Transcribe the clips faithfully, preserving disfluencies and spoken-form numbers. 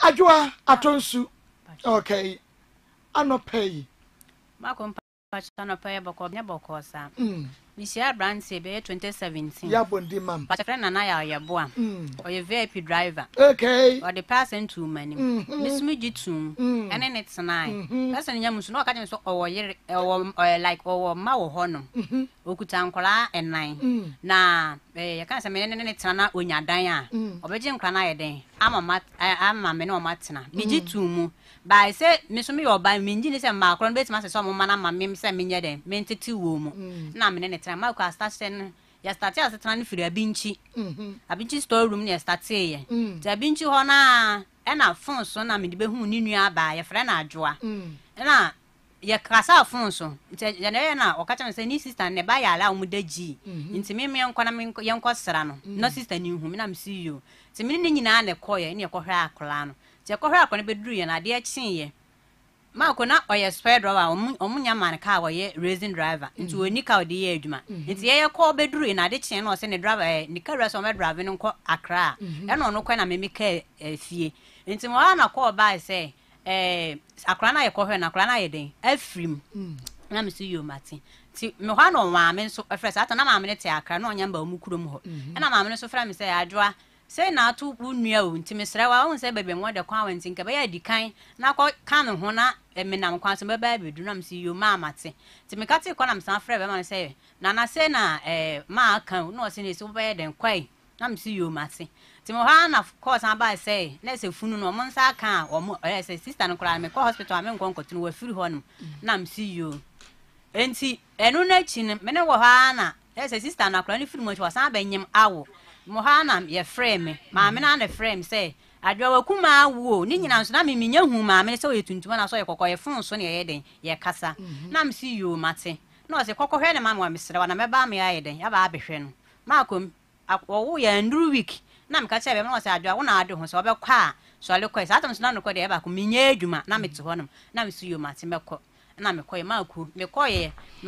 Ajua atonsu. Okay. Anopay. Makom Pachano pay boko nya boko sa. Mm. Misia branch be twenty seventeen. Ya bondi mam. But friend na ya ya boa. Or a V I P driver. Okay. Or the person to many. Miss me jitum. And then it's nine. Person yamus no ka so or ye or like or ma wo hono. Okuta nkola and nine. Na eh ya kan se me ne tana onya dan a. Obeje nkra na ye den. Ama mat ama me no matena. Mi jitum. By say Miss me or by me njini se ma kron bet ma se so mo mana ma me se me nye den. Me ntiti wo mu. Na me ne tena ma ko start sen ya start as tran firi abinchi. Mhm. Abinchi store room ne start ye. Ti abinchi ho na e na phone so na me de behu ni nua ba ye frɛ na adwoa. Mhm. Na ye krasa phone so. Ti ye na na o ka cha me se ni sister ne ba ya ala o mu daji. Nti me me nkɔ na me ye nkɔ sra no. No sister ni hu me na me see you. Ti me ni nyina na kɔ ye ne kɔ hwɛ akola no. Ti kɔ hwɛ akola be duru ye na de akyin ye. Ma ko na oye spare driver omu omunya man ka oye racing driver nti oni ka odi ye adwuma nti ye ko beduru na de kyen no se ne driver ni ka race o me drive no ko Accra e no no ko na me me ka fie nti mo na ko ba se eh Accra na ye ko hwe na Accra na ye den afrim na me see you Martin ti me hwa no wa me so fresh ata na ma me te Accra na onya mba mu kurom ho e na ma me so fra me se adwoa say na to unua o nti mesra wa won say bebe mo de kwa wanti nka be ya dikan na kwa kan ho na emenam kwa so be ba bedu na msi yo ma mate nti me kate kwa na msan fra be ma say na na say na eh ma kan no say ne so be den kwai na msi yo mate nti mo ha na course na ba say na say funu no mo nsa kan o mo eh say sister no kra me kwa hospital ame nkon kotinu wa firi ho no na msi yo enti enu na chi me ne wo ha na eh say sister na kra ni firi mo chi wasan ba nyem awo Mohana ye frame ma me na na frame say adwa wakuma wo ni nyina nso na me menya hu ma me say o yetuntuma na so ye kokko ye fon so ne ye den ye kasa na me si yo mate na o se kokko hwe ne ma mo mesere wa na me ba me ya ye den ya ba abehwe no ma kom wo ye nduru week na me ka che be na o se adwa wo na ade ho so be kwa so le kwa sa atam so na no kwa de ye ba ko menya adwuma na me te ho no na me si yo mate me ko na me ko ye ma ku me ko ye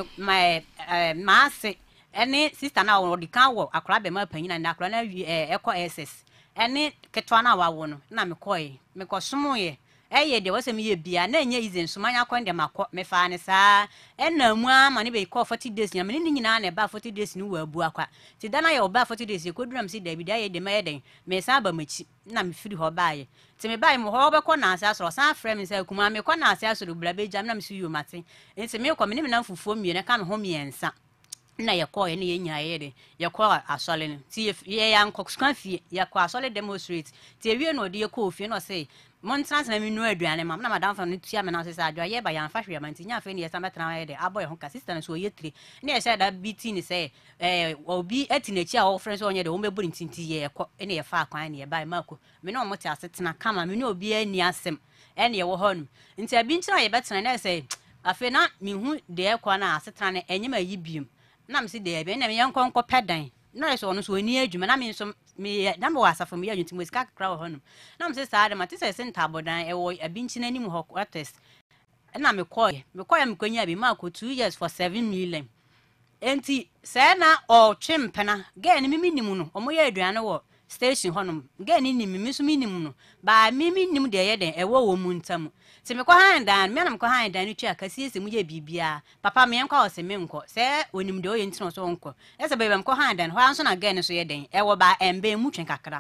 ma ma se ene sister na wo di kan wo akora be ma panyina na akora na eh ekọ S S ene ketwa na wa wo no na me koye me ko somo ye eye de wose me ye bia na enye izen sumanya ko ndem akọ me fa ne sa ena mu ama ne be ko forty days nya me ni nyina na ba forty days ni wa abu akwa ti dana ye oba forty days ko duram si da bi da ye de ma ye den me sa ba machi na me firi ho ba ye ti me ba ye mo ho be ko na ase asoro san frame me sa kuma me ko na ase asoro bla be jam na me si yo mate enti me ko me ni na fufuo mie na ka me ho miensa na ye ko ye ne ye nya ye de ye ko asole ne ti ye ya nkokkan fie ye ko asole demonstrate ti ewie no de ye ko fie no say mon trans na me nu aduane mam na madam fa no tia me na say adwa ye ba ya fa hwe ma nti nya fa ne ye sama tra ye de aboy ho ka sister no so ye tire ne ye say da bt ni say eh obi atinachi a wo friends onye de wo meburi ntinti ye ko ne ye fa akwan ne ye ba ma ko me no mo ti asetena kama me no obi ani asem ene ye wo ho no nti abi nchira ye betena na say afi na me hu de ye ko na asetena ne enyema yi biem na me si de be na me yankon ko pedan na so no so ni adwuma na me so me na me wasa fo me yanyuti mo ska kra ho no na me se sa de mate se senta bodan e wo abinchi na nim ho quarters na me koy me koy me konya bi ma ko two years for seven million enti se na o twempena ge ni mimi nim no o mo ye aduane wo station ho no ge ni nim mi so mi nim no ba mimi nim de ye den e wo wo mu ntam ti me ko handan me na me ko handan ni twa kasiese mu ye bibia papa me enko o se me nko se onim de o ye ntino so nko e se be be me ko handan ho anso na ge ni so ye den e wo ba embe mu twen kakra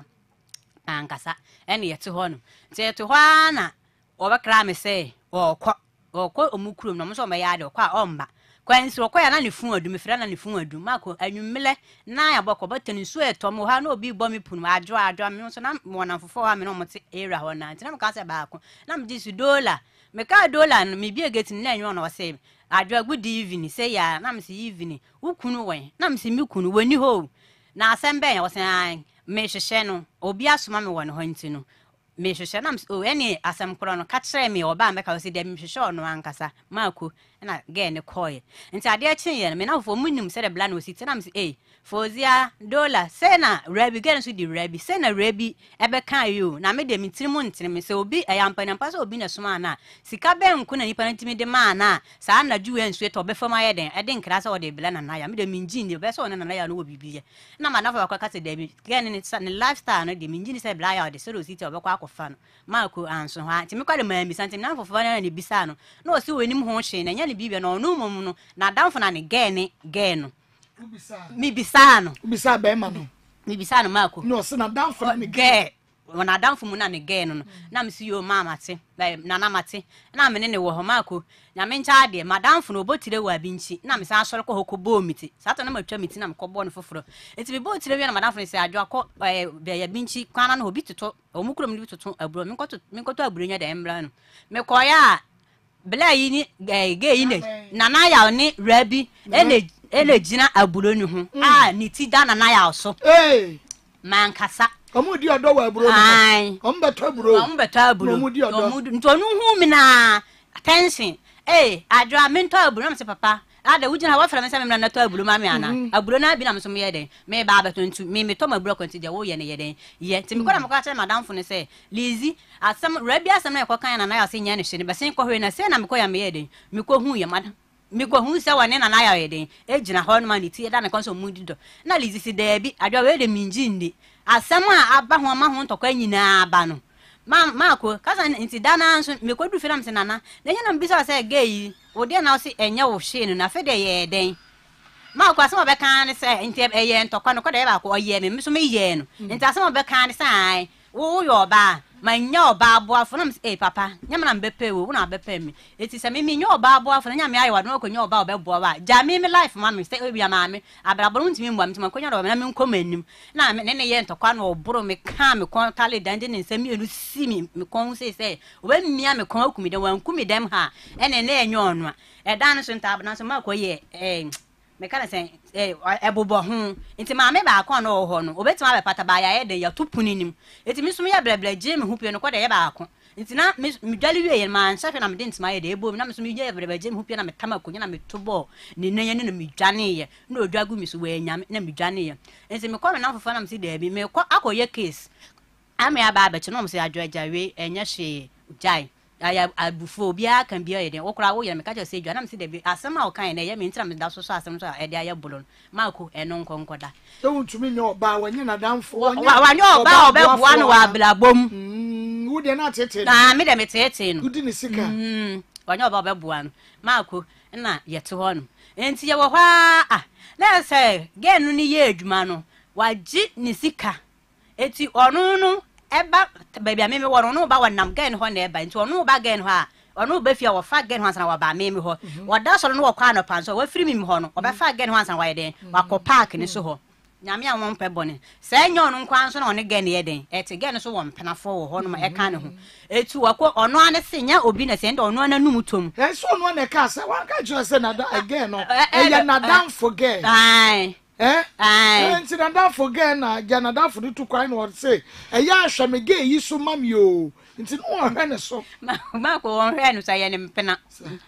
ankasa ene ye te ho no ti ye te ho na o be kra me se o ko o ko omukurom no mo so me ya de o kwa o mba kwansi o ko ya na ne fun adu me fra na ne fun adu mako anwumle na ya boko batani so eto mo ha na obi bo me punu adwo adwo me so na mo na fofo ha me no mo te area ho na ntina me ka se ba ko na me disu dola me ka dola no me bia geti na enwo na o se adwo good evening say ya na me se evening ukunu wen na me se mi kunu wani ho na asembe ya o se an me hwehwe no obi asoma me won ho ntino me hwehwe na o ene asem kro no ka kire me oba me ka o se de me hwehwe no ankasa mako na ge ne koye nti ade achi ye me na fo munim se de bla no siti na me se eh fozia dola se na rabi ge so di rabi se na rabi ebe kan yo na me de mitirimu ntire me se obi ayampa na mpa se obi na soma na sika be nko na nipa ntimi de ma na sa na juwe nsu eto be fama ye den e de nkra se o de bla na na ya me de minjin de be se o na na ya no obibi ye na ma na fo akwa ka se de bi ge ne ne lifestyle no de minjin se bla ya o de se ro siti o be kwa akɔfa no maako anso ha nti me kwade ma mi santim na fofo na ne bisa no na o si wenim ho hwe na nya ne bibia no no mum no na damfo na ne ge ne ge no mi bisa no bisa be ma no mi bisa no maako no se na damfo na ne ge wana damfo mu na ne ge no na me si yo mama te na na mate na me ne ne wo ho maako nya me ncha ade madamfo no obotire wa binchi na me sa asore ko hoko bo miti sato na matwa miti na me ko bo no foforo enti me botire wi na madamfo ne se adwo akọ be ya binchi kwana no obi toto omukuro me toto aburo me nkoto me nkoto aburo nya da embra no me ko ya bela yi ni ge yi ne na na ya ni rabi ele ele gina aburo ni ho ah ni ti da na na ya so eh man kasa omu di odo wa aburo ni omu beto aburo omu beto aburo omu di odo omu ntonu hu mi na attention eh adwa mento aburo na se papa ada wujina wa fra me se me na to aburo ma me ana aburo na bi na me so me yeden me ba ba tontu me me to ma aburo kwenti je wo ye ne yeden ye ti me ko na me ko acha madam fo ne se lizi asam rabi asam na ko kan na na ya se nya ne hye ne be se ko hwe na se na me ko ya me yeden me ko hu ye madam me ko hu se wa ne na na ya yeden e gina ho no ma ni ti da ne kon so mudi do na lizi si da bi adwa we de minji ndi asam a aba ho ma ho ntokwa nyina aba no ma ma ko kasa nti dana nso me ko du film se nana na nya na mbisa se gay wo de na o se enya wo hye no na fe de ye den ma ko asem obe kan ne se nti e ye ntokwa no ko de ba ko o ye me so me ye no nti asem obe kan ne se ai wo yo ba ma nya oba abo afo na me eh papa nya na mbepe wo na bepe mi eti se me me nya oba abo afo na nya me ayi wa no ko nya oba obebo wa ja me me life ma me se obi ama me abraboro ntimi mbwa ntimi ko nya do na me nkomanim na me ne ye ntokwa no oboro me kan me kon tale dande ne nsam enu si mi me kon se se oba mia me kon akumi de wan kumi dem ha ene ne enyo ono a e dan so nta abna so ma ko ye eh me kana say eh ebobo ho nti ma me ba akon no ho no obetima be pata ba ya ye de ya tupuninim enti mi sum ya blabla je me hu pie no ko de ye ba akon nti na me dwale wie ye ma nsafe na me de ntima ye de ebo mi na me sum ye blabla je me hu pie na me tama konya na me tobo ni nanya ne na me dwane ye na odwagu mi so we nya na me dwane ye enti me ko me na fofa na me si de bi me ko akoye case ame aba ba che no me se adwaja we enya hwe jai aya abufo bia kan bia ye den wokra wo ye me ka je se dwa na me se de bi asema o kan na ye me ntira me da so so asem so e de aya bulon mako eno nkonkoda e wuntumi nya oba wanye na damfo wanye wa oba obebua no wa blabom mm wo de na tete na me de me tete no udi ni sika mm wanye oba obebua no mako na ye te ho no enti ye wo hwa ah na se genu ni ye adwuma no waji ni sika eti onu no eba baby a me me wono no ba wonam gen ho na eba nti ono ba gen ho a ono ba fia wo fa gen ho ansa wa ba me me ho woda so no wo kwa no pan so wa firi mi ho no wo ba fa gen ho ansa wa ye den wa ko park ni so ho nyame a won pe bone se nya ono nkwan so na ono gen ye den eti gen so wo mpenafo wo ho no ma e ka ne ho etu wa ko ono ane se nya obi na se nda ono ana num tom e so ono na ka se wan ka jo se na da again no e ya na dan forget ai eh ai nti na dan forget na ja na dan for tu kwan no say e ya ahwe me ge yi so mami o nti no hwe ne so ma ko won hwe no sa ye ne mpena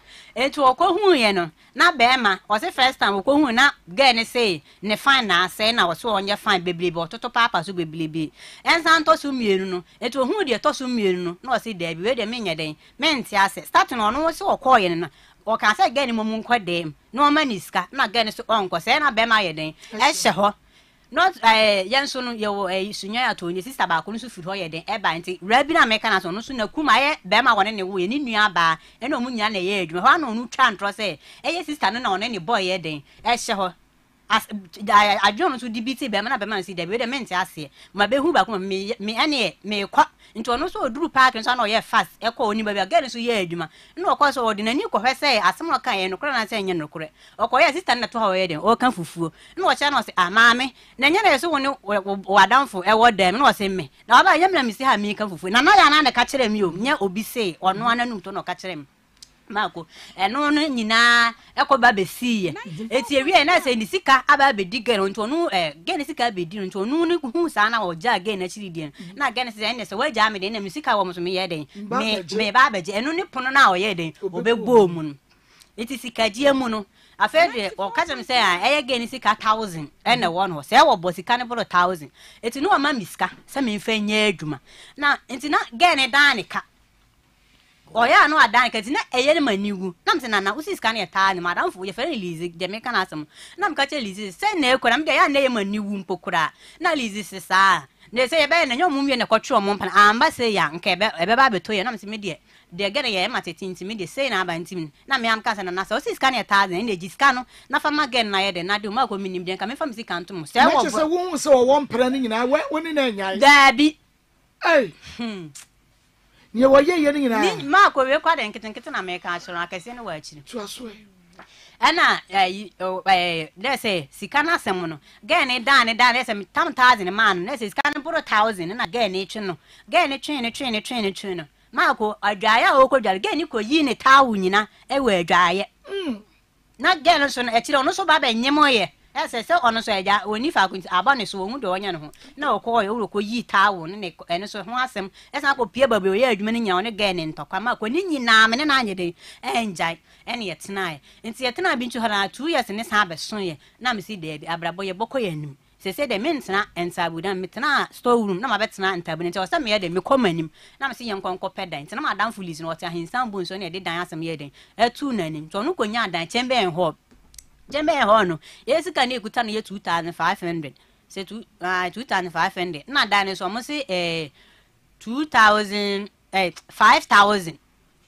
etu okohu ye no na bema o se first time okohu na ge ne say ne fine na say na wo so onye fine beblebe ototo papa so beblebe ensan to so mienu no etu ohu de to so mienu no na o se da bi we de menye den menti ase start no no se okoye no o ka se ge ne mom nkodem no ma niska na ge ne so onko say na bema ye den e hye ho not eh yenso no ye wo eh sunya ya to ni sister ba ko no so firi ho ye den e ba nti rabi na meka na so no so na kuma ye be ma wone ne wo ye ni nua ba e na omu nya na ye adwuma ho na onu twa ntro se e ye sister no na one ne boy ye den e hye ho as adwon so dbt be ma na be ma si da be de menti ase ma be hu ba ko me me ene me kwa nti ono so oduru park nso na o ye fast e ko oni ba bi again so ye adwuma na o ko so ordinary ko hwe se asem o kan ye no kro na se nye no kro o ko ye sister na to ha ye den o kan fufuo na o cha na o se amame na nye na ye so woni wadanfo e wo dem na o se me na ba ye mna mi se ha mi kan fufuo na no ya na na ka kire mi o nye obi se ono ananum to no ka kire mi mako eno no nyina ekoba besiye eti ewie na se ni sika aba bedi gen nto no eh gen sika bedi nto no ni hu sa na oja gen na chiri die na gen se ne se waja me de na sika wo so me ye den me me ba beje eno ni pono na oye den obegbo mu no eti sika die mu no afede o ka jam se a eye gen sika thousand and one ho se wo bo sika ne bro thousand eti no ma miska se me mfa nya adwuma na enti na gen dan ka oya no adan ka ti na eye ma nigu na mse na na usi ska na ta ni madam fu ye fe release de me kana asem na mka che release se na ekora mde ya na ye ma nigu mpokura na release se sa they say be na nyom mu na kwotwe mo mpa amba say ya nke be be ba beto ye na me se me de de gere ye ma tete ntimi de say na aba ntimi na me am kasa na na so si scan one thousand na ji scan no na fa ma gen na ye de na de ma ko minim de ka me fa me si kan to mo say wo say wo say wo won pra ni nyina woni na nya da bi eh ni wo ye ye ni nyina ni ma ko we kwa de nkete nkete na me ka achiro akase ne wa achiri to aso ana eh eh let's say sikana asem no gen e dan e dan let's say tam thousand man let's say sikana puro thousand na gen e twe no gen e twe ne twe ne twe ne twe no ma ko adwaye o ko dware gen ko yi ne tawo nyina e we adwaye mm na gen so no e kire no so ba ba nyemo ye ese se ono so eja oni fa kunti abane so hu de onya ne ho na okọ ye wo ko yi tawo ne ene so ho asem esa ko pie babe oye adwuma ne nya one gen ne ntokwa ma ko ni nyina me ne na anye de enjai ene ye tena enti ye tena bi ntu hara two years ne sa beso ye na me si de abrabo ye bokọ ye anim se se de me ntena entabu dan me tena store room na ma betena entabu ne nti o se me ye de me komanim na me si ye nkonko pedan enti na ma dan fulis no o te ahinsan bu nso ne de dan asem ye den etu nanim to no ko nya dan chembe en ho Jembe hono yesi kan ekuta no ye two thousand five hundred say two uh, two thousand five hundred na dan so mo say eh two thousand eh five thousand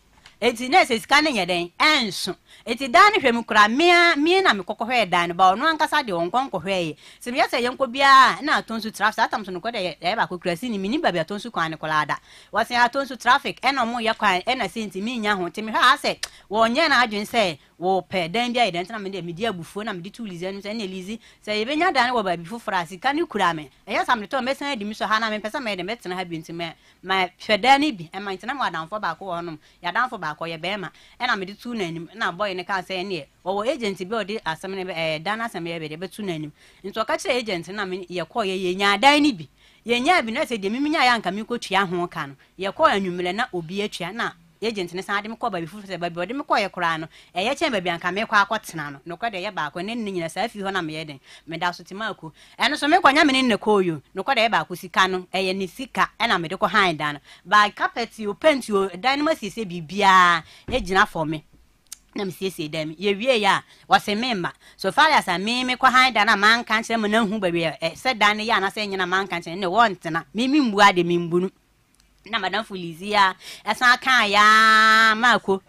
eti na se scan nye den enso eti dan hwem kura me me na me kokohwe dan ba ono ankasa de onkon kohwe se me yesa yenko bia na atonsu traffic atam so no ko de e ba kokura si ni mini ba bia atonsu kwan ne kolada wase atonsu traffic e na mo ye kwan e na senti me nya ho te me hwa ase wo nye na adwen se wo pe dan bia iden na me de me di abufuo na me di tulize no se na elizi se ye benya dan wo ba bi fufura sika ni kura me e yesa me to me san di mi so ha na me pesa me de me tena ha bi ntime ma hwedani bi e ma ntena mo adanfo ba ko wonom ya danfo ba ko ye bema e na me di tu nanim na boy ne ka say ne wo agent bi odi asem ne eh dana asem ye be de betu nanim nto ka kire agent na me ye ko ye ye nya dan ni bi ye nya bi na se de mimi nya ya nka mi ko tua ho ka no ye ko anwumle na obi atua na agent ne san de me ko ba bi fufu se ba bi odi me ko ye kura no e ye chen ba bi anka me ko akotena no no ko de ye ba ko ne ne nyina sa fi ho na me ye den me da so tima ko e no so me kwanya me ne ko yo no ko de ye ba ko sika no e ye ne sika e na me de ko han dan ba carpet yo paint yo dan ma sise bibia e gina for me na me siesie dem ye wie ya wase memba so far as me me ko han dan na man kan kire me na hu ba bi e se dan ya na se nyina man kan kire ne wontena me mi mbu ade me mbu no na madam Fulizia esa kan ya mako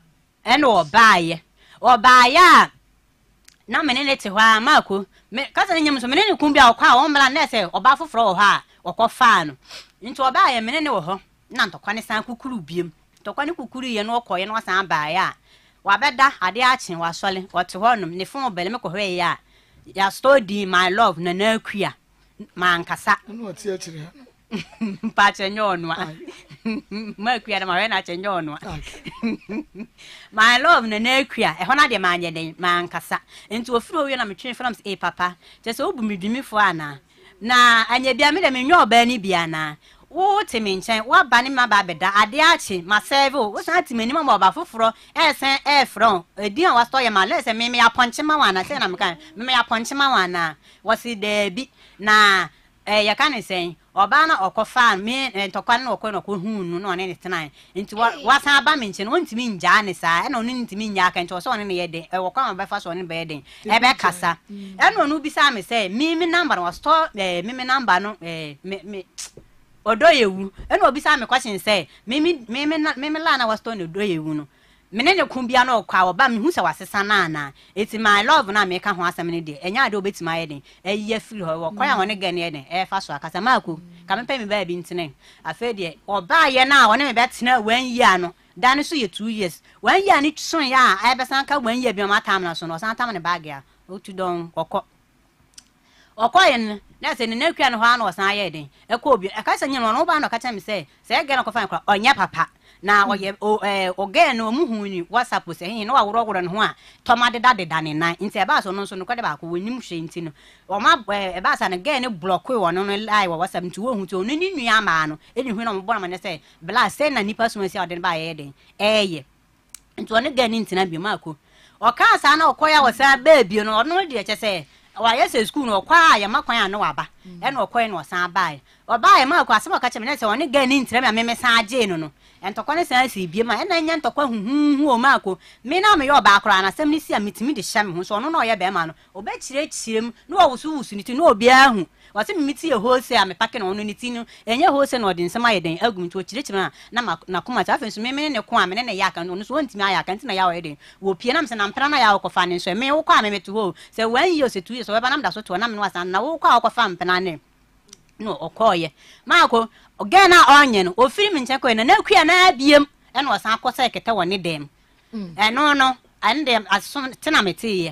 eno obaye obaye na menene te hwa mako me kasa nyem so menene kumbia okwa o mla na se oba foforo ho a okofa no nti obaye menene wo ho na ntokwa ne san kukuru biem ntokwa ne kukuru ye no okoye no san baye a wabeda ade achen wasole wote honum ne fon obele me ko hwe ya ya study my love na na akua mankasa no ti akire pa chenyono ma kwia na ma na chenyono my love na na kwia e hona de ma anye den ma nkasa enti ofiro wi na metwe from e papa je se obu medwimifo ana na anye bia me de menyo oba ni bia na wo temi nchen wa ba ni ma ba beda ade achi ma serve wo san timi ni ma ba foforo e sen e from edi an wa store ye ma le se me me aponche ma wana se na me kan me me aponche ma wana wo si de bi na eh ya kan sen oba na okofa me ntokwa na okọ na okọ hunu na one ne tena nti wa san ba me nche no ntimi nja ne sa e na one ntimi nya aka nti so one ne ye den e wo kwa ba fa so one be den e be kasa e no no bi sa me say me me number wa store eh me me number no eh me me odoyewu e no bi sa me question say me me me me la na wa store no odoyewu no mene ne kumbia na okwa oba me hu se wasesa na na eti my love na me ka ho asem ne de enya de obetima ye den eyiye firi ho wo kwa ya woni gane ye den e fa so akasa maako ka me pe me ba bi ntene afa de oba ye na woni me betena one year no dan so ye two years one year ni tson ya e be san ka one year bi ma tam na so no san tam ne bag ya otu don kokko okoyen na se ne nakua no ho ana osan ye den e ko obi e ka se nyem no ba no ka cha me se se e gane ko fa nkra onya papa na oye o eh oge no muhu ni WhatsApp se hin no aworo woro no ho a tomade dade dane nan nti e ba so no so no kwede ba ko wonim hwe nti no o ma e ba sa ne ge ne block wo no no live WhatsApp nti wo hu ti onu ni nua ma no eni hwe no mo bona ma ne se bla se na nipa so si ode ba ye den eye nti one ge ni ntina bi ma ko o ka sa na okoya wo sa ba bi no no de che se wa yese school no kwa ya makwan anu aba e na okoye no san bai oba ya makwa asema ka chemene se woni ga ni ntire me me san age no no entokwa ne san si bie ma e na nya ntokwa huhu o mako me na me yo ba akora na sem ni si a mitimi de hya me hu so no no ye be ma no oba chire chirem no wo wusu wusu ni ti no obi ahu wase me meti e hose a me pake no no ne ti no enye hose no de nsem ayeden agum to chire chire na na kuma ta afenso me me ne ko a me ne ya ka no so ntimi ayaka ntina ya ayeden wo pie na me se na mpra na ya okofa ne so me wo kwa me metu ho se one year se two years so we ba na da so to na me no asan na wo kwa okofa mpena ne no okoye maako oga na onye no ofiri me nche ko na na kua na biem e na osan akosa ekete woni dem e no no ande aso tena metiye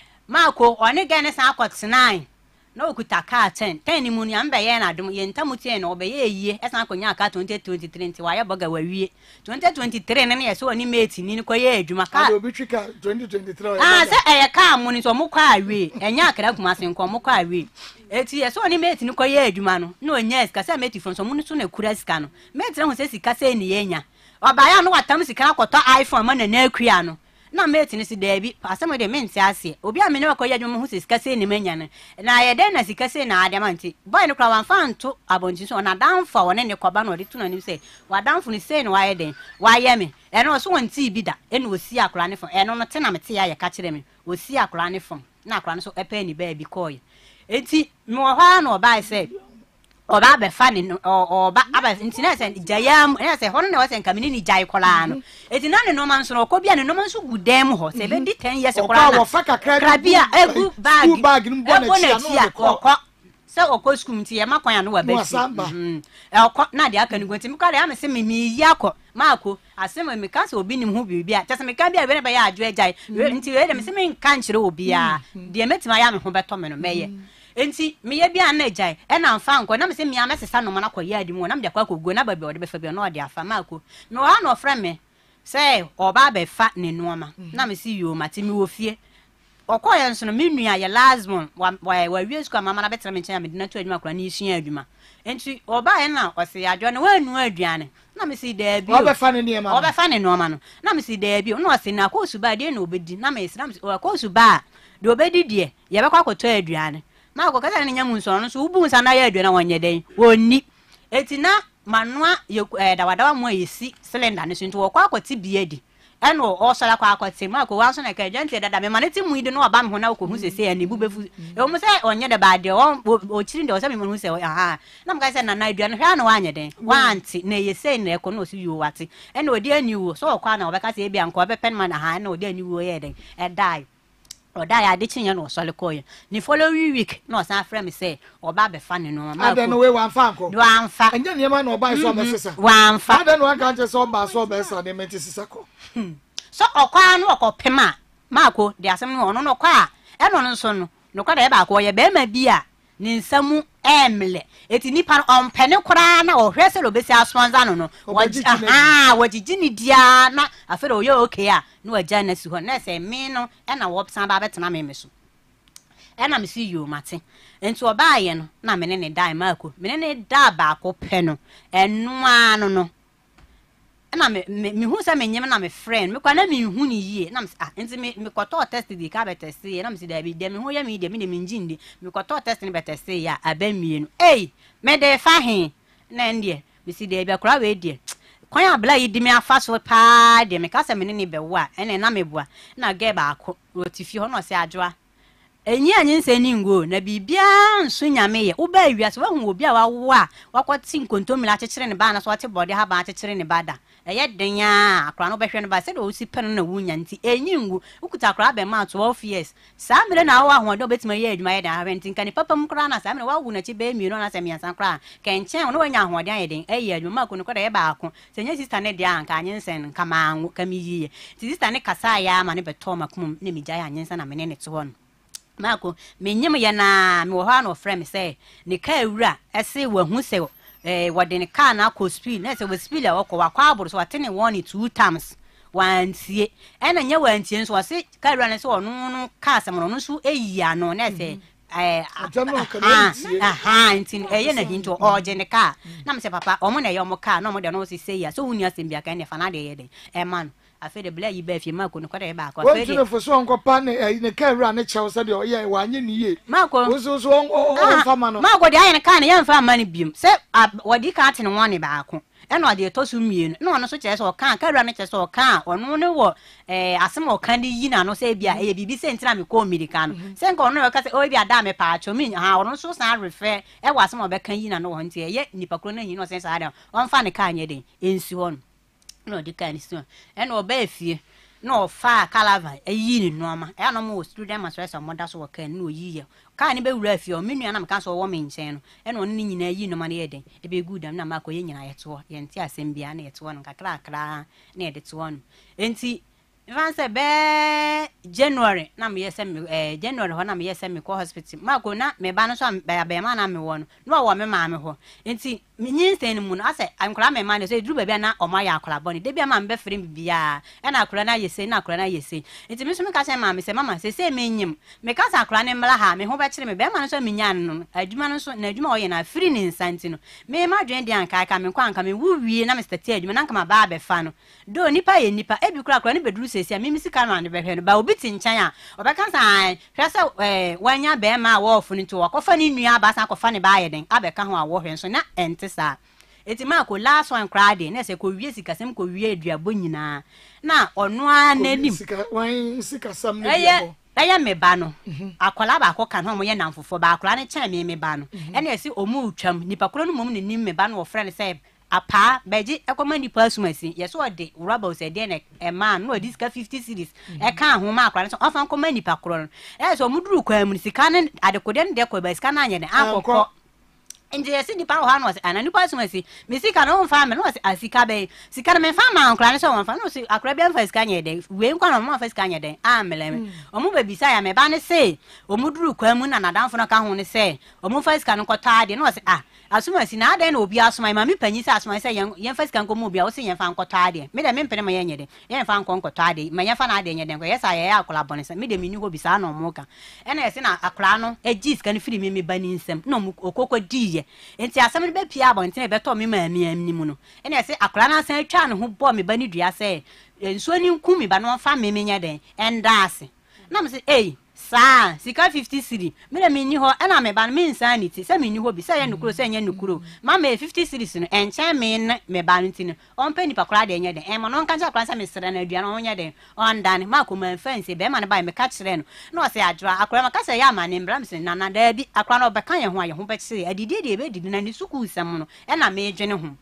maako one ga ne san akot nine na okuta ka ten ten ni mu ni ambe ye na adum ye ntamutie na obeye yie e san akonya ka twenty twenty-three nti wa ye boga wawie twenty twenty-three ne ye so oni mate ni ko ye adwuma ka obi twika twenty twenty-three ah se e ka mu ni so mo kwa awie enya akra kuma sen ko mo kwa awie eti ye so oni mate ni ko ye adwuma no na onya sika se mate from so mu ni so na kura sika no mate na ho se sika se ni ye nya obaya no watam sika akoto iPhone ma na na akua no na mate ni si debi asem de menti ase obi a me ne ko ye adwuma ho se sika se ni menya no na ye den na sika se na ademanti boy no kra wan fanto abonti so na danfa wona ne kwaba no de tuna ni se wa danfo ni se no wa ye den wa ye me e no so wonti bi da e no osi akra ne fo e no no te na mete ya ye ka kire me osi akra ne fo na akra ne so epe ni ba bi koy enti me wo ha no ba se oba be fa ni oba aba internet and jayam e say hono na wa sen kamini ni jay kola no eti na ne no man so ko bia ne no man so gudem ho se be di ten years kola na wo fa kakra bia egu bag school bag ni bo na chia no ko se okọ school nti ye makwan no wa be mhm e okọ na de aka ni gonti mi kwale am se me mi yi akọ maako asem me ka se obi nim ho bibia tese me ka bia be na be ya adwo agya nti we de me se me nka nkyere obi a de metima ya me ho beto me no meye enti me ye bia na agya e na mfa nko na me se me amesesa no mana kwa yadi mu na me de kwa kogo na ba bia ode be fa bia na ode afa maako me wa na ofra me se oba be fa ne nuoma na me si yo mate me wo fie okoye nso no me nua ye lasmon wa wa wie sku mama na betra me nchen me dina to adwuma kora na isua adwuma enti oba ye na ose ya adwo na wa nu aduane na me si da bi oba fa ne ne ma oba fa ne no ma no na me si da bi na ose na kosu ba de na obedi na me islam kosu ba de obedi de ye be kwa akoto aduane ma ko kasa ne nyamu nso no so ubu nsa na ya aduane wonye den wonni enti na manua ye dawadawa mo yesi cylinder ne so nti wo kwa akoti biedi eno o sala kwa akwati ma ko wanso na ka jante dada me maneti mu ide no oba me ho na ko hu sese ya ne bu befu e o mo se onye de ba de o chiri de o se me hu se aha na mga se na na aduane hwa na wanye den wanti na ye se na ko no so yu wati eno odi ani wo so kwa na obeka se bia nko obepen ma na ha na odi ani wo ye den e dai o dai ade chinya no sole koye ni following week no san frame say oba be fa ne no ma ko ade no we wan fa nko wan fa enye ne ma na oba so be sesa wan fa ade no aka nche so ba so be sa de menti sesa ko so okwa no okopema maako de asem no ono no kwa e no nso no no kwa de ba ko ye be ma bi a ni nsamu emle eti nipa ompene kora na ohwe se lo besi asponza no no aha wajiji ni dia na afere oye okay a no agya na si ho na se me no e na wopsan ba betena me me so e na me si yo mate enti oba ye no na me ne ne dai maako me ne ne da ba ko pe no enu anu no na me me hu se me nyem na me friend me kwa na me hu ni yie na me ah enti me me kwato test di ka be test ye na me si da bi de me hu ya me de me de me njindi me kwato test ni be test ya abamienu eh me de fa he na ndie me si de bi akura we die kwan abla yi di me afa so pa de me ka se me ne be wo a ene na me bua na ge ba akọ rotifi ho no se adwoa enyi anyi nse ni ngo na bibia nso nyame ye wo ba wiase wo hu obi a wawo a wakwati nkontomila akekere ne ba na so wate body ha ba akekere ne bada eye denya akra no behwe ne ba se do osi pen na wunya nti enyi ngu ukuta akra be ma twelve years sa mere na wa ho do betima ye adwuma ye da ha nti kan papa mu kra na sa mere wa wu na chi be mi no na se mi ansan kra kenchen no wanya ho dan ye den eye adwuma ko no ko da ye ba ako se nya sister ne dia anka anyi nsen kama anwo kama yiye ti sister ne kasa ya ma ne beto makum ne mi gya ya anyi nsen na me ne ne to hon Mako, me nyem ya na me wo ha no frame say ne ka awura ese wahu se eh wode ne ka na ko speed na se we speed a wako wakwa aboro so atene one two times wantie e na nya wantie nso wase ka awura ne se ono no ka asem no so eyi ano na se eh aha ntin eye na hinto oje ne ka na me se papa omo na ye omo ka na omo de no se say ya so huni asem bia ka ne fa na de ye den e man afede bla yi ba fi mako no kwada ba akwa afede wo fo so onko pa ne ne ka wura ne chew se de o ye wa anye ni ye mako wo so so on fa ma no mako de aye ne ka ne ye mfa ma ne biem se wodi ka ate ne won ne ba ako ɛna ɔde ɛtɔ so mmienu na ɔno so kyerɛ sɛ ɔka kadura no kyerɛ sɛ ɔka ɔno ne wɔ eh asɛm ɔka de yi na no sɛ bia ɛyɛ bibi sɛ ntina me kɔ mirika no sɛ nka ɔno ɔka sɛ ɔyɛ bia da me paacho me ha ɔno so san refer ɛwɔ asɛm ɔbɛka yi na no wɔ nti ɛyɛ nipa kro na yi no sɛ saa da ɔmfa ne ka nyɛ den ensi hɔ no na ɔde ka ne si hɔ ɛna ɔbaa fie no fa calavan ayi ni noma e no mo student masresa moda so waka ni oyiye ka ni be wura afie o menu na meka so wo me nchen no e no ni nyina ayi noma na yeden e be good am na maka ye nyina yeto ye nti asem bia na yeto no kakra kakra na yede to no enti Even say be January na me yese me eh January ho na me yese me ko hospital ma go na me ba no so be be ma na me wo no no wo me ma me ho enti nyin sen mu no ase ankora me ma ne so eduru ba bia na o ma ya akora boni de bia ma me be free bia e na akora na yese na akora na yese enti me so me ka se ma me se mama se se me nyim me ka sa akora ne mla ha me ho be kire me be ma no so me nya no adwuma no so na adwuma o ye na free ni nsanti no me ma dwen dia anka ka me kwa anka me wu wie na me stati adwuma na nka ma ba be fa no do nipa ye nipa e bi kura akora ne beduru sesi mimi sika no ande behwe no ba obi tinchan a obeka san hwe se eh wanya be ma wo ofu ni to wakofa ni nua ba san kofa ne ba yeden abeka ho a wo hwe so na ente sa eti ma ko last one crowd na se ko wie sika sem ko wie aduabo nyina na ono a nanim sika wan sika sam ne biabo aya me ba no akola ba ko kan ho mo ye namfofo ba akola ne chan me me ba no ene esi omu utwam nipa kro no mom ne nim me ba no wo frɛ ne se apa beji ekomandi pasumasi yeso ode rubber se de na e man no diska fifty series e kan ho ma akra so ofan komandi pakro no e so muduru kwa mu sika ne adekode ne de kwa ba sika na anye ne akokọ nje yesi di pa ho no se anani pasumasi me sika no mfa me no se asika be sika me fa ma akra ne so mfa no se akra bia mfa sika anye de we nkwa no mfa sika anye de ameleme omu ba bisa ya me ba ne se omuduru kwa mu na nadamfo no ka ho ne se omu fa sika no kota de no se ah asuma si na adan na obi asuma ma mi panyi sa asuma se yen fa sika nko mu obi a wo se yen fa nkota ade me de me mpene ma yen yede yen fa nko nkota ade ma yen fa na ade yede nko yesa ye akola bone se me de mi ni ho bi sa na omo ka ena yesi na akora no agi sika no firi me me ba ni nsem na okoko diye enti asem ne be pia abon tin e be to me ma mi amni mu no ena yesi akora na san atwa ne ho bo me ba ni dua se nsuo ni nku mi ba no fa me me nya den enda ase na me se eh sa sika fifty cedi me na me ni ho e na me ba me insanity se me ni ho bi se ye nukuro se ye nukuro ma me fifty cedis no enche me ne me ba nti no on pani pakora de nya de e mo no nka ncha se me sere na adua no nya de on dan ma ko man fancy be ma ne ba me ka kire no na o se adwa akora ma ka se ya ma ne mbra me se na na da bi akora no be kan ye ho aye ho be kire adidi de be didi na ni suku sam no e na me dwene ho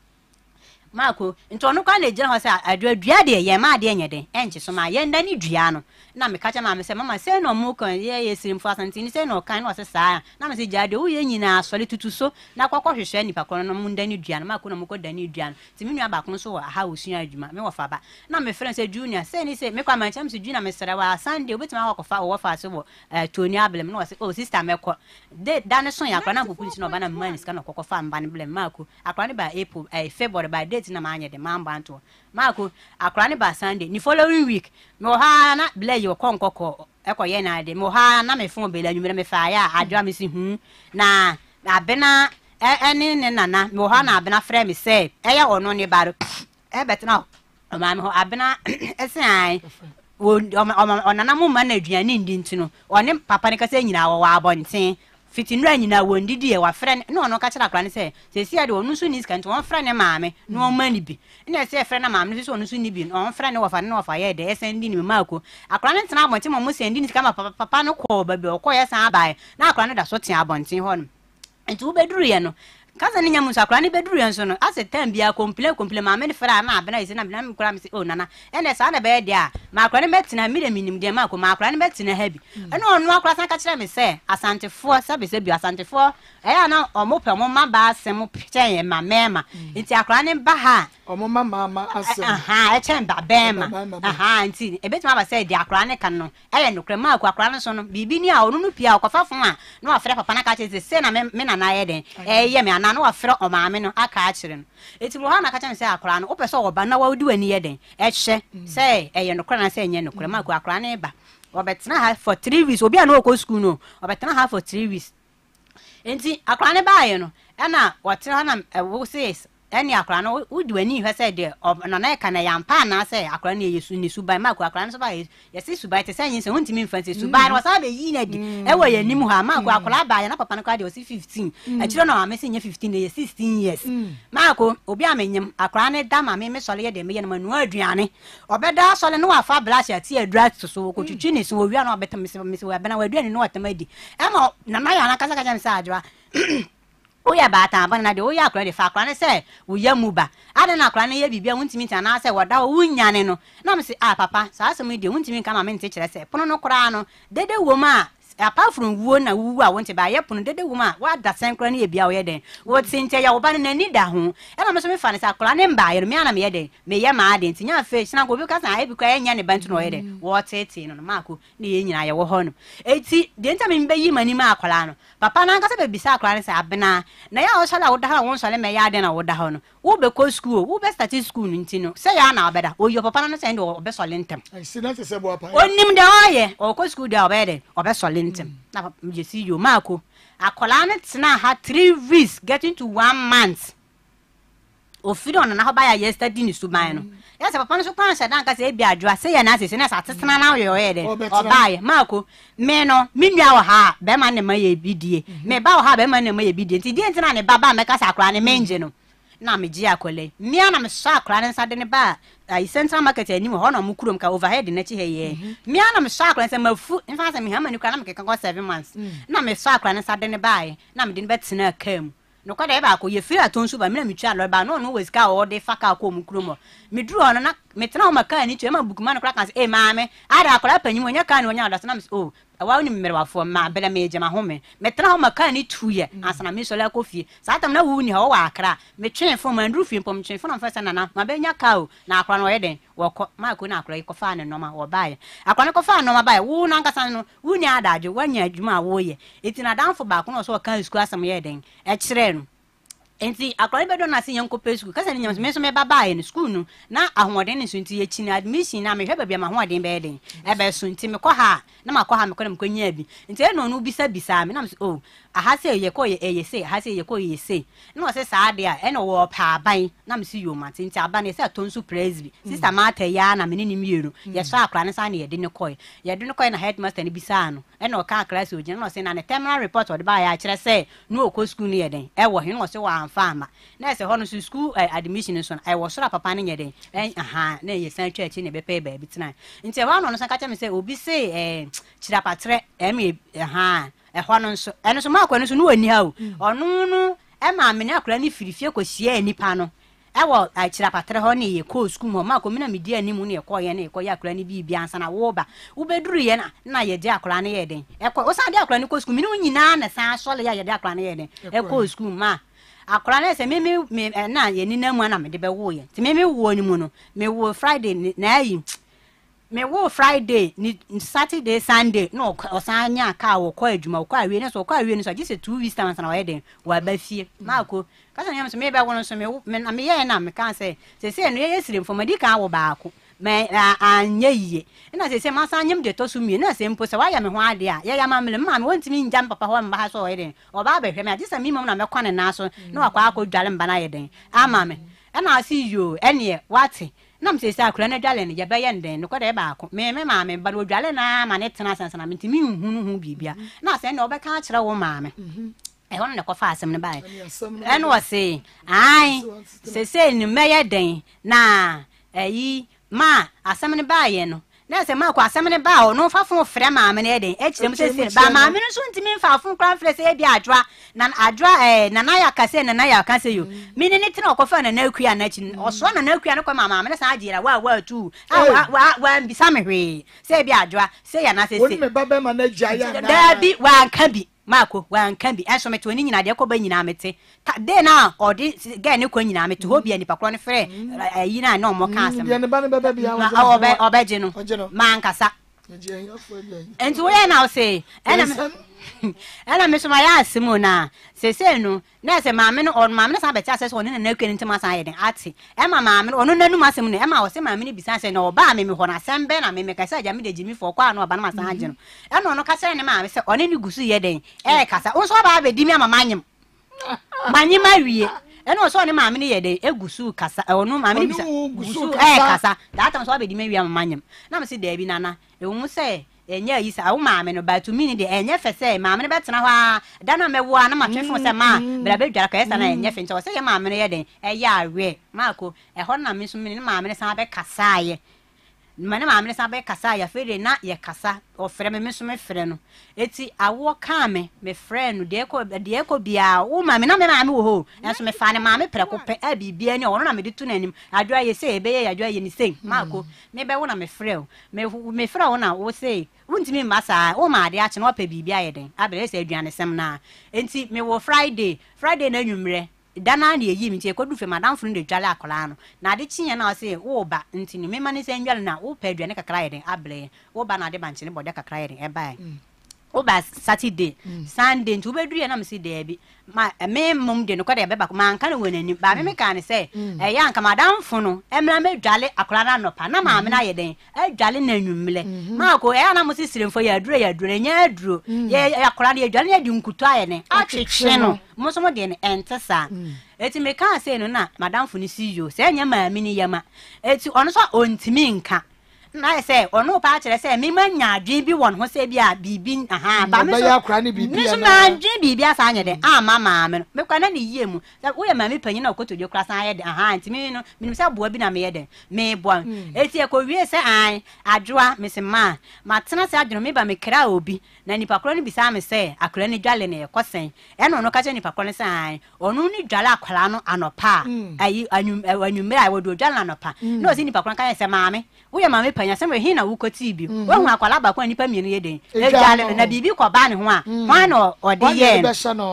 Marco, into no kind of general say, I do a dria de ye ma de nya de enche so ma ye nda ni dua no na me ka cha ma me say mama say no mu kan ye ye sirim for asante ni say no kan no say saa na me say jade wo ye nyina asole tutu so na kwakwa hwehwe ni pakoro no mu nda ni dua no Marco no mu ko da ni dua no ti me nua ba ko so ha osua adwuma me wo fa ba na me friend say junior say ni say me kwa man cham say junior me sere wa Sunday obetima wa ko fa wo fa so wo Tony Ablem no say oh sister me ko de da ne so ya kwa na kokuli no ba na man ska no kokko fa mba ne blem Marco akwa ne ba April February ba na manya de mamba nto Marco akra ne ba Sunday ni following week me ha na ble yo konkoko ekoye na de me ha na me fon be la nwumere me fa ya adwa me si hu na abena ene ne nana me ha na abena frɛ me say eya ono ne baro e betna o ma me ho abena ese ai o onana mu ma na aduane ndi ntino one papa ne ka se nyina wo wa abonten fitinura nyina wondidi e wa frɛ no no ka kyerɛ akra ne sɛ sɛ sia de onu so ni sika nti won frɛ ne maame no ma ni bi ina sɛ frɛ na maame no so onu so ni bi on frɛ ne wa fa ne wa fa ye de esendi ni maako akra ne tena abonten mo mo sendi ni sika ma papa papa no kɔ ba bi ɔkɔ ye san abae na akra ne da so tea abonten hɔ no nti wo beduru ye no kaza ni nyamu sakra ni beduru ye so no ase tam bia complain complain maame ne frɛ na abena ise na bena me kura me se oh nana ene sa na be de a ma akra ne metina mi de minim de maako ma akra ne metina ha bi ene onu akra san ka kyerɛ me sɛ asantefo sabe se bi asantefo eya na omo pɛ mo ma ba asem kyɛn ye ma mema nti akra ne ba ha omo ma mama asem aha e kyɛn ba bema aha nti ebetima ba sɛ de akra ne kan no ɛyɛ nokra maako akra ne so no bibi ni a onu no pia okɔfafo a na wafrɛ papa na ka kyerɛ se na me me nana ye den ɛyɛ me ana na wafrɛ o maame no aka akyerɛ no eti mo ha na ka kyerɛ sɛ akra no wopɛ sɛ oba na wawudi wani ye den ɛhyɛ sɛ ɛyɛ nokra na sɛ ɛnyɛ nokra maako akra ne ba obetena ha for three weeks obi a no okɔ school no obetena ha for three weeks enti akra ne ba ye no ɛna wɔtena na wo says any akra no would do any who said there of nana can I am pan I say akra ni yesu ni subai ma ko akra no so ba yes subai te say yin se wonti mi fancy subai no sa be yi na di e wo ya nim ha ma ko akra ba ya na papa no kwa de was fifteen e kiro no ma se fifteen ye sixteen years ma ko obi amenyem akra ne da ma me me sole ye de me ye no manu aduane obeda sole no wa fa blash ati adra so ko twitwi ni so wo wi na obeta me se me se wa bena wa aduane no watamadi e ma nana ya na kasa kasa me sa adwa Oya bata abana de oya akra de fa akra ne se oya muba ade na akra ne ye bibia wuntimi ta na se woda wunyane no na me se ah papa sa asem de wuntimi ka ma me nte kire se pono no kra no dede wo ma apart from wo na wu a wonte ba ye pono dede wo ma wa da sen kra ne ye bia wo ye den wo tinte ya wo ba ne ni da ho e na me so me fa ne se akra ne mba ye me ana me ye den me ye ma ade ntinya fe hina go bi ka san ai bi kwa ye nya ne bantu no ye den wo tete no ma ko ne ye nyina ye wo ho no eti de nta me mba yi mani ma akra no papa na nkasa be bisa akra ne se abena na ya o sala wo da ha won sale me ya de na wo da ha no wo be ko school wo be start school nti no se ya na obeda o yo papa na se ndo obe sole ntem I see that is about papa onim de oye o ko school de obede obe sole ntem na je si yo mako akola ne tena ha three weeks getting to one month o fi don na ho ba ya yesterday ni suban no ya se papa no so pan se dan ka se e bi adwa se ya na se se na sa tetena na yo ye de obaye mako me no me nua wo ha be ma ne ma ye bidie me ba wo ha be ma ne ma ye bidie nti die ntina ne baba me ka sa akra ne menje no na me ji akole me ana me so akra ne sa de ne ba ai central market ani mo ho na mo kurom ka overhead na chi he ye me ana me so akra ne sa mafu in fa sa me ha ma ni kra na me ke ka seven months na me so akra ne sa de ne ba na me de ne betina kam no kwa de ba ko ye fi atonsu ba me na me twa lo ba no no we ska o de faka ko mo kurom me duru ono na me tena o maka ni twa ma bukuma no kra kan se e ma me ada akra panyi onya ka ni onya da na me oh awa ni mmere wafo ma bela me jema home me tena ho maka ni two ye asana me sola kofi sa tam na wu ni ho wa akra me twen fo ma ndru fi mpom twen fo na mfa na na ma be nya ka o na akra no ye den wo ko ma ko na akra ko fa ne no ma wo ba ye akra ne ko fa no ma ba ye wu na nkasa no wu ni adaje wanya adwuma wo ye eti na danfo ba ko no so kan school asam ye den e kire no enti akra be do na se yanko pe school kasa ni nyam me so me baba ye no school no na ahoden ni so nti ye chi na admission na me hwe ba bia ma hoden be den e be so nti me ko ha na ma ko ha me ko na me ko nya bi nti e no no bisa bisa me na me oh aha se ye ko ye ye se aha se ye ko ye se na o se sa de a e no wo pa aban na me si yo ma nti aban e se tonsu praise bi sister mata ya na me ni mienu ye so akra ne sa na ye de ne ko ye de ne ko na headmaster ni bisa no e no ka class oji na o se na ne terminal report o de ba ya kire se no ko school ni ye den e wo he no se wa fama na se ho no school admission so I was sure papa ne ye den aha na ye san church ne be pay ba bi tena nti e wa no no san ka che me se obi se eh chirapatre em aha e ho no so e no so ma kwano so no wani ha o onu no e ma me ne akura ni firifie ko sia nipa no e wo chirapatre ho ne ye ko school mo ma ko me na me di animu ne ko ye ne ko ya akura ni bi bi ansa na wo ba wo beduru ye na na ye di akura ne ye den e ko o san di akura ni ko school me no nyina na san sole ya ye di akura ne ye den e ko school ma akora na se me me na ye ni na mu na me de be wo ye ti me me wo ni mu no me wo Friday na ayi me wo Friday ni Saturday Sunday no osanya ka wo ko adwuma ko awie ne so ko awie ne so just two weeks time na wa ye den wa ba fie ma ko ka se nyam so me be wo no so me na me ye na me kan se se se no ye sire mfo madi kan wo ba ko me anya yiye na se se ma san nyem de to so mi na se mpo se wa ya me ho ade a ya ya ma me ma me wontimi njam papa ho mba ha so ye den o ba ba hwe me ade se mi mom na me kwane na so na akwa akodwale mba na ye den ama me e na asi yo ene wate nam se se akura na dwale ne ye be ye den no ko de ba ko me me ma me ba no dwale na ma ne tena sansa na mentimi hunu hu bibia na se na obeka akire wo ma me e ho ne ko fa asem ne ba e no se ai se se ni me ye den na eyi ma asem ne ba ye no na se ma ko asem ne ba o no fa fun frɛ ma me ne den e kire mu se se ba ma me no so ntimi fa fun kran frɛ se e bi adwa na adwa eh na na ya kase na na ya kase yo mi ne ne tena ko fa na na akua na chi o so na na akua ne ko ma ma me sa agira wa wa tu wa wa bi sa me hwe se e bi adwa se ya na se se woni me ba ba ma na gya ya na da bi wa nka bi mako wa nka bi enso meto ni nyina de ko ba nyina mete de na odi ga ne ko nyina mete ho bia ni pakro ne frɛ ayi na na omo ka asem bia ne ba ne ba ba bia wa obe obeje no ma nkasa enti wo ya na o se ena ena me so ma ya asem na se se no na se ma me no on ma me sa be tia se so ne na akwa ni ntima san ye den ati e ma ma me ono nanu asem no e ma wo se ma me ni bisa se na oba me me ho na asem be na me me ka sa ja me de jimi fo kwa na oba na ma san age no e no no ka se ne ma me se one ni gusu ye den e kasa wo so ba be di mi ama manyem manyem awie eno so ne maame ne ye den egusu kasa onu maame ne bisa gusu eh kasa that time so abedi me wi amanyam na me se da bi nana e wo mu se enya yi sa wo maame no ba to me ne de enya fe se maame ne betena ho a da na mewo a na matwefo se ma bra be dwara ka esa na enya fe nche wo se ye maame ne ye den e ya awe maako e ho na me so me ne maame ne san be kasa ye mane maame ne san be kasa ya fe de na ye kasa o frɛ me me so me frɛ no eti awo ka me me frɛ no de ko de ko bia wo maame na me maame wo ho enso me fa ne maame prɛko pɛ a bibia ni ono na me de tu nanim adwa ye se ebe ye adwa ye ni se maako me be wo na me frɛ o me me frɛ wo na wo se wuntimi masa wo ma ade a che no pɛ bibia ye den abere se aduane sem na enti me wo Friday Friday na nwumre dana na eyi mi tie kodu fe madam funu de dwale akola no na ade chinya na o se wo ba ntini me mane se ndwale na wo pa aduane kakra ye den abele wo ba na ade banche ne bode kakra ye den e ba wo ba Saturday Sunday ntu bedu ye na me se de bi ma me mum de no kwade be ba ko man kan wonani ba me me kan se e ya nka madam funu emra me dwale akola na no pa na ma me na ye den e dwale na nwumle ma ko e na mo se siremfo ya duro ya duro nya duro ye akola ye dwale ya di nkuto aye ne a twetwe no mo so mo de ne entesa eti me kan se no na madam funu si yo se nya ma mi ni yama eti ono so ontimi nka na say ono pa kire say me manya adwen bi won ho say bia bibi aha ba me so akra ni bibi na na adwen bibi asa anya de ama maame no me kwa na ne yie mu wo ye maame panyin na okotodie kura san ye de aha ntimi no minim say boa bi na me ye de me boa eti e ko wie say an adwoa me se ma matena say adwono me ba me kra obi na nipa kro ni bisa me say akra ni dwale ne kosen e no no ka che nipa kro ni san onu ni dwale akwala no anopa ayi anyu anyu ai wodo dwale anopa no si nipa kro kan say maame wo ye maame panya se me hin na wo koti bi wo hu akwala ba kwa nipa mienu ye den e dwale na bibi ko ba ne ho a ho na ode ye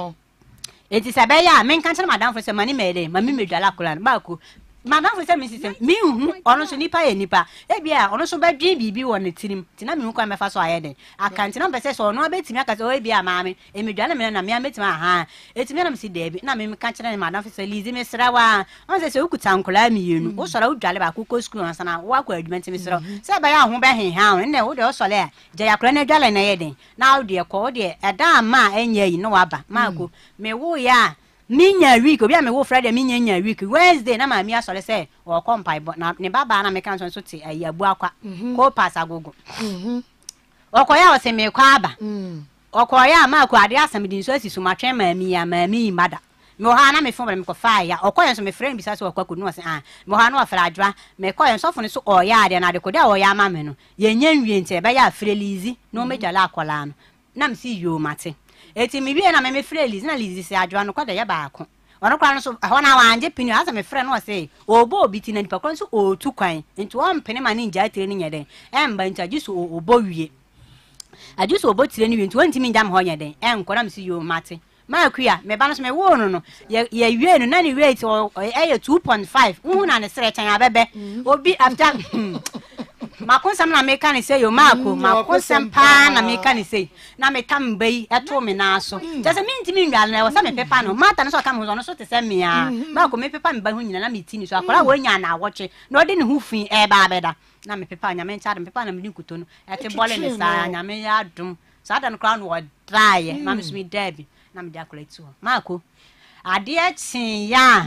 eti se be ya men kan che madam fo se mani me de mami me dwale akwala ba ko madam fo se me se mi hu ono so nipa ye nipa e bia ono so ba dwen bibi wo ne tirim tina me hu kwa me fa so aye den akanti na pese so ono abetimi aka se o bia maame e me dwale me na me ametimi aha etimi na me si de bi na me kan che madam fo se lizi me sra wa on se se ukuta nkola mi yenu wo sora wo dwale ba ko school on sana wo akwa adwuma mi sra se ba ya ho be hen ha ne wo de o sole a je yakora na dwale na ye den na wo de ko wo de eda ma enya yi no waba ma ko me wo ya minya week obi a me wo Friday minya nya week Wednesday na ma mi asole say o kompai na ne baba na me kan so te ayi abu akwa ko pass agogo mhm okoya o se me kwa aba mhm okoya ma ko ade asam din so asisu ma twen ma mi ya ma mi mada me ha na me fo me ko fa ya okoya so me friend bi sa so akwa ko no se ah me ha na ofra adwa me koya so fo ne so o ya ade na de ko de o ya ma me no ye nya nwie nte be ya frelizi no me jala akola no na me si yo mate eti mi bia na me me frɛ Lizi na Lizi se adwa no kwada ya baako ono kwa no so ho na wanje pinu asa me frɛ no se obo obi ti na nipa kwa so otu kwan nti o mpene ma ne nja tire ni nyeden emba nti agiso obo wie agiso obo tire ni wie nti wonti mi njam ho nyeden en kwara me si yo mate ma kuya me ba no so me wo no no ye wie no na ni weight e two point five hu na ne sere chan abebe obi after makonsam na meka ni say yo mako makonsam pa na meka ni say na meka mbai eto me na so just me ntimi ndwal na wo sa me pepa no mata no so ka mo no so te se me a mako me pepa mba hu nyina na me tini so akwara wo nya na awoche na odi ne hu fin e ba abeda na me pepa nya me ncha me pepa na me nkuto no ete bole ne sa nya me ya dum sa da no crown wo dry ma me so me dabi na me decorate ho mako ade a chin ya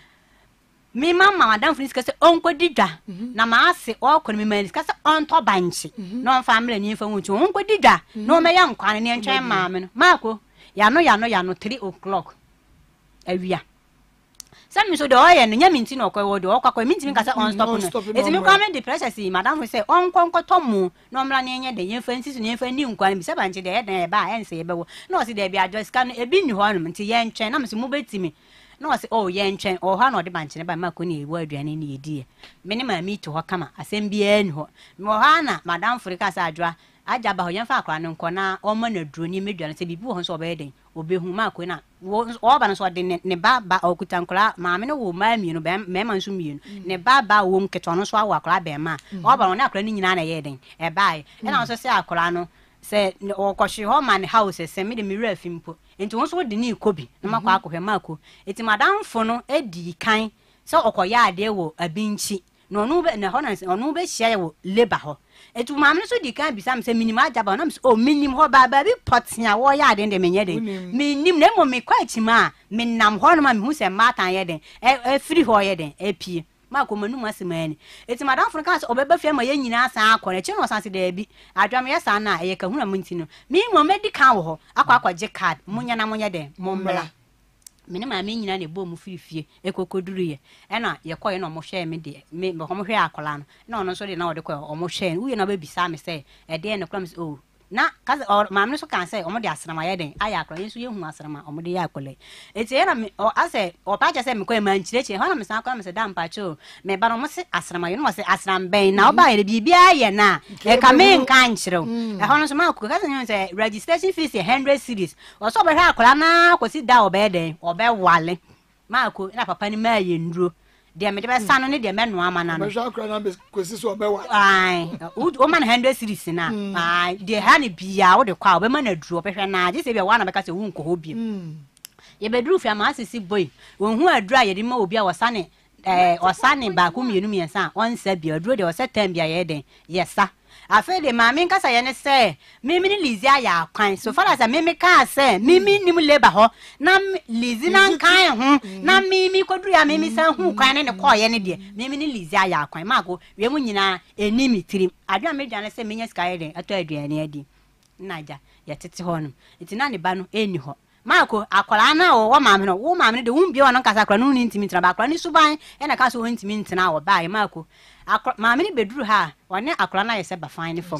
mi mama madam Fris kase onko didwa na ma ase okọ mi manis kase onto banchi no family ni fa nwuchu onko didwa no me ya nkwane ne ntwen maame no mako ya no ya no ya no three o'clock awia sami so de oye no nya minti no okọ wo de okọ minti mi kase on stop no eti mi kwa me depression si madam Fris say onko onko tomu no mra ne nya de yen fa nsi so ne fa ni nkwane bi se banchi de e ba e nse ye bewo no si de bi adjust kan ebi ni ho no nti ye ntwen na me so mu betimi no say oh ye ntwen o ha no de banche ne ba ma ko ni ewu aduane ni yedi me ne ma mi to ho kama asem bia ni ho me ho na madam Afrika sa adwa aja ba ho yen fa akwa no nko na o ma na duro ni meduane se bibi ho so oba eden obehu ma ko na o ba no so de ne ba ba okuta nkola ma me no wo ma mi no be me ma nso mi no ne ba ba wo mketo no so awo akwa be ma o ba no na akwa ni nyina na ye eden e bai e na so se akwa no se o kwashi ho man house se me de mi rafimpo enti won so de ni kobi na makwa akohwe mako enti madam fo no edi kan se okoya ade wo abinchi no no be na ho na no be hia wo labor ho etu maame so di kan bisa me se minimum ajaba na me o minimum ho ba ba bi potia wo ya de de menye de minim na mo me kwa chima me nam ho no ma me hu se matan ye de e free ho ye de e pie ma ko manu masemani eti madam fun kan so obeba fie ma ye nyina san akore chi no san se da bi adwam ye san na ye ka huna munti no mi mo medical wo ho akwa akwa je card munya na munya de mommla me ne ma me nyina ne bo mu firifie ekokoduru ye e na ye koye no mo hwe me de me mo hwe akola no na ono so de na ode koye o mo hwe uye na ba bisa me se e de ne kram se o na kaze or maame so kan say omo de asrama ye den aya akra yesu ye hu asrama omo de ya akole eti ye na me o ase o pa cha say me ko ma nchireche ho na me san kwa me se da mpa cho me ba no mo se asrama ye no se asram ben na o ba ye bibia ye na e ka me nka nchire e ho no so ma ko kaze nyo say registration fees one hundred cedis o so be hwa akra na ko si da o be den o be wale ma ko na papa ni ma ye nduro de me de be sanu ne de me no ama na no be sha akra na be ko si so be wa ai o man one hundred cedis na ai de ha ne bia wo de kwa o be ma na duro be hwe na je se bia wa na be ka se wu nko ho bi ye be duro fi ama asisi boy won hu adura ye de ma obi a wasane eh osane ba ku mienu miensa on sa bia duro de o se tem bia ye den yesa afa de maame nkasa ye ne se mimi ni lizi aya akwan so far as mimi ka se mimi ni mu labor ho na lizi na nkan ho na mimi koduru ya mimi san hu kwan ne ne ko ye ne de mimi ni lizi aya akwan mako we mu nyina enimi tirim adwa me dwane se menya sika ye den ato aduane adi naja ye tete ho no itina ne ba no eni ho mako akwala na wo wo maame no wo maame de wo mbie wono nkasa akra no ni ntimi ntira ba akra ni suban e na ka so wo ntimi ntina wo ba ye mako maame ni beduru ha wone akra na ye se ba fine form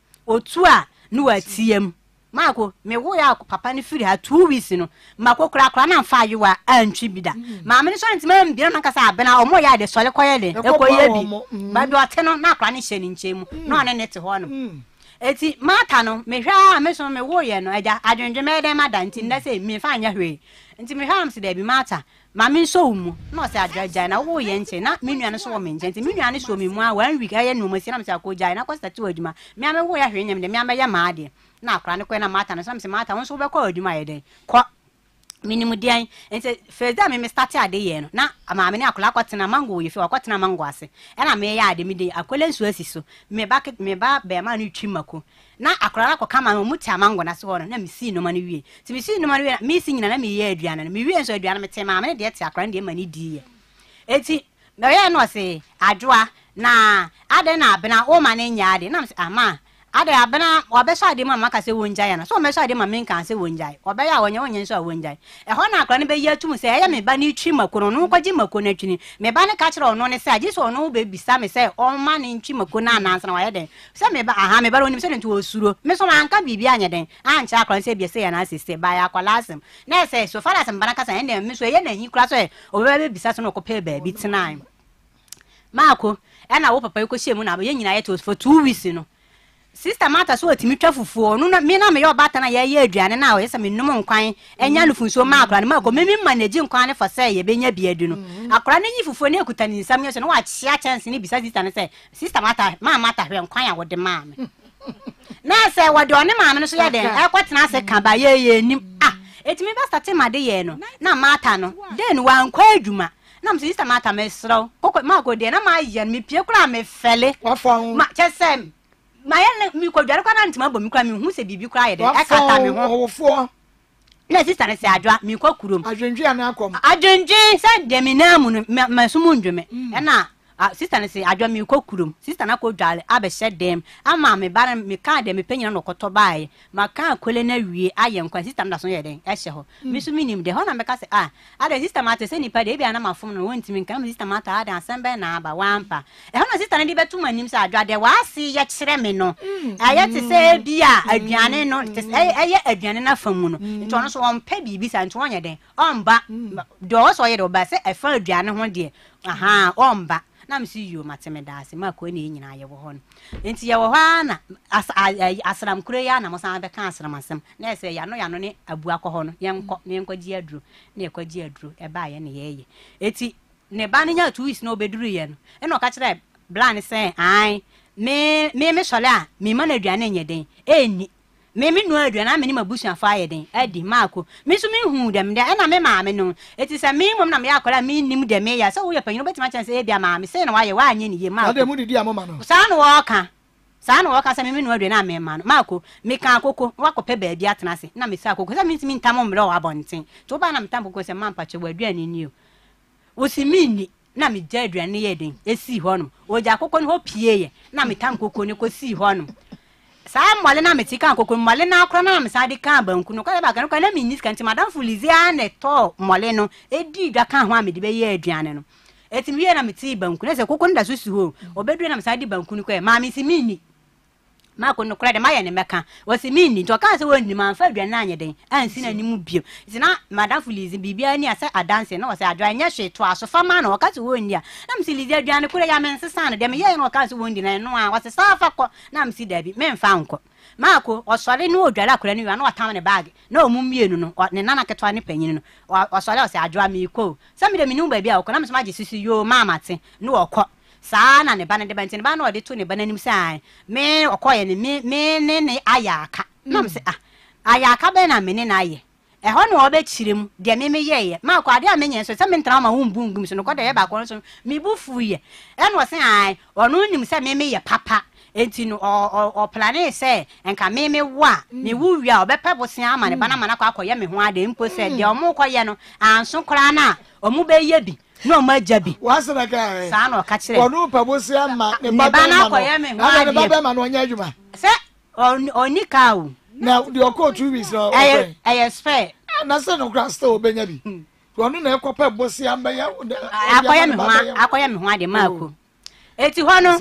otu a no atiem mako me wo ya papa ni firi ha two weeks no mako kra akra na mfa yiwa antwi bida maame ni so ntima mbie no nkasa abena omo ya de sole koye de ekoye bi ba do ate no na akra ni hye ni nchemu no ne nete ho no eti mata no me hwa me so me wo ye no aja adwendwe me de mada nti nda se me fa anya hwe nti me hwa am se da bi mata ma me so mu no se adwaja na wo ye nche na me nua no so wo me nche nti me nua no so me mu a one week aye no mo si na me se akoja na ko start waduma me am wo ya hwe nyam de me am ya ma ade na akra ne ko na mata no so me se mata won so be ko waduma ye de ko minimum dian nti first day me start ade ye no na ama me ne akola kwatena mango ye fi kwatena mango ase e na me ya ade me de akola nsu asiso me ba me ba be ma no twi mako na akola ko kama mo muti mango na so no na me si no ma no wie ti me si no ma no wie me si nyina na me ye aduane no me wie nso aduane me te ma me de te akola de ma ni di ye eti me ye no se adwoa na ade na abena o ma ne nya ade na me ama ade abena obesha ade mama ka se wonjai na so obesha ade mama nka se wonjai obeya wonye wonye nso wonjai e ho na akra ne be ye atum se eye me ba ni twi makoro no kwaji makoro na twini me ba ne ka kire ono ne se agi so ono be bisa me se o ma ne twi makoro na anansa na waye den se me ba aha me ba oni se ntu osuro me so anka bibia anye den anche akra se bia se ya na asese ba ya kwalasem na se so far as mbana ka sa ende me so ye na hi kura so e obe be bisa so no ko pe ba bi tenai mako e na wo papa ko hye mu na ye nyina ye to for two weeks no sister mata so atimi twafufuo no na me na me yo bata na ye ye aduane na o yesa me num nkwan enya no funso ma akra ne ma ko me me manage nkwan ne for say ye benya biadu no akra ne yifufuo ne ekuta ni nsam ye so no wa chia chance ne bisa sister ne say sister mata ma mata hwe nkwan ya wode ma me na say wode one ma me no so ye den e kwetena se ka ba ye ye nim ah etimi ba start ma de ye no na mata no den wa nkwa adwuma na me sister mata me sro kokko ma ko de na ma ye me pie kura me fele ma chesem my mi ko dware kwa na ntima bo mi kwa mi hu se bibi kwa ye de e kata mi ho ofo na sister ne se adwa mi kwa kurom adwendwe ana akom adwendwe se de mi na mu ma sumu ndweme e na sister ne se adwa mi kwa kurom sister na ko dwale abe hye dem ama me ba mi ka de mi panyina no koto bae ma ka kole na wie aye nkwa sister na so ye den e hye ho mi su minim de ho na me ka se ah ade sister mata se ni pa de bia na mafom no wontimi nka sister mata ade asembe na aba wampa e ho na sister ne di betu manim se adwa de wa asi ye kire me no aye te se bia aduane no te aye aduane na famu no nti ono so on pa bibi sa nti wonye den omba do so ye do ba se e fa aduane ho de aha omba na msi yo mateme daase ma ko ne nyina ye wo ho nti ye wo ha na asram kure ya na mo san be kan asram asem na se ya no ya no ne abu akọ no ye nko ne nko gi aduru na ye ko gi aduru e ba ye ne ye ye eti ne ba ne nya two weeks na obeduru ye no e no ka kire blan se ai me me me sole a me ma na aduane nye den eni me me no aduane ameni mabusu afa ye den adi maako me so me hu dem de na me maame no eti se me mom na me akola me nim de me ya se wo ye panyin betima chance e bia maame se na wa ye wa anye ni ye maako ade mu didi amoma no sa no wo ka sa no wo ka se me me no aduane ame ma no maako me ka akoko wakope ba bia atena se na me se akoko se me ntimi ntamo mre wo abonten to ba na me tampo ko se mampa che wa aduane ni o wo si mini na me ja aduane ye den esi ho no wo ja akoko no ho pie ye na me tam koko ne ko si ho no sa mwale na metika akoko mwale na akora na me sa de kan banku no ka ba kan na me nis kan ti madam fulizia na to mwale no edi dwa kan ho a me de be ye aduane no eti me ye na meti banku na se koko nda so si ho obedu na me sa de banku no ko ma me si mini ma ko no kra de ma ye ne meka wasi mini to kan se woni ma fa aduane na anye den ansi na nimu bio iti na madam fulizi bibia ni ase adanse na wasi adwa anya hwe to aso fa ma na wakati woni a na me si lizi aduane kura ya me nsesa na de me ye no wakati woni na no a wasi safa ko na me si dabi me mfa nko ma ko osore ni odwala akura ni wa na watam ne bag na omumienu no ne nana ketwa ne panyin no osore wasi adwa me ko sa me de me nu ba bia ko na me so ma gisisi yo mama te no okọ sa na ne ba ne de ba nti ne ba na ode to ne ba nanim sai me okoye ne me me ne ne ayaka na me se ah ayaka be na me ne na aye e ho no obe chirem de me me ye ma ko ade a me nyen so se me ntra ma humbungum so no ko de ye ba ko so me bufu ye e no se ai onu nim se me me ye papa enti no o o plane se enka me me wa me wu wi a obepe bosen ama ne ba na mana ko akoye me ho ade mpo se de o mu koye no anso kra na o mu be ye bi no ma jabi wasana ka sa no ka kire onu pabosi ama ne ba na koye me ho ade ne ba be ma no nya adwuma se oni ka o na the oko two weeks no eh eh spare na se no kra still obenya bi onu na ekopa bosi ama ya akoye me ho akoye me ho ade maako eti ho no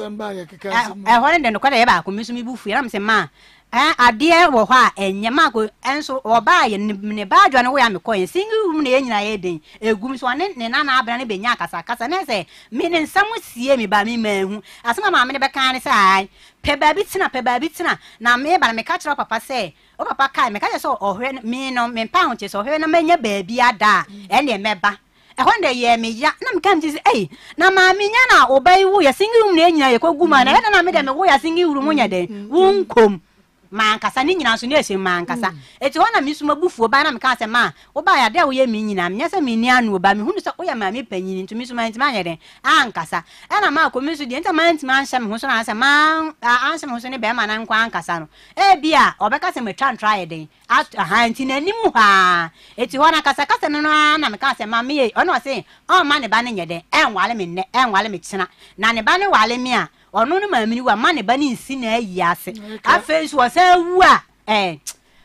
eh ho ne de ko de ba ko mi so mi bufu ya na me se ma eh ade wo ho a enye ma ko enso oba ye ne ba adwane wo ya me koye singi room ne nyina ye den egum so ne ne na na abra ne benya kasa kasa ne se me ne nsam sie me ba me mahu asema ma me ne be kan ne sai pe ba bi tina pe ba bi tina na me ba na me ka kira papa se o papa kai me ka so ohwe me no me pa ho che so ohwe na menya ba bi ada e ne meba e ho nde ye me ya na me kan ti eh na ma me nya na obai wo ya singi room ne nyina ye ko guma na na me de me wo ya singi room nya den wunkom mankasa ni nyina so ne ese mankasa eti hona mi suma bufuo ba na me ka se ma wo ba ya de wo ye mi nyina me se mi ni anu oba mi hunu so wo ya ma mi panyin ntu mi suma nti ma nyede ankasa ana ma ko mi so de nta ma nti ma nhya me ho so na se ma anhya me ho so ne be ma na nkwa ankasa no e bia obeka se me twa ntwa ye den aha nti na nimu ha eti hona kasa kasa no na me ka se ma me ono se o ma ne ba ne nyede enwale me ne enwale me kyena na ne ba ne wale me a onu no mamini wa ma ne ba ni nsi na ayi ase afa so wasa wu a eh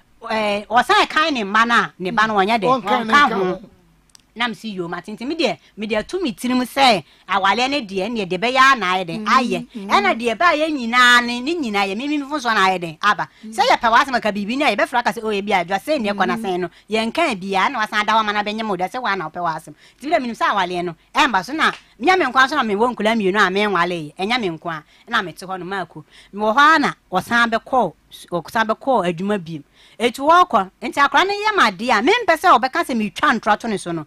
eh wasa kan ne ma na ne ba no wonya de ka ho na msi yo matinti mi de mi de tu mi tirim se awale ne de ne de be ya na aye de aye ena de ba ye nyina ne ni nyina ye mi mi fun so na aye de aba se ye pa wasa maka bibi ne ye be fra ka se o ye bi adwa se ne ko na sen no ye nkan bia na wasa da wa ma na be nyemo de se wa na ope wasa ti bi mi se awale no e mba so na nya me nkwa so na me wo nkula mi no a me nwale enya me nkwa na me te ho no maku me wo ha na wosan be call o kusan be call adwuma bi etu woko enti akora ne ye made a me mpese obeka se me twa ntrato ne so no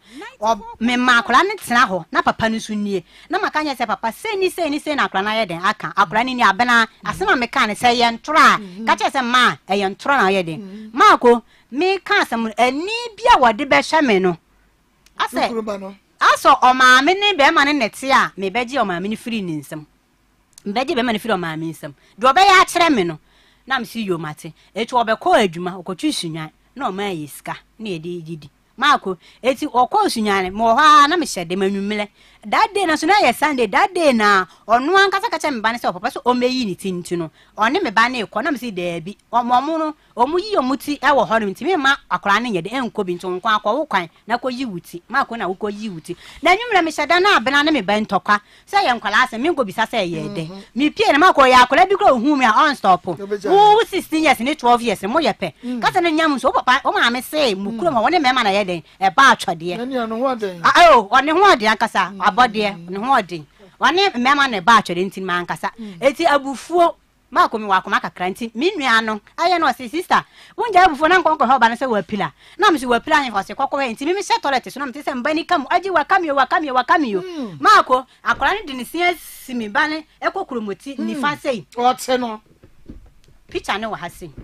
me ma akora ne tena ho na papa ne so nie na maka nya se papa se ni se ni se na akora na ye den aka akora ne ni abena asema me ka ne se ye ntra ka che se ma e ye ntra na ye den ma ko me ka se ani bia wode be hwe me no ase aso o ma me ne be ma ne nete a me beje o ma me ne free ni nsem beje be ma ne free o ma me nsem do be ya kire me no na msi yo mate etu obekọ adwuma okotwi sunyan na o ma yisika na ede gidi maako eti okọ sunyan mo ha na me hyede manwumle that day na so na ye Sunday that day na onu ankasa kacha me ba ne se papa so o meyi ni tinti no one me ba na ekọ na me si da bi omo no omu yi omuti e wo ho no ntimi ma akora ne yede enko bi nto nkwa akọ wo kwan na ko yi wuti maako na wo ko yi wuti na nwumre me hyede na abena na me ba ntokwa se ye nkwala ase me ngo bisa se ye de me pie na maako ya akora bi kro hu me on stop wo sixteen years ni twelve years mo ye pe kasa na nyam so papa o ma me se mu kuro ma woni me ma na ye de e ba atwode na ni anu ho den ayo oni ho ade akasa abode ni ho ade woni me ma na ba atwode ntin ma ankasa eti abufuo ma ko mi wa ko maka kranti mi nua no aye no se sister wonja abufuo na nkonko ho ba na se wa pila na me se wa pila hin fo se kokko he nti mi mi se toilet so na me se mbani kam agi wa kamio wa kamio wa kamio ma ko akora ni de ni sia simi ba ne ekokuromoti ni fa sei o te no picture ne wa ha sei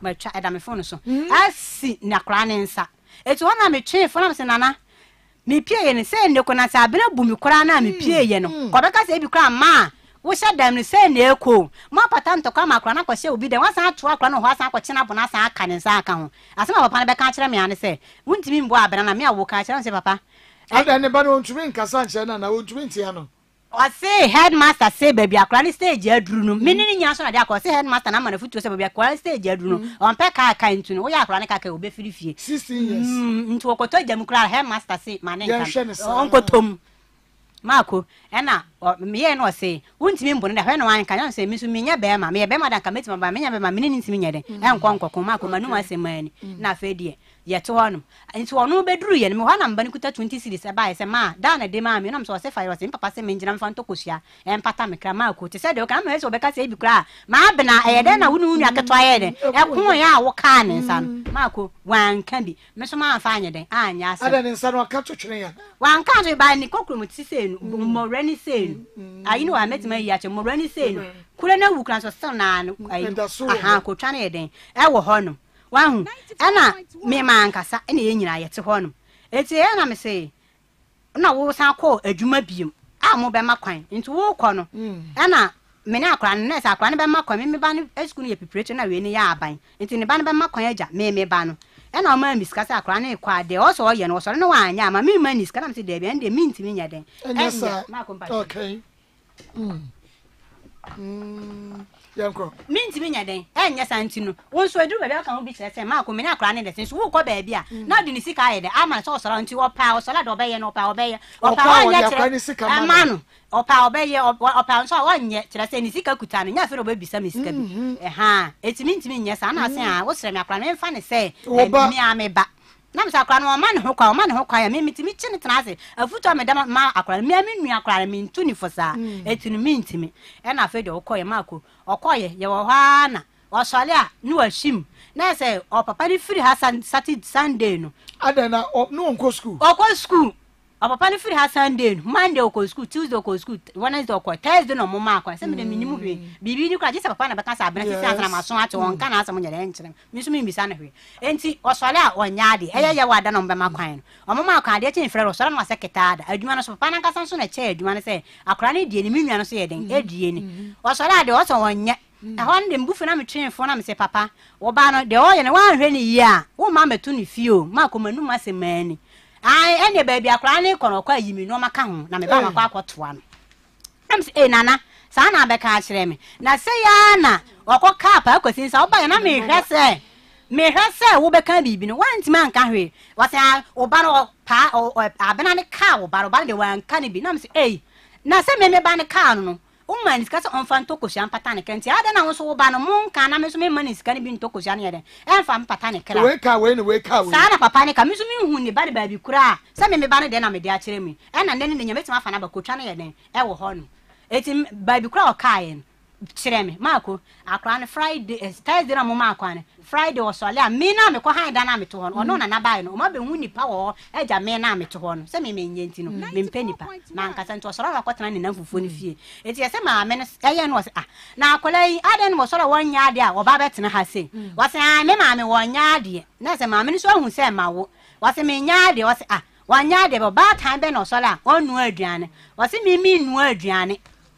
ma twa eda me phone so asi na kra ne nsa eti wona me twe phone am se nana me pie ye ne se ne ko na sa abena bu me kra na me pie ye no ko be ka se bi kra ma wo sha dam ne se ne eko ma pata ntokwa ma kra na ko se obi de wan san ato akra na ho asan ko chena bo na san aka ne nsa aka ho asema papa ne be ka kire me ane se wuntimi mbo abena na me awo ka kire se papa ada ne ba no ntumi nkasa nche na na wontumi ntia no o say headmaster say baby akra ni stage aduru no me ni nya so na de akra say headmaster na ma na futu say baby akra stage aduru no on pe ka aka ntu no wo ya akra ni ka ka obe firi fie sixteen years ntu okoto jam kra headmaster say ma ne nka onkotom mako ena me ye no say wuntimi mbo ne da hwe no wan kan say mi so me nya be ma me be ma da kan metima ba me nya be ma me ni ntimi nya de en kwa nkoko mako manu asemani na fe die yet honum nti onu beduru ye me hwana mba ni kuta twenty series e ba ye se ma da na de ma me nam so se fire se papa se me njina mfa ntokosia e mpata me kra mako te se de o kan ma se obeka se bi kra ma abena e de na wunu wunu aketo aye de e ko ya wo ka ne nsa mako wan kan bi me so ma fa anye de anya ase ada ne nsa no akato twene ya wan kan so ba ni kokru mu ti se nu mo reni se nu ayi no ametima yi ache mo reni se nu kure na wu kran so still na ayi aha ko twa ne den e wo honum wahu ana me mankasa ene ye nyina yete honum eti e na me se na wo san ko adwuma biem a mo be makwan nti wo kɔ no ana me na akra no nesa akra no be makwan me me ba no esku no ye preparation na we ni ya aban nti ne ba no be makwan agya me me ba no ena o ma miska sa akra no kwa de o so ye no so no wa anya ma me ma niska na me se de be ende me ntimi nya den enya ma okay mm mm yanko minti mi nya den enya santi no won so edu bebe kan obi kire se ma ko me na akra ne de so wo ko ba bia na de ni sika ye de ama so so nti wo pa o so la do be ye no pa o be ye o pa o nya kire ama no o pa o be ye o pa so o nya kire se ni sika kuta no nya fe do be bisa mi sika bi eh ha eti minti mi nya sa na se a wo sere me akra me mfa ne se mi a me ba na msa akra no ma ne ho kwa o ma ne ho kwa ya me mitimi chi ne tenase afuto me da ma akra me me nua akra me ntu ni fosa eti no mintimi e na fe de okoye mako okoye ye wo ha na o sole a nu ashim na se o papa ni free ha Saturday Sunday no ada na no onko school okọ school o papa ni free ha Sunday no Monday okọ school Tuesday okọ school Wednesday okọ Thursday no mo ma akwa se me de minimu hwe bibi ni kwa je se papa na beka sa abena sisi asana maso ate won kana asem nyere nkyere mi so mi bisa na hwe enti o sole a onya de eye ye wada no mbe makwan no o mo ma akwa de che frere o sole no sekretada adwuma no so papa na kasa so na che adwuma no se akra ne die ni mi nua no so ye den edie ni o sole a de o so wonye ahon de mbufu na me twen fo na me se papa wo ba no de o ye ne wan hwe ni yi a wo ma metu ni fio ma ko manu ma se mani ai ene ba bia kra ne kono kwa yimi no maka ho na me ba makwa akotoa no am se e nana sa na be ka kire me na se ya na okoka pa akosin sa oba ya na me hwese me hwese wo be ka bibi no wanti man ka hwe wase o ba no pa abena ne ka wo ba ro ba de wan ka ne bi na me se eh na se me me ba ne ka no umma ni skasa on fan toko shan patane kenti ada na wo ba no mun kana me so me mani skani bi toko shan ye den en fa patane kra we ka we ni we ka we sa na papa ni ka me so me hu ni ba de ba bi kura sa me me ba ne de na me de a kire mi en na ne ne nya metima fa na ba ko twa na ye den e wo ho no eti ba bi kura o ka ye kire me mako akra ne Friday Thursday na mo mako ne Friday o so ale a me na me ko han da na me to ho no na na ba no o ma be hu nipa wo eja me na me to ho no se me me nye nti no me mpa nipa na nkasa nto so ra kwatana ne na fufuo ne fie eti ese ma me no eye no ah na akola yi ade no so ra wonya ade a wo ba betena ha se wo se ah me ma me wonya ade na se ma me no so hu se ma wo wo se me nya ade wo se ah wonya ade ba tan be no so ra onu aduane wo se me mi nu aduane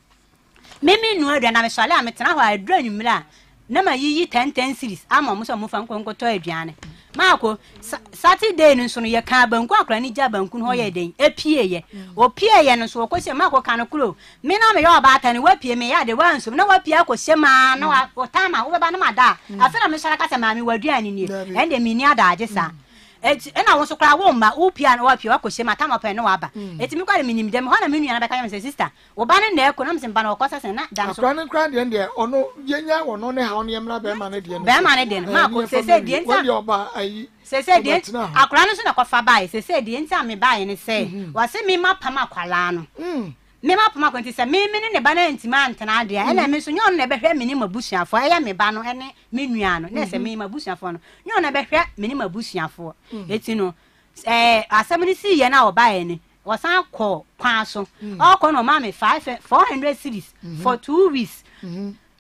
memi nu aduane na me so ale a me tena ho aduane mira na ma yiyi ten ten series ama mo so mo fa nko nko to aduane mako Saturday no so no ye ka banku akra ni ja banku no ho ye den epie ye opie ye no so ko se mako kan kuro me na me yo ba ta ni wapie me ya de wanso na wapie akose ma na o tama wo be ba na ma da afena me shara ka se ma me waduane ni ende me ni ada agesa eti ena wo so kra wo ma upia na wapie akose ma tama pa no waba eti mi kwa me nim dem ho na me nua na be ka me sister wo ba ne na eko na me se ba na o kosa se na dan so akra ne kra de de ono yenya wo no ne ha ono yemra be ma ne de be ma ne de ma ko se se de nta wo de oba ayi se se de akra no so na kofa bai se se de nta me bai ne se wa se mi ma pama kwala no me ma pama kwenti se me me ne ba na ntima ntena ade a na me so nyon na be hwe me ni mabusuafo eya me ba no ene me nua no na se me mabusuafo no nyon na be hwe me ni mabusuafo eti no eh asamni si ye na oba ye ne wasan ko kwan so o ko no ma me five four hundred series for two weeks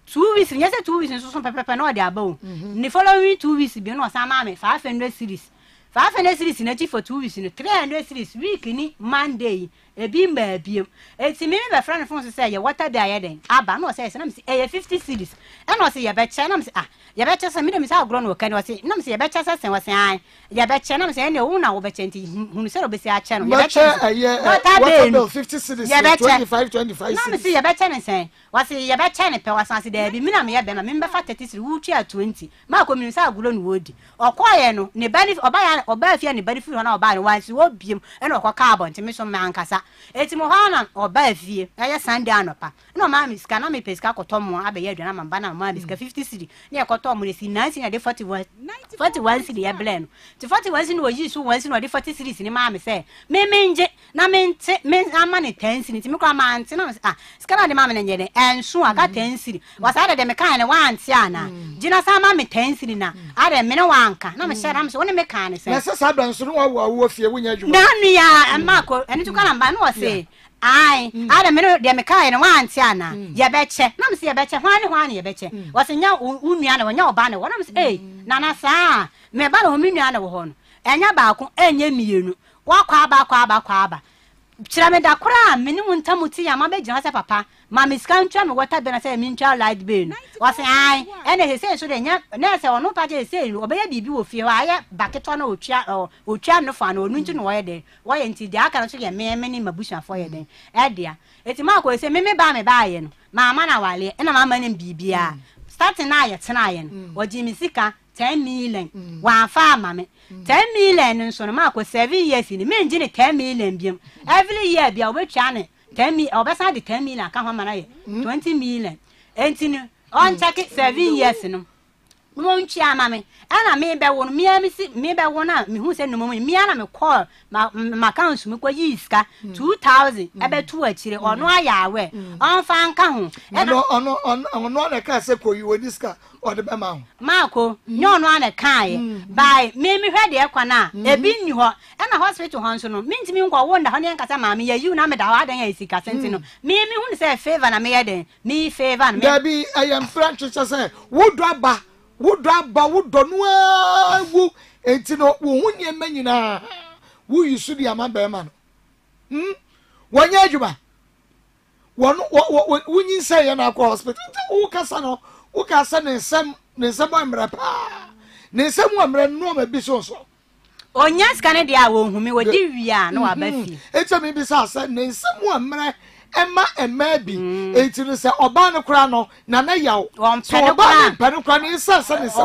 two weeks yes two weeks so so pepe na o de aba the following two weeks bi no sama me five hundred series five hundred series na chi for two weeks no three hundred series week ni Monday e bi mba biem eti me be friend phone say ye water be ayeden aba na o say na me say e fifty series e na o say ye be che na me say ah ye be che say me dem say agro no ka na o say na me say ye be che say sen o say an ye be che na me say ne wo na wo be che nti hunu say o be say a che no ye be che water bill fifty series twenty-five twenty-five na me say ye be che ne sen o say ye be che ne pe wasan say da bi me na me ye be na me be fa thirty series wo twa twenty ma ko me say agro no wo di okoye no ne benefit oba ya oba afia ne benefit na oba ne wansi wo biem e na okọ carbon nti me so me ankasa eti mo hana oba afie eye Sunday anopa no ma mi ska na me peska kotomo abeya aduana mamba na ma mi ska fifty cedi ne ekotomo ne si ninety na de forty-one forty-one cedi ya blend ti forty-one cedi no yi so one cedi no de forty cedi ni ma mi say me menje na me nte me ama ne ten cedi ti me kwa ma nte na ah ska na de ma me ne ne enso aka ten cedi wasada de me kan ne wa nte ana gina sa ma me ten cedi na ade me ne wanka na me say na me so ne me kan ne say na se sa do nso no wa wo fie wo nya adwuma na nu ya amako eni to kana mba no wo say ai ada me no de me kai ne wanti ana ye beche na me se ye beche hwan hwan ye beche wo se nya unua na wo nya oba ne wo na me se eh na na sa me ba no mi nua na wo ho no enya ba ko enya mienu wa kwa aba kwa aba kwa aba kira me da kura me ni muntamuti ya ma be jina se papa ma me scan twa me water be na se me ntwa light be no wo se ai ene se so de nya na se ono pa je se obe ya bibi wo fie ho aye baketo na otwa otwa no fa na onu nti no wo ye de wo ye nti de aka no so ye me me ni mabusha fo ye de e dia eti ma ko se me me ba me ba ye no mama na wale ena mama ni bibia starting na ye tena ye no wo ji mi sika ten million wa fa mama ten million nso no ma ko seven years ni me nji ni ten million biem every year bia wo twa ne ten million obesa de ten million ka ho ma na ye twenty million enti ni on check seven years no mo nchi ama me ana me be wo me me si me be wo na me hu se no mo me ana me call ma ma council me kwa yiska two thousand e be tu akire ono aya awe on fa nka ho ono ono ono na ka se ko yi woni ska o de be ma ho mako nyo ono na kai by me me hwe de kwa na e bi nni ho e na hospital ho nso no me ntimi nkwa wo nda ho ne nkasa ma me ya yu na me da wa dan ya sika senti no me me hu se favor na me ya den me favor na me da bi I am French say wo do aba wo do aba wo do no awu enti no wo hu ne ma nyina wo yusu di ama be ma no hm wonya adwuma won wo nyin say ya na kwa hospital wo kasa no wo kasa ne sem ne sem amra pa ne sem amra no ma bi so so onya skane dia wo hu me wo di wia na wa ba fi eti me bi sa sa ne sem amra Emma Emma bi enti no se oba no kra no na na yaw so oba no pere kra no isa sa ne se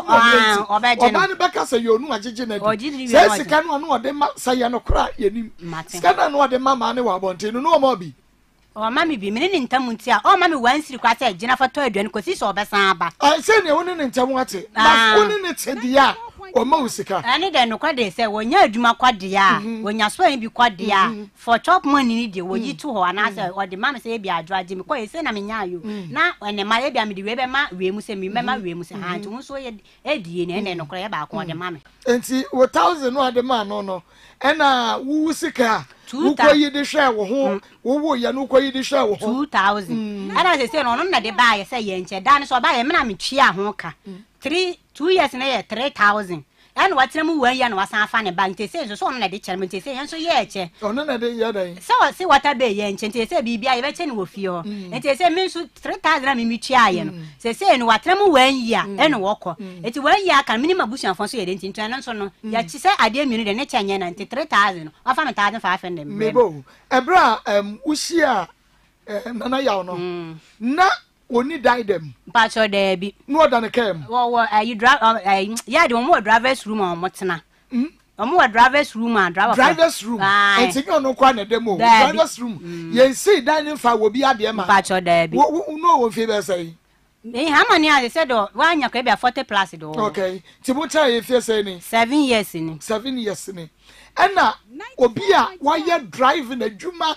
oba no beka se yo nu agege na bi se sika no no de ma sa ya no kra yenim sika no de ma ma ne wa bonte no no ma bi o ma mi bi me ne ntamunti a o ma mi wan siri kwa se gina foto aduan ko si so obesan aba ah se ne woni ne ntamu ate na woni ne tedia o ma usika ani de no kwa de se wonya adwuma kwa de a wonya so bi kwa de a for chop money ni de wo yi tu ho ana se o de ma me se bi adwo age me ko e se na me nya ayo na ene ma ye bi me de we be ma we mu se me me ma we mu se ha ntu so ye edie ne ene no kwa ye ba ko de ma me enti one thousand no ade ma no no ena wu usika wo ko yi de hwe wo ho wo wo ye no ko yi de hwe wo ho two thousand ana se se no no na de ba ye se ye nche da ne so ba ye me na me twi a ho ka three two years na ye three thousand and what them one year no wasan fa ne bank te say so so no na de kyerem te say enso ye eche ono na de ye dan so say water be ye nche te say bibia ye be che ne wo fie ho enti say me so three thousand na me mi twa ye no say say no watrem one year e no woko enti one year kan minimum busuan fon so ye de enti ntwa no so no ya chi say ade mienu de ne kyenye na enti three thousand no afa me one thousand five hundred me bo ebra em usia na na yaw no na oni die them pacho there bi no than came wo wo you drive yeah the one driver's room on motena mm omo driver's room and driver driver's room and take no kwa na demo driver's room you see dining fa wo bi ade ma pacho there bi wo no wo fi be say eh how many I said do wan yakwa be forty plus do okay ti mo try e fi say ni seven years ni seven years ni and na obi a why driving adwuma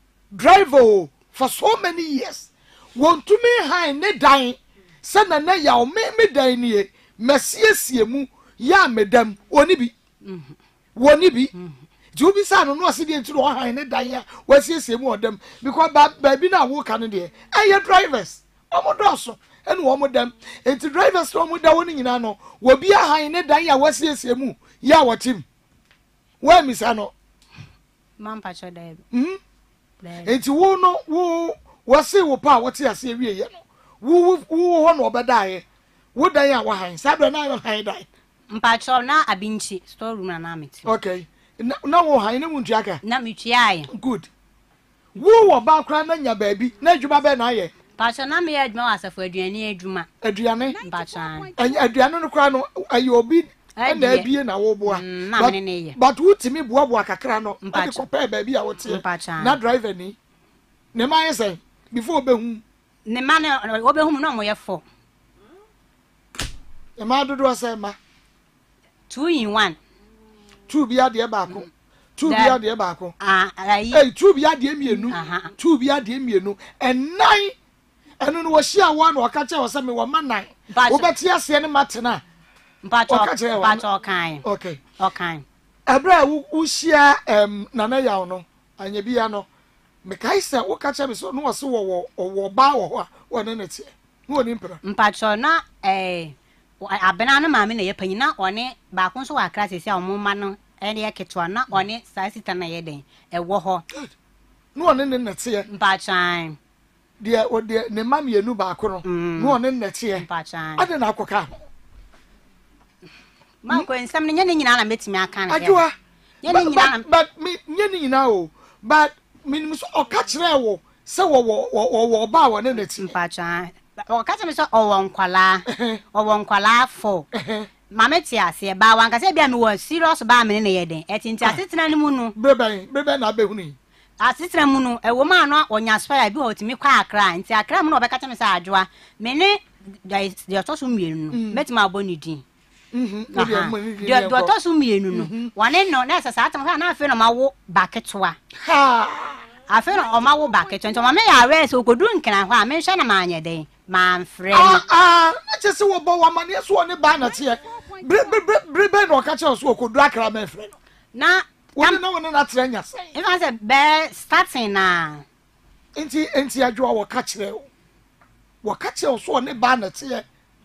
driver for so many years want to me high ne dan se na na ya o me me dan ni e mesiesie mu ya medam oni bi woni bi ju bi sa no no se de ntiro high ne dan ya wasiesie mu odam because ba ba bi na wo ka no de eh drivers omodoso ɛne wɔn dɛm enti drivers wɔn da wɔn nyinaa no wɔbi ahan ne dan a wɔasiesie mu yɛ a wɔtim wɔn misa no mampa cho da hmm enti wo no wo wɔse wo pa wɔte ase awie yɛ no wo wo hɔ no ɔbɛdae wo dan a wɔhan sabra na han dan mpa cho na abinchi store room na na meti okay na na wo han ne mu ntuaka na metua ye good wo wo ba kra na nya baabi na adwuma bɛ na ayɛ pa cho na me yɛ adwuma wasafo aduane adwuma aduane mpa cho aduane no kra no ayi obi na abie na wo boa na me ne ye but wutimi boa boa kakra no ade kɔpɛ baabi a wote na driver ni ne ma yɛ sɛ before obehu ne ma ne obehu no mo yɛ fo e ma dodo sɛ ma two in one two bi ade baako two bi ade baako ah ayi eh two bi ade mienu two bi ade mienu enan enu no wo hia wo na ɔka kyɛ wo sɛ me wo ma nan wo bɛte ase ne matena mpacho mpacho kan okay okay abra wo hia em nana yaw no anya bia no me kai sɛ wo ka kyɛ me so no wo se wo wo ba wo ho a wo ne nete no ni mpra mpacho na eh abena no maame na ye panyina one ba ko so wa kra sesi a wo ma no ene ye ketwa na one sa sita na ye den e wo ho no one ne nete mpachan de o de ne mam yenu ba ko no no one nete mpachan ade na akoka ma ko ensam ne nyane nyina na metimi aka na adwa nyane nyina but me nyane nyina o but minimum so oka kire wo se wo wo wo ba wo ne nete mpachan o ka temi so owo nkwala owo nkwala fo mama ti ase ba wan ka se bia me wo serious ba me ne ye den etinti asetena ne mu no beben beben na behuni asetena mu no e wo ma no onya spare bi ho timi kwa akra nti akra mu no be ka temi sa adwoa me ne de otoso mienu no betima aboni din mhm de otoso mienu no wane no na sasa atem na afi no ma wo baketoa ha afi no o ma wo baketoa nti mama ya rest okodu nkena ho a me hwe na ma anye den man friend ah ah na chese wo bo wa mane so ne ba na tie bre bre bre be no ka che so okodu akra ma friend na wona na wona na tre nya sai if I say be starting na enti enti adwo wo ka kire wo ka che so ne ba na tie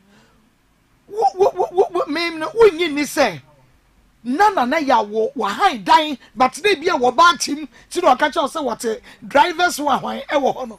wo wo wo me no wonyi ni say na na na ya wo wa han dan but na bia wo ba tim ti no ka che so what drivers wa hwan e wo ho no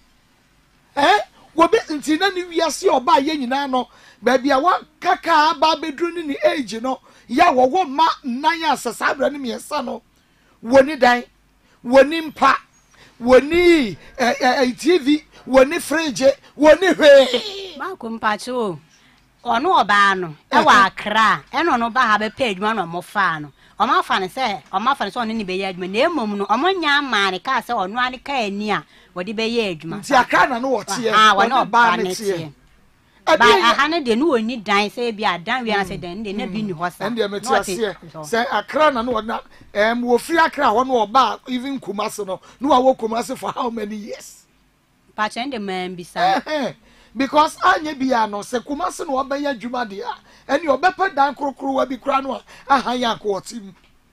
eh wo be nti na ni wiase oba ye nyina no ba bia wa kaka ba bedru ni ni age no ya wo wo ma nan asasa abra ni miesa no woni dan woni mpa woni eh T V woni fridge woni hwe ma ko mpacho ono oba no e wa akra e no no ba ha be page ma no mo fa no o ma fa ne se o ma fa ne so no ni be ye adwuma na emom no o mo nya amaare ka se ono ani ka ani a wodi be ye adwuma ti akra na no wo tie ah wona ba ne tie ba aha ne de no oni dan se bia dan wi na se dan de na bi ni ho sa ende me ti ase se akra na no na em wo free akra ho no oba even Kumasi no no wa wo Kumasi for how many years pa chende man bisa because anya bia no se Kumasi no oba ya dwuma de a ene obepa dan krokro wa bi kra no aha ya ko otim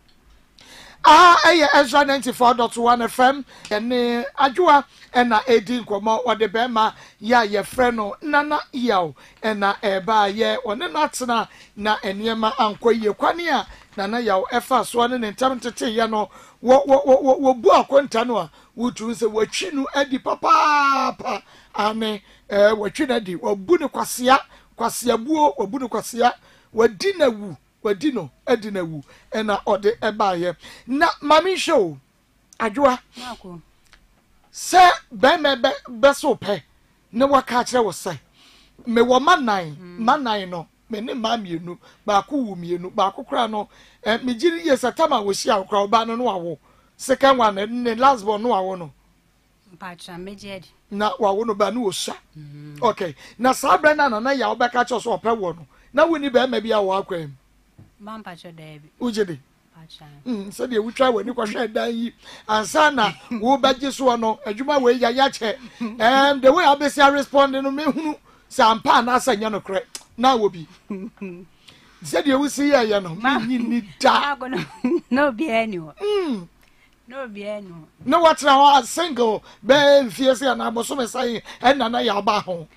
ah eh Ezra ninety-four point one F M ene adwoa ena edi nkomo ode be ma ya ye frɛ no nana yaw ena eba ye one na tena na eniema ankoye kwane a nana yaw efa so ne ntam tete ye no wo wo wo bu akonta no a wutu se watwi no adi papa pa ane eh watwi na di wabu ne kwasea kwasea buo wabu ne kwasea wadi na wu wadi no adi na wu ena ode eba ye na mami show adwoa mako se be me be so pe ne waka kire wo sai me wo manan manan no me ne ma mienu ba ko wu mienu ba ko kra no eh me giri ye satama wo hia kra ba no no awo second one ne last born no awo no pacha mejed na wawo no ba no osha okay na sabra na na ya obeka kire so pe wo no na woni be ma bia wo akwam ban pacha debi ujede pacha mm se de wutwa wani kwa hwe dan yi ansa na wo baje so no adwuma we ya ya che em the way abesia respond no me hunu sampa na asanya no kre na wo bi se de wo si ya ya no me ni da no be anyone mm no be anyone no what now single be fiese na boso me sai en na na ya ba ho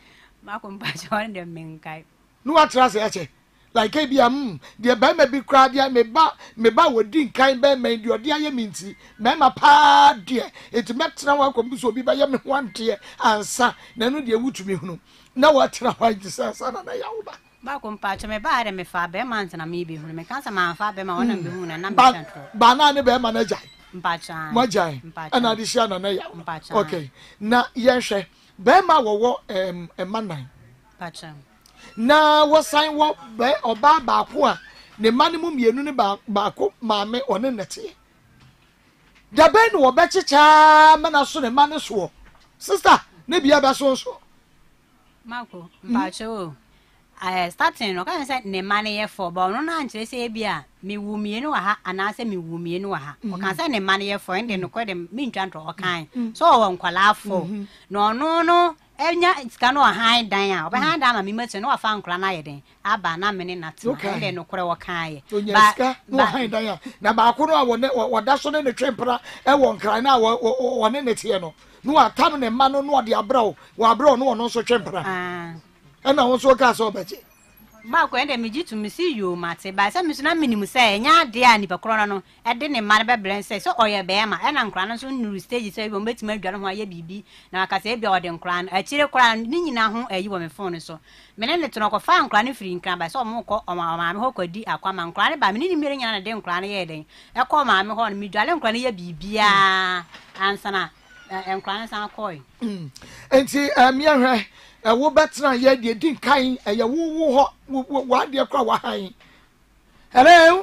ma ko mpacho on dem menkai no atra se ache like e bia mm de ba ma bi kra dia me ba me ba wodi nkan ba ma di odi aye minti me ma pa de eti metra wa ko bi so bi ba ye me hwante ansa na no de wutumi hunu na watra wa gisa sana na ya wo ba ba ko mpacho me ba de me fa be ma ntana me bi hunu me kansa ma fa be ma wona be hunu na na me chantro ba na ne be ma na jai mpacho mo jai ana di sha na na ya okay na ye hwe be ma wo wo em emanan mpacho na wosan wo be oba baako a ne mane mu mienu ne baako maame one nete da ben wo be chicha mana so ne mane so sister ne bia ba so so mako mpacho I starting no kan say ne mane ye for but no na nkyere say bia me wu mienu wa ha ana say me wu mienu wa ha o kan say ne mane ye for ende no ko de me ntwanto o kan so wo nkwala afo no no no enya sika no han dan a oba han dan ma mi mate no afa nkura na yeden aba na me ne nate ende no kore wo kan ye ba sika no han dan a na ba ko no a wo ne wo da so ne ne twempra e wo nkra na wo wo ne nete no no atam ne ma no no de abrawo wo abrawo no no so twempra ah ena wo so ka so bache ba ko ende me jitu me si yo mate ba se me so na minimu se nya de a ni bakro no e de ne ma be blen se so oye be ma ena nkra no so nuru stage se be metima adware ho aye bibi na aka se bia ode nkra no akire kra ni nyina ho ayi wo me phone so me ne ne to no ko fa nkra no firi nkra ba se o mo ko o ma me ho ko di akwa ma nkra ne ba me ni mere nyana de nkra no ye den e ko ma me ho no me dwale nkra no ye bibia ansana nkra no san ko mm enti am ye hwe e wo betra ye de din kan e ye wo wo ho wa de kra wa han hello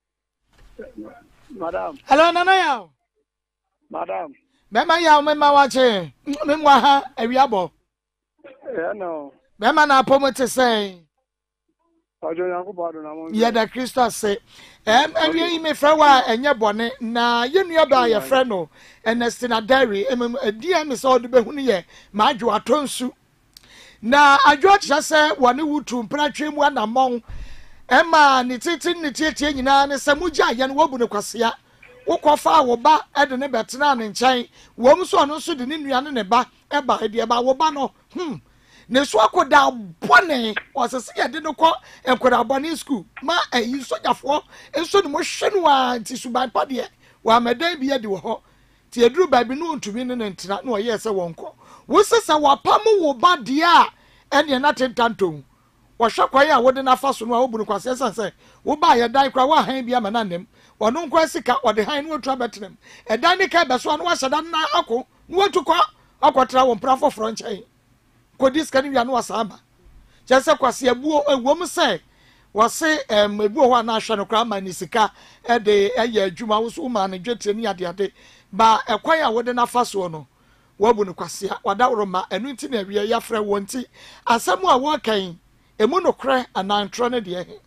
madam hello nana ya madam be ma ya me ma wa che me wa ha awiabo eh no be ma na promote say ojo yanku bado na mo ye da Christus say em awie me fra wa enye bone na ye nua ba ye fra no Ernestina Dairy em di am so de be hunu ye ma adwo atonsu na adwo cha se woni wutu mpratwe mu anamon ema ni titi ni tietie nyina ne se mugya ye no wobu ne kwasea wokofa wo ba e de ne betena ne nchen wo mu so no so de ne nua ne ne ba e ba e de ba wo ba no hm ne so akoda bone osese ye de no ko enkoda bone school ma ayi sojafo enso ne mo hwenu a nti suban pade wa medan bi ye de wo ho ti eduru ba bi no ntumi ne ntina na oye se wonko wo sesa wa pam wo ba de a ene na tentanto wo hwakwan a wo de na fa so no a wo bu no kwase sanse wo ba ye dan kra wa han bi ama na nem wono nkwa sika wo de han no otu abetrem e dan ne ka be so no wa hyada na ako no otukọ akotra wo mpra foforo nchen ko diska ni wi anu asaba jese kwase abuo ewom se wose em ebuo ho na ahwe no kra ma ni sika e de eye adwuma wo so ma na dwetire ni ade ade ba ekwan a wo de na fa so no wabu no kwase wada woroma enu nti na wi ya frɛ wo nti asɛm a wo kan emu no kra anantro ne de he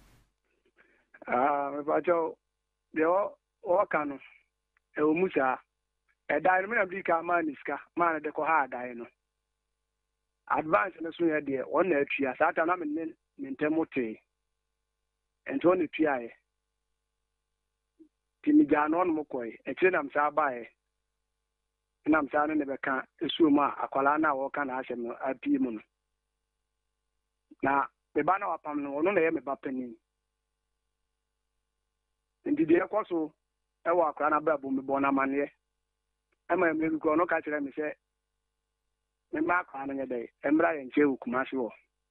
ah me ba jo de o o kanu e o musa e dai me na bi ka ma ni ska ma na de ko ha dai no advance na so ye de on na atua sata na me ne ntemote ento ne tua ye ti mi ja no no koi e tire na msa ba ye na msa ne be ka esuo ma akwala na wo ka na asem no apie mu no na be ba na wapam no no na ye me ba panin ndi de ekoso e wa akwala na ba bu me bo na mane e ma me ko no ka tire me se me ma kwa na nyede emra ye nche hukumasi wo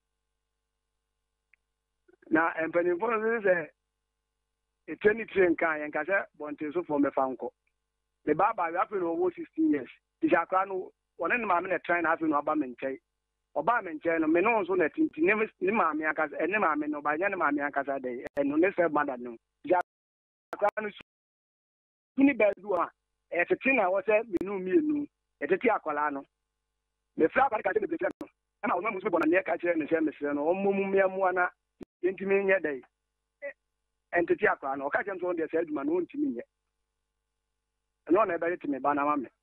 na empeni fo no se eternity nkan ye nka se bonte so for me fanko me baba we afi no over sixteen years ti akra no wona ne ma me na train afi no aba me nche oba me nche no me no so na tinti ne ne ma me aka ne ma me no ba nya ne ma me aka sa dey eno ne se mother no ti akra no ni be du ha e tete na wo se me no mi enu e tete akola no me fra ba ka se me be no na wo mu so bo na ne ka kire ne se me se no o mu mu me mu ana yentimi nya dey entity akola no o ka je nso de se aduma no ntimi nya no na ebe ti me ba na ma me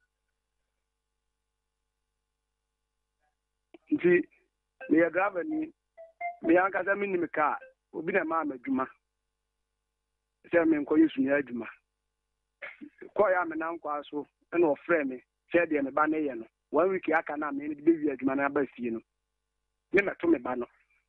nti me ya driver ni me ya ka sa mi ni me ka obi na ma ma aduma se me nko yesu ni aduma ko ya me na nkwa so na o frɛ me se de me ba na ye no one week aka na me ni be wi aduma na ba fie no me meto me ba no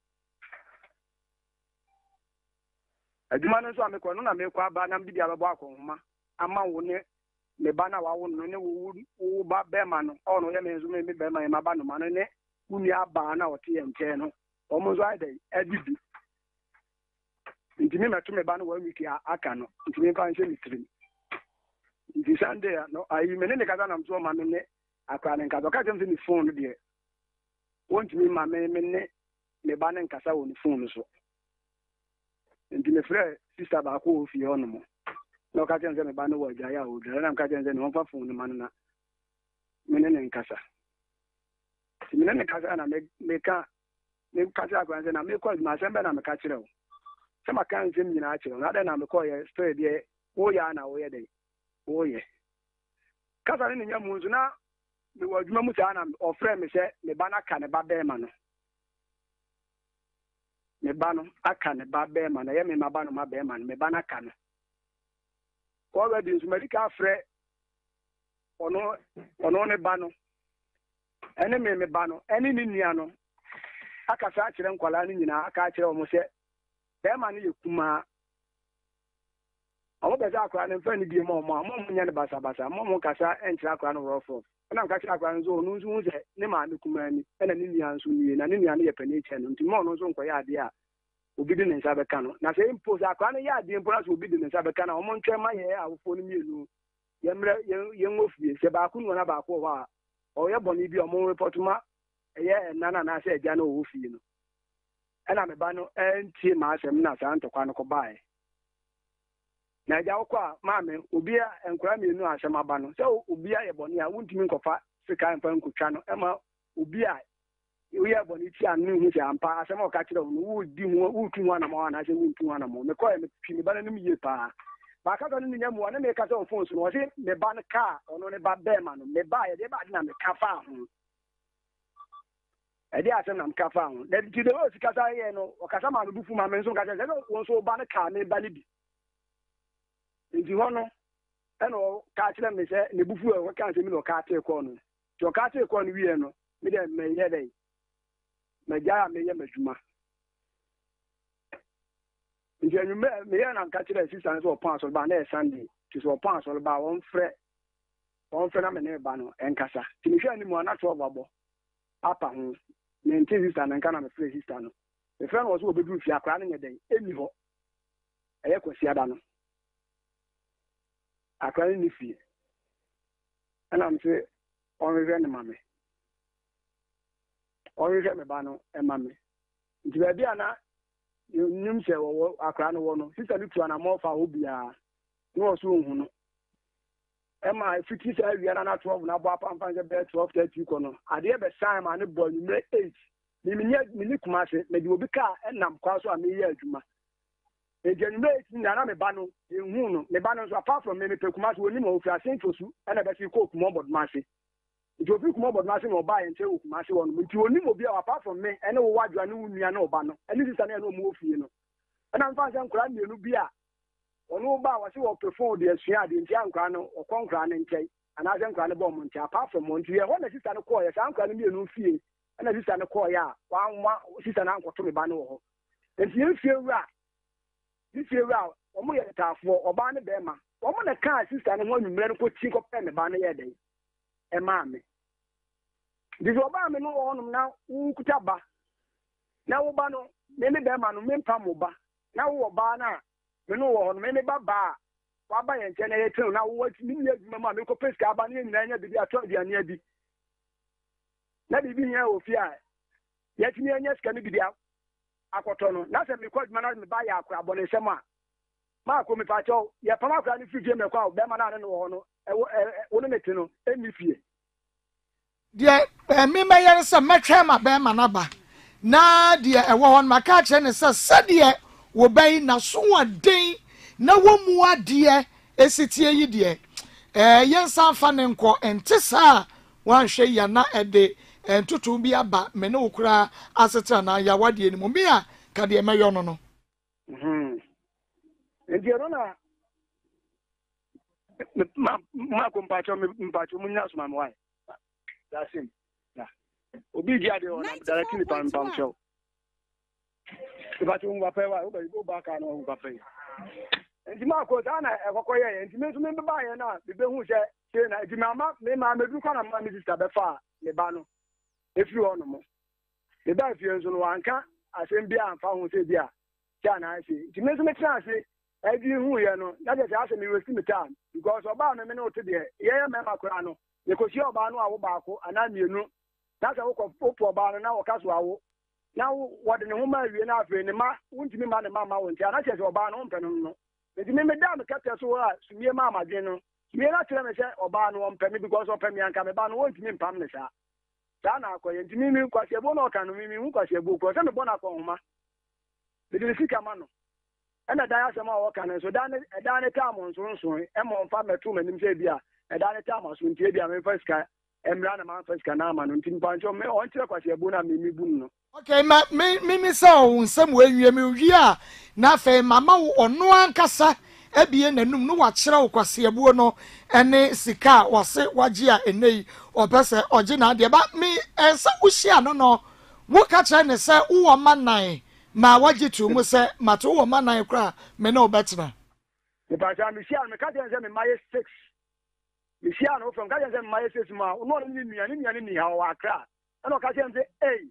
adwuma no so amekọ no na mekọ aba na mbidi ababo akọhoma ama wo ne me ba na wa wo no ne wo wo ba be ma no ọ no ye me nso me be ma ma ba no ma no ne uni aba na ote ye nche no omo zo ade adidi ntimi meto me ba no wa wiki aka no ntimi pa nche mitrim nti Sunday no ayi me ne kaza na mso ma me ne akwa ne kaza ka jem se ni phone de wontimi ma me me ne me ba ne nkasa wo ni phone so nti me frɛ sister ba ko ofi hono mo no ka jem se me ba no wa ja ya o dra na ka jem se no fa phone ma no na me ne nkasa ti me ne kasa na me me ka me kasa akwa se na me ko ma sembe na me ka kire o se ma kan se nyina a kire na da na me ko ye story de wo ya na wo ye de wo ye kasa ne nya mu nzu na me wa dwuma mu ta na ofre me se me ba na ka ne ba be ma no me ba no aka ne ba be ma na ye me ma ba no ma be ma no me ba na ka no ko ga din su medika afre ono ono ne ba no ene me me ba no ene ni nia no aka sa akire nkwala ni nyina aka akire o mo se be ma no ye kuma omo be za akwa ne mfa ni die mo mo mo nya ne basa basa mo mo kasa enchira akwa no rofo na nka akwa nzo onu nzu nze ne ma me kuma ni ena ni nia nso ni na ni nia ne ye pani che no nti mo no nso nkoya ade a obi di ne nsa beka no na se impose akwa no ya ade impose obi di ne nsa beka na omo ntwe ma ye awofo no mienu ye mre ye nwofie se ba ku no na ba ku ho a o ye boni bi omo report ma ye nana na se eja na owofie no ena me ba no enti ma asem na sa ntokwa no ko bae na ja okwa ma me obi a enkura mienu asem aba no se obi a ye boni a wuntimi nkofa sika mfa nkutwa no ema obi a we boni ti anu hu se ampa asem o ka kire no wo di hu wo tu hu na ma na se wo tu hu na mo me ko e me pi me ba na nim ye pa ba ka do ni nya mu na me ka so phone so no se me ba na car ono ne ba be ma no me ba ye de ba na me ka fa hu e de asem na me ka fa hu de ti de o sika sa ye no o ka sa ma no bufu ma me so ka se wo so ba na car me ba ni bi nti ho no e no ka kire me se ne bufu e wo ka se mi no ka te ko no ti o ka te ko no wi e no me de me ye de me ja me ye madwuma nje nyu me me ya na nka kire sister so pan so ba na e Sunday ti so pan so ba won frɛ won frɛ na me ne ba no enkasa ti me hwa ni mu ana to babo apa ho me nti sister na nka na me frɛ sister no me frɛ no wo so obedu fi akra na nyeden emi ho eye kwasi ada no akra ni fi ana me se on revere ne mame Ori je me ba no e ma me. Nti ba bia na nyum se wo akra no wo no. Sister ni tuana mo fa ho bia. No so hu no. E ma fifty sa wi na na twelve na bo apa mfa je be twelve thirty ko no. Ade be sign ma ne boy number eight. Ni mi nya mi ni kuma se me di obi ka enam kwa so a me ye adwuma. E je number eight na na me ba no e hu no. Me ba no so apart from me me pe kuma so oni mo fi asen fosu e na be si ko kuma bod ma se. Jobi kuma bod na se no ba yen che kuma se won nti oni mo bia apart from me ene wo wadwa ne wunua na oba no ene sisa na no mo ofie no na mfa se nkura mienu bia ono ba wa se wo perform de asua de nti ankura no okonkura ne nkyai ana se nkura ne bo mo nti apart from mo nti ye ho na sisa ne ko ye sa nkura ne mienu fie ena sisa ne ko ya wa nwa sisa na nkoto me ba ne wo ho nti ye fie wura ye fie wura o mo ye tafo oba ne be ma o mo na ka sisa ne ho nwumre ne ko chi ko pe me ba ne ye den e ma me dizo ba me no wonum na nkuta ba na wo ba no me me be ma no me mpa mo ba na wo ba na me no wo no me me ba ba wa ba ye nche na ye tru na wo mi ni adwuma ma me ko peska ba na nyina nya bibi ato dia ne abi na bibi nya ofi a ye tini nya ska ni bibi akoto no na se me ko adwuma na me ba ya akwa abone sem a ma ko me pa cho ye pa ma akwa ni fie me kwa be ma na ne wo no e wo ne meti no emi fie de me me yere se metwe ma be ma na ba na de e wo hon maka kire ne se se de wo bai na so aden na wo mu ade esitie yi de eh yensan fa ne nko ente sa wan hwe ya na ede entutu bi aba me ne okura aseta na ya wade ni mu me a ka de me yo no no mhm endiero na ma ma compacho me mpacho munya suma mwai that's him yeah Obi dia de on directly pam pam show. If I want to pay, I go back and on pay. And the Marco Dana, a cocoya, and to me to buy now, the who said, the mamma, may mamma do kind of money to stab a far, Lebano. If you want more. The bad fears on one can, I send beer and found say beer. Can I see? To me to make sense, I do who you know, that is asking me with the time, because about a minute to the yeah, Mamma Crano, because you're Bano, Bako, and I'm you know, that's a hook of football bar and now Caswell. Now, what in the woman you know, in the ma, won't be man and mamma, and I said, Obano, no. If you remember down the captain, so to me, mamma, you know, you may not tell me, Obano, one penny because of Penny and Cameban won't mean Pamnesa. Dana, going to me, because you won't can me, because you book was a bonacoma. The Disica Mano. And a diasama or can, so down a down a time on so soon, and more family two men in Sabia, a down a time on soon, Tabia, my first car, and ran a man first canaman, and Tim Pancho, me on Chakasabuna, Mimi Buno. Okay, ma me me me say some way you me wia na fe mama ono ankasa ebie nanum no wa kire wo kwase abuo no ene sika wose waje a enei opese oje na de ba me ensa wuhia no no wo ka kire ne se wo manan ma waje tu mu se mato wo manan kra me na obetena me pa ja me sia me ka je me maye six me sia no from ka je me maye six ma no ni nua ni nua ni ha wa kra eno ka je me eh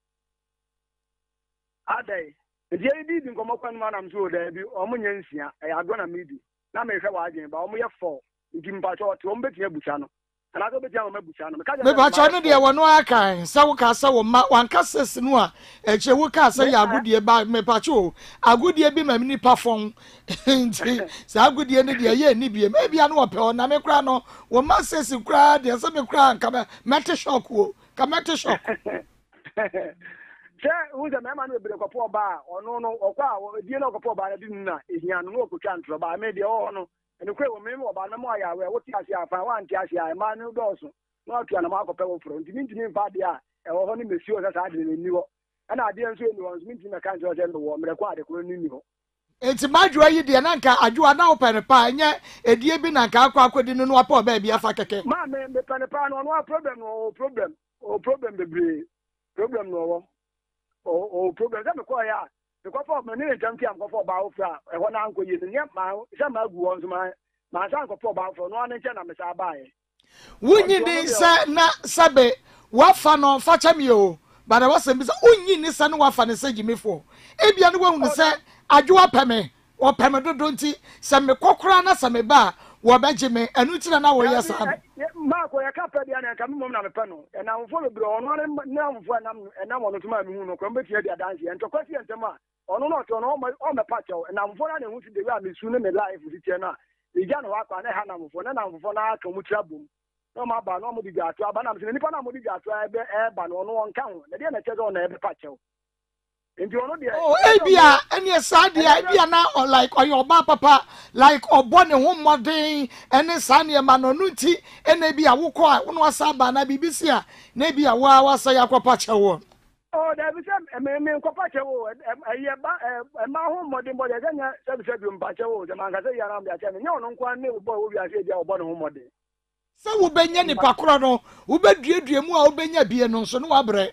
Aday, the J D in Comocan Manam so there be Omunyansia, I gonna midi. Now may have wagging, but only a four. You give Pacho to Umbet Buchano. And I go be Jama Buchano. Me Pachano, dear one waka, Sawaka, so one casses noa, and Chewuka say a good year by me Pacho. A good year be my mini perform. So a good year, dear, Nibia, maybe I know a peon, Namecrano, one must say some crowd, there's some crown, come matter shock, come matter shock. Sir, who's a man with a couple bar or no, no, or wow, do you know a couple bar? I didn't know if you know who can't but I made the honor and the quick member about Namoya, where what Tiasia, I want Tiasia, Manu Dawson, not to an Marco Pell front. You mean to me, Badia, or only Monsieur that I didn't know. And I didn't say you was meeting a country and the woman required a colonial. It's my joy, dear Nanka, I do now pen a pine, a dear Binanka, I didn't know poor baby, I fuck a man, the pen a pan on one problem, or problem, or problem, the problem, no. Oh, problem. Let me call ya. The couple of minutes, junkie, I'm going for Baufra, and one uncle is in your mouth. Some of you my my son for about for one inch and I'm a buy. Wouldn't you say, not Sabe, what fun on Fatchamio? But I was a miss only this and what fun is saying me for. If you are the one who said, I do up me, or Pamado don't see, some cockrana, some bar, or Benjamin, and Luton and our yes. Marco, I can't pay the other come on a panel, and I'm full of blow on now for and I want to my moon, come back here, dancing, and to question Tama, or not on all my on the patio, and I'm for any who the rabbit soon in the life with the channel. The Jan walk on a hand for an hour for now, come with trouble. No, my bar, no more the gas, but I'm saying, if I'm not the gas, I bear air ban on one count, the dinner check on every patio. Oh, Abia, and yes, idea now, or like, or your papa, like, or born a home one day, and then Sunny Manonuti, and maybe a walk out, one was Saba, and B B C, maybe a wow, say a copacha one. Oh, there was a man, copacha, a year back, a my home modern body, then seven bedroom pacho, the man, I say, I'm the ten, no, no, one new boy will be a say, they're born home modern. So, who be any pacrano, who be dream, who will be a beer, no, so no abre.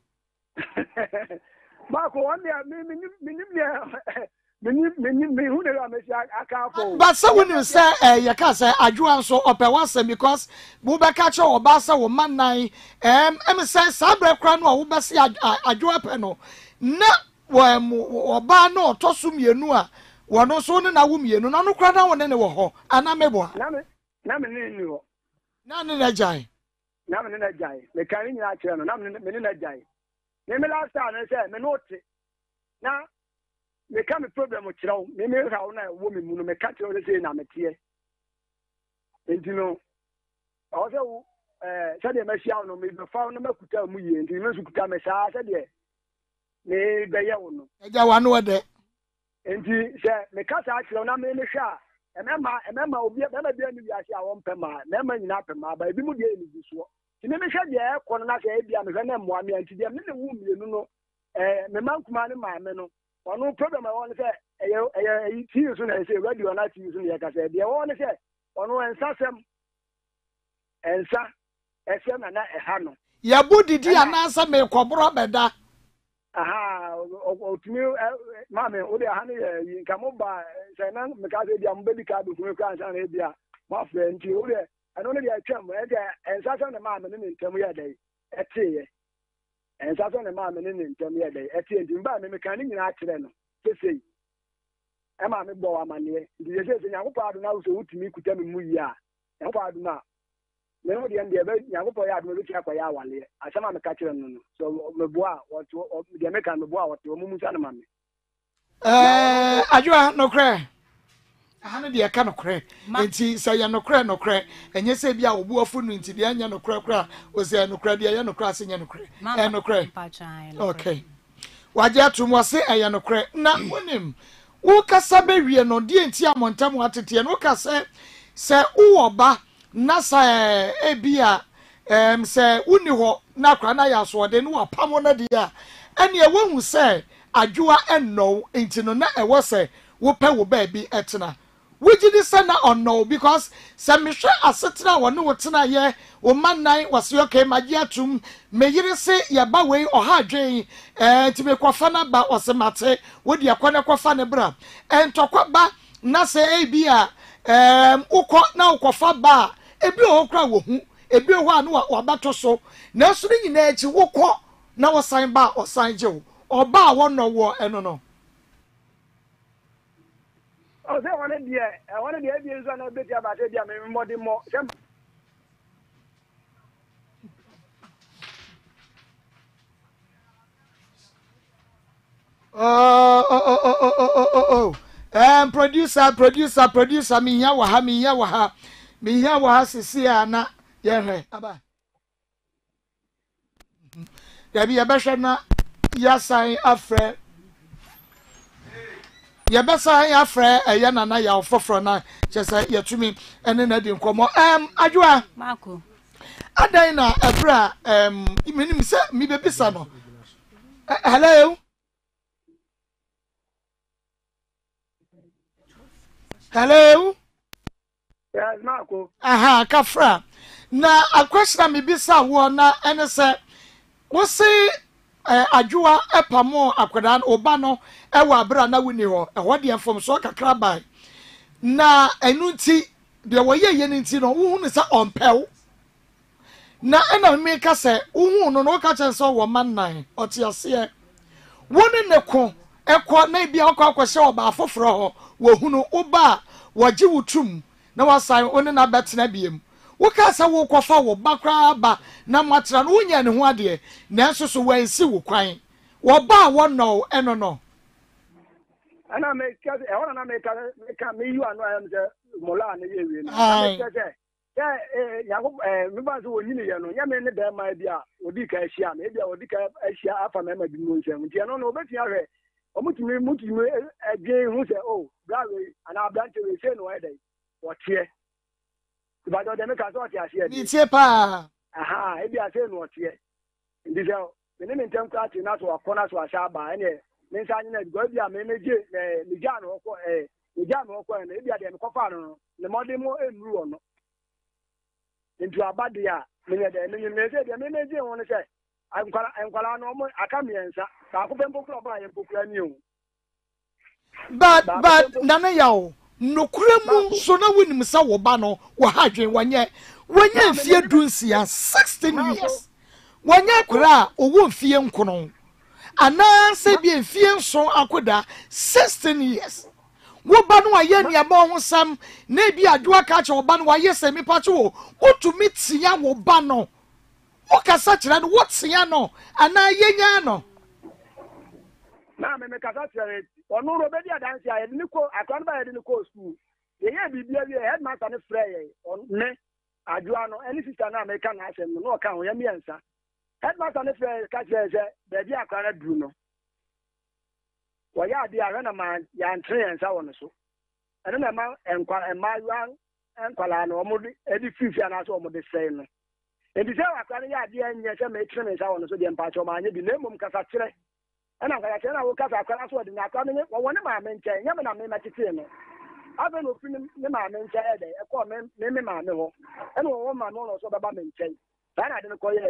Marco, one day, me, me, me, me, me, who never miss I can't. But so when you say, eh, you can't say, I do so up a once because Bubakacho or Bassa or man nine, um, I'm saying Sabre Crown or Ubasi, I do a penal. Not when or Bano, Tosum Yenua, one no sooner than a woman, no, no, crowd on any war, and I'm able. Namin, none in a jay. Namin in a jay, the carrying that channel, Namin in a jay. Name last time I said, me note. Now, me come a problem with you. Me me how na woman mu me catch you say na me tie. Enti no. Also, eh, said me sia no me be fa no makuta mu ye. Enti me su kuta me sa said e. Me be ye wo no. Eja wa no de. Enti say me kasa akiro na me me hwa. E mema e mema obi e mema bia ni wi ase a wo mpema. Mema nyina pema ba ebi mu de ni guso. Ti me me hwa de e kono na say bia me hwa na mmoa me anti de me ne wu mienu no. Eh, me mankuma ne ma me no. Ono problem I want to say eh eh eh ti use na say radio na ti use na ka say de won say ono ensa sem ensa esem na na e ha no ya body di anansa me kwobro beda aha otumi mame o de ha ne nkamo ba se na me ka se dia mo be ka do fun ka ansa na bia ma fe nti o de ano ne dia twam e de ensa so ne mame ne ntam ya dai eteye ensa so ne mame ne ntam ya dai eteye nti mba me me kan ni nyina akire no sesei e ma me bo wa mane ndi je se nyankopɔ ado na wo so utumi kuta me mu yi a nyankopɔ ado na me no de ndi e be nyankopɔ ya ado me tia kwa ya wale asema me ka kire no no so me bo a wo de me kan me bo a wo te wo mu sa na mame eh adwa no kre aha no de ka no kre enti say ya no kre no kre enye se bia obu afu no enti de anya no kre kre o se no kre de ya no kre ase nya no kre eh no kre okay waje atum wase eh no kre na wonim wo kasa be wie no de enti amontam atete no kasa se wo oba na sa e bia em se uni ho na kra na ya so de no apamo na de a ene e wohu se adwoa enno enti no na e wo se wo pe wo ba bi etena wujidi sana onno because se mehwe asetena wo ne wo tena ye wo manan wase okay magi atum meyire se ye ba wei oha adwen eh ti me kwafa na ba osemate wo de akwane kwafa ne bra entokwa ba na se e bia em ukọ na ukọfa ba ebi o kra wo hu ebi o ha no wa bato so na so ni nyina echi wokọ na wo san ba o san je wo oba wo no wo eno no o se wona die e wona die bi nzo na beti abate dia me modi mo se oh oh oh oh oh oh oh um producer producer producer mi ya wa ha mi ya wa ha mi ya wa ha sisi ana ye hwe aba ya bi ya be hwe na ya san afre ya be san afre eya na na ya ofoforo na chese ya tumi ene na di nkomo em adwoa mako adan na ebra em minim se mi be bisa no hello hello yes mako aha kafra na a question me bisa wo na ene se wo se adwoa epamo akwada oba no e wa abra na wuni ho e ho de enfom so kakra bai na enu nti de wo ye ye nti no wo hu se onpew na ena me ka se wo hu no no ka chen so wo mannan otiase e wo ne ne ko ekọ na bia akọ akwose oba afoforo ho wo hu no oba waji wutum na wasan one na betena biem wo ka sa wo kofa wo bakra ba na matra no nya ne ho ade na enso so wansi wo kwan wo ba wo no eno no ana me ka e wona na me ka me ka me yu anu am se mola na ye wi na me ka se ya eh yago eh me ba so woni ne ye no nya me ne be ma bia odi ka ahia me bia odi ka ahia afa me ma bi mu nsem nti no no obeti ahwe omutumi mutumi agye hu se oh brawe ana ablante we se no edai wotie ibado de me ka so wotie ahia ni tie pa aha e bia se no wotie ndi se me ne ntem ka ti na so akona so ahia ba ene me nsa nyina go bia me meje me ja no ko eh me ja no ko ene e bia de me kofa no ne mode mo enru ono ntu abade a me ne de me ne se de me meje won se ankwala ankwala no mo aka miensa ka ko bembo kro ba ye pokura ni o but but nana yawo nokura mu so na wonim sa wo ba no wo ha dwen wanye wanye mfie dunsia sixteen years wanye kura owo mfie nkono ana se bi mfie nso akoda sixteen years wo ba no aye nia ba ho sam na bi adwoa ka che wo ba no aye se mi pa che wo otumi tia wo ba no o kasa kira no what tia no ana yenya no na me me kasa kira onu ro be dia dance aye ni ko akwan ba ye ni ko school ye ye bibia bi headmaster ne frɛ ye ne adwoa no any sister na me ka na asem no no ka ho ye miensa headmaster ne frɛ ka kira se be dia akwan na duru no wo ya dia hwe na ma ya ntre ensa wo no so ene na ma enkwa ema yuan enkwala no mo edi fifi ana so mo de sei no ebi se akwan ya dia nye se me tre ensa wo no so de mpa cho ma anye bi na mum kasa kire ena kasa kire na wo kasa akwan so de na akwan ne wo ne ma me nche nya me na me matete no abe no fi ne ma me nche de e ko me me ma me ho ena wo ma no so baba me nche ba na de ko ye ye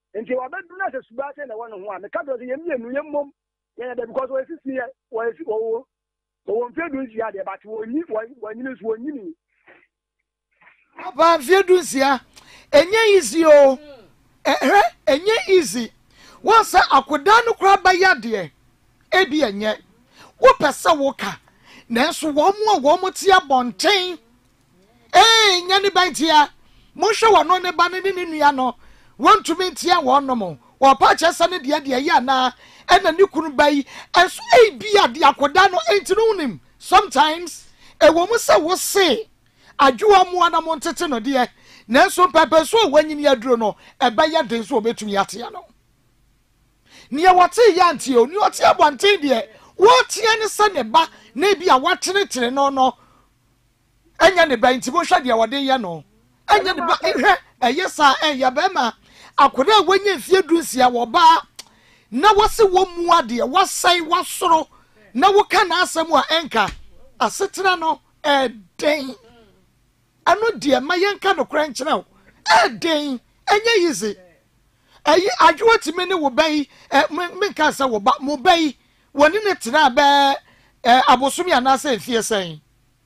nti wa bedu na se suba se na won ho a me ka do se yem yenu yem mom yeah because we sisi we sisi wo wo mfe du nsia de but wo nyi wo nyi so wo nyi Papa mfe du nsia enye easy o eh enye easy once akoda no kra ba yade ebi enye wo pese wo ka nanso wo mo wo mo tia bonten eh nya ni bantia mo hwe wo no ne ba ne ne nua no won to me tia wo no mo wo pa chesa ne de de ya na ena ni kunu bai enso ebi ade akoda no enti no nim sometimes e wo mo se wo se adwo mo ana mo ntete no de nanso pepe so wanyini aduro no e ba ya den so obetumi atia no ne wote ya ntie oni ote abonten de wotia ne se ne ba na bi a watenetene no no enya ne ba nti bo hwa de wode ya no enya ne ba ehwe eyesa eya ba ma akoda wanya fie dunsia wo ba na wose wo mu ade wasai wasoro na wo ka na asem a enka asetena no eden ano de ma yenka no kra nkyerɛ wo eden enya yizi ayi adwo timi ne wo bai me ka sa wo ba mo bai woni ne tena ba abosumi anase fie sen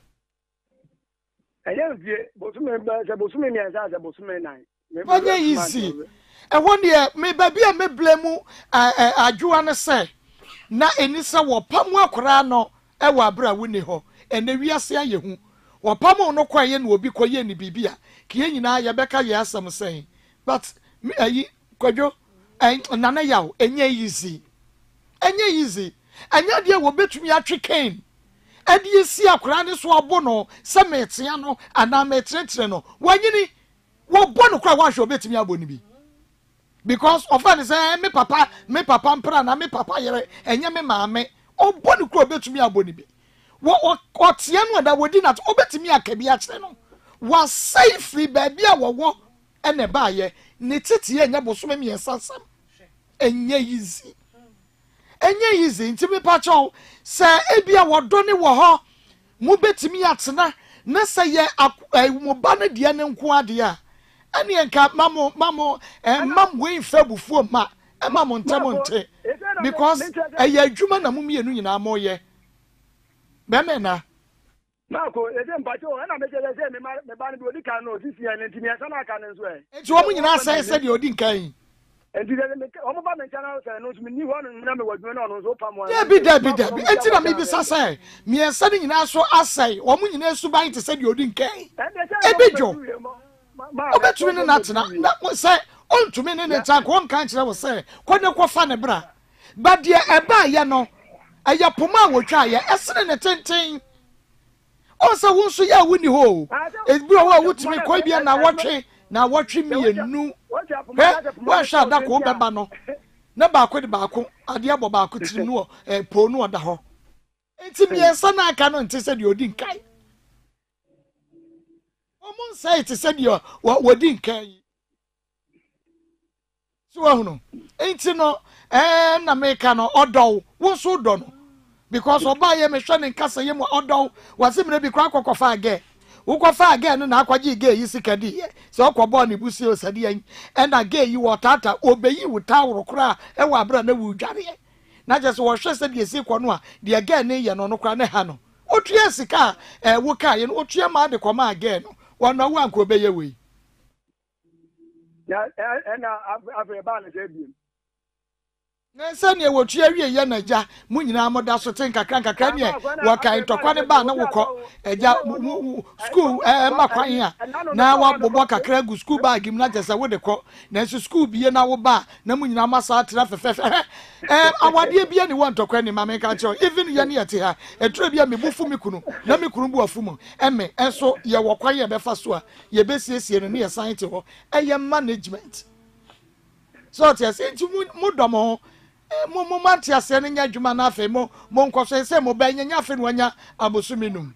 enya fie bosumi ba se bosumi mi ansa se bosumi nan enya yizi e woni e me ba bia me blemu adwo ne se na enisa wo pamu akora no e wo abra woni ho ene wiase ayehu wo pamu no kwaye na obi koye ni bibia kiye nyina ye beka ye asem sen but me ayi kwadwo nana yaw enye yizi enye yizi anya de wo betumi atwe ken ade esi akora ne so abo no se metia no ana metretre no wanyini wo bo no kra wa hwe obetumi abo ni bi because of an say me papa me papa mpra na me papa yere enye me maame obo no kra obetumi abo ni bi wo otia no da wodi na obetumi akabi a kire no wa say free baby a wo wo ene ba ye ne tete enye bosome me yensasam enye yizi enye yizi nti me pa cho se ebia wodo ne wo ho mu betimi atena na se ye mo ba ne de ne nko ade a ene enka mamo mamo mam we fabufu ma e mamo ntamonte because eye adwuma na mum yenu nyina mo ye beme na Marco, e dem bacho na me jele se me me ba ne bi odi kan no sisi en ntimi asa na aka ne nso e enti wo nyina sai se de odi nkan enti de me o mo ba me channel se no mi ni ho no na me wadwuma na no so pa mo ya bi da bi da bi enti na me bi sasa me esa ne nyina so asai wo mo nyina su ban te se de odi nkan e bi jo obetumi ne natena na mo se ontumi ne ne tank won kan kire wo se ko ne ko fa ne bra ba de e ba ye no aya poma wo twa ye esene ne tenten onse wo nso ya wuni ho ebi wo wutumi ko bia na wotwe na wotwe mienu he wa sha da ko beba no na ba ko de ba ko ade abo ba ko tiri no eh po no da ho enti mi ensa na aka no nti se de odi nkai o mun say ti se de wodi nkai so wa hu no enti no eh na me ka no odo wo so do no because oba ye me hwe ne nkasa ye mu odo wase me bi kwa kokofa age ukofa age no na akwaje ge yi sikadi so okobo ne busi osadi yan e na ge yi wotata obeyi wuta worokora e wa abra na wudware na je so wo hwe se de esi kwo no a de age ne ye no no kora ne ha no otue sika e wo ka ye no otue ma de koma age no wona wo anko obeye we ya e na afre ba ne se bi nse ne wotu awie ye na ja mu nyina amoda so ten kakra kakra ne wo kan tokwa ne ba na wokọ eja school eh makwan a na wa bobo kakra gu school bag im na jesa wo de kọ na so school biye na wo ba na mu nyina masa atra fefefe eh awade biye ne won tokwa ne ma me ka cho even ye ne yete ha etro bia me bufu me kunu na me kunu bu afu mu emme enso ye wokwan ye befa so a ye besiesie no ne ye science ho eye management so tia se nti mu domo mo mo mati ase ne nya dwuma na afa mo mo nkoso se mo ba nya afa no nya abosuminum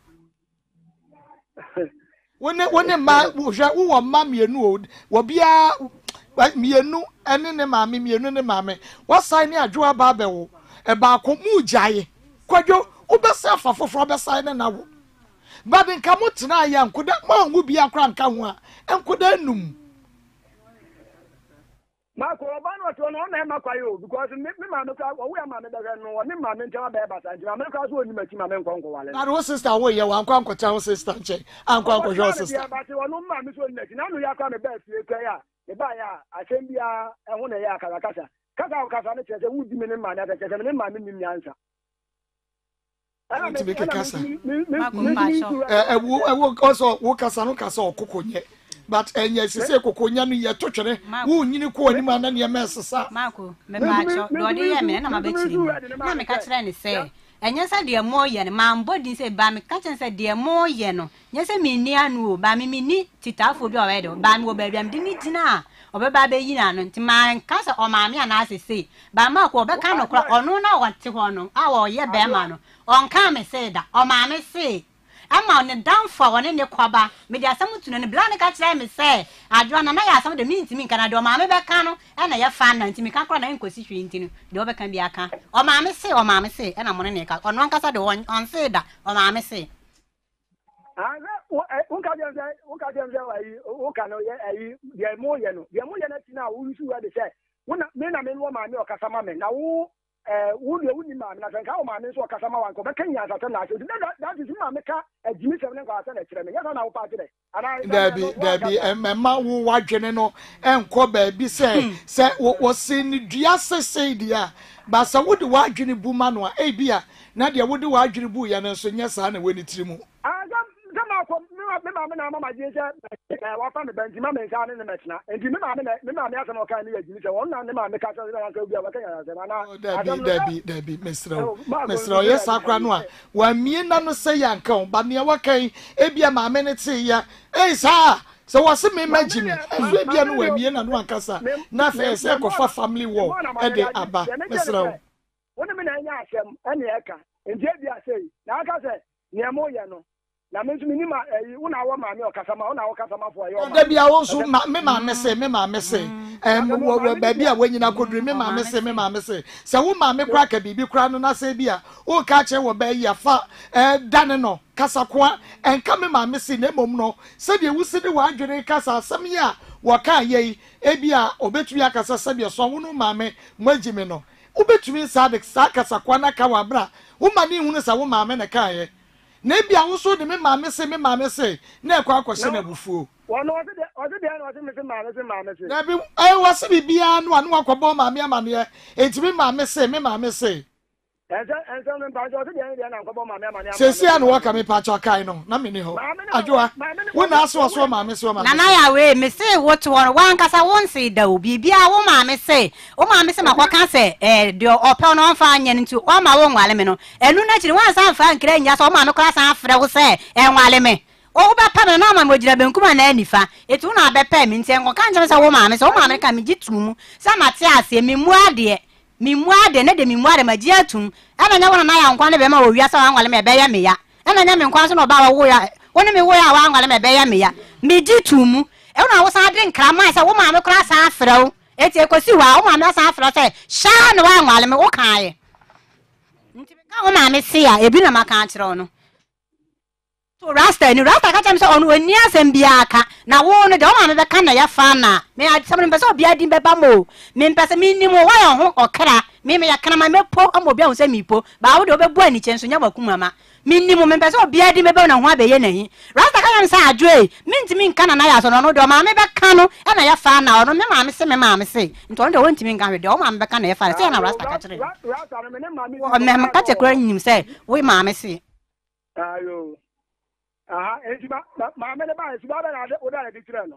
wone wone ma hwa wo ma mienu o wo bia mienu ene ne maame mienu ne maame wasan ne adwo ba ba wo e ba ko mu gyae kwadwo obesa afa foforo obesa ne na wo badin ka mutena ya nkoda ma ngu bia kra nka ho a enkoda num Marco, Obano to no na makwayo because me me ma no ka wo ya ma me da no me ma me ntia ba e basa ntia me ka so oni ma ti ma me nkonko wale na wo sister wo ye wan kwa nkota wo sister nche ankwa nkwa sister ba ti wono ma me so ni na no ya kwa me ba fie kwa ya e ba ya asem bia ehun na ya akara kasa kasa kasa ne chese wudi me ne ma na chese me ne ma me nim nyansa ti be kasa eh eh wo wo also wo kasa no kasa okokonye but enye sise kokonya no ye to twere wo nyini ko ani ma na ne mesesa Marco me ba cho do de ye me na ma be chiri na me ka kire ne se enye se de mo ye no ma mbodi se ba me ka kire se de mo ye no nye se me ni anu ba me me ni titafo bi o we do ba me wo ba bia me di ni gina o be ba be yi na no nti ma ka se o ma me ana asese ba ma ko be ka no kra ono na wo te ho no a wo ye be ma no on ka me se da o ma me se ama on down for one ne kwaba me dia asam tunu ne bla ne ka kire me se adwa na na ya asam de mi ntimi nka na de o ma me be ka no e na ye fa na ntimi ka kra na nkosi hwe ntinu de o be ka bi aka o ma me se o ma me se e na mo ne ka ono nkasa de on se da o ma me se ah un ka dem say un ka dem say ayi o ka no ye ayi de mo ye no de mo ye na ti na wo su wa de say wona me na me no ma me o kasa ma me na wo eh wo de wo ni ma me na san ka o ma me so kasa ma wan ko be kan ya sa na so that is ma me ka ejimi se ne ko asa na kire me ya na wo pa kire ana dabi dabi emma wo wadwene no enko ba bi se se wo se ni dua sese dia ba sa wo de wadwene bu ma no e bia na de wo de wadwene bu ya no so nya sa na woni tirimu ah Sama ko me ma me na mama je je eh wa fa me banti ma me nsa ne ne metna enti me ma me me ma me asa no kan ne yajimi se won na ne ma me ka sa na ka bia wa kan ya se na dabi dabi dabi mesro mesro yes akra no a wa mie na no se ya nka ba ne wa kan e bia ma me ne te ya eh sa so was me imagine e bia no wa mie na no ankasa na fe se ko fa family war e de aba mesro wona me na nya asem ene e ka enti e bia sei na aka se ne mo ye no na me ntumi ni ma eh una wo ma me okasama una wo kasama fo ayo da bia wo so me ma me se me ma me se em wo ba bia wanyina koduru me ma me se me ma me se se wo ma me kra ka bibi kra no na se bia o ka che wo ba ya fa eh dane no kasa ko enka me ma me se na mom no se de wo se de wa adwere kasa asem ya wo ka ye e bia obetumi akasa se bia so wo no ma me magime no obetumi sa de sa kasa ko na ka wa bra wo ma ni hu ne sa wo ma me na ka ye na bia wo so de me ma me se me ma me se na ekwa akwose na bufuo wono ode de ode de na ode me se ma me se ma me se na bi ai wase bibia no anu akwabo ma me ama ne entimi ma me se me ma me se ense ense no ba ode de de na akwabo ma me ama ne se se anu waka me pa cha kai no na me ni ho adwoa wo na aso so ma me so ma na na ya we me se wo to wan kasa won se da o bibia wo ma me se wo ma me se makwa ka se eh de opel no fa anya nti o ma wo nwale me no enu na chiri wan san fa nkira nya so o ma no kra san afre wo se enwale me o ba pa me na ma mo gira benkuma na anifa etu na be pa me nti enko ka nche se wo ma me se wo ma me ka me gitumu sa mate ase me mu ade mi muade ne de mi muade magi atum ana nya wona na ya nkwa ne be ma wo wiasa wa nwale me be ya me ya ana nya me nkwa so no ba wo ya woni me wo ya wa nwale me be ya me ya mi gitumu e wona wo san de nkra man se wo ma me kra san afrew eti ekosi wa wo ma me san afrew se sha ne wa nwale me wo kan ye nti me ka wo ma me se ya ebi na maka akire no to rasta ni rasta ka chamse onu ani asem bia aka na wo no de o ma me be ka na ya fa na me asem no pese obi adi be ba mo me pese me ni mo wa yo ho okra me me ya kana ma me po amobi ahun se mi po ba wo de obebu ani chenso nya bakuma ma me ni mo me pese obi adi me be na ho abeye na hi rasta ka chamse adwe me ntimi nka na na ya so no de o ma me be ka no e na ya fa na no me ma me se me ma me se nto no de won ntimi nka hwe de o ma me be ka na ya fa se na rasta ka kire rasta no me ne ma me o me ma ka che kura nyim se we ma me se ayo aha enti ba ma me ne ba si ba na de o da de kire no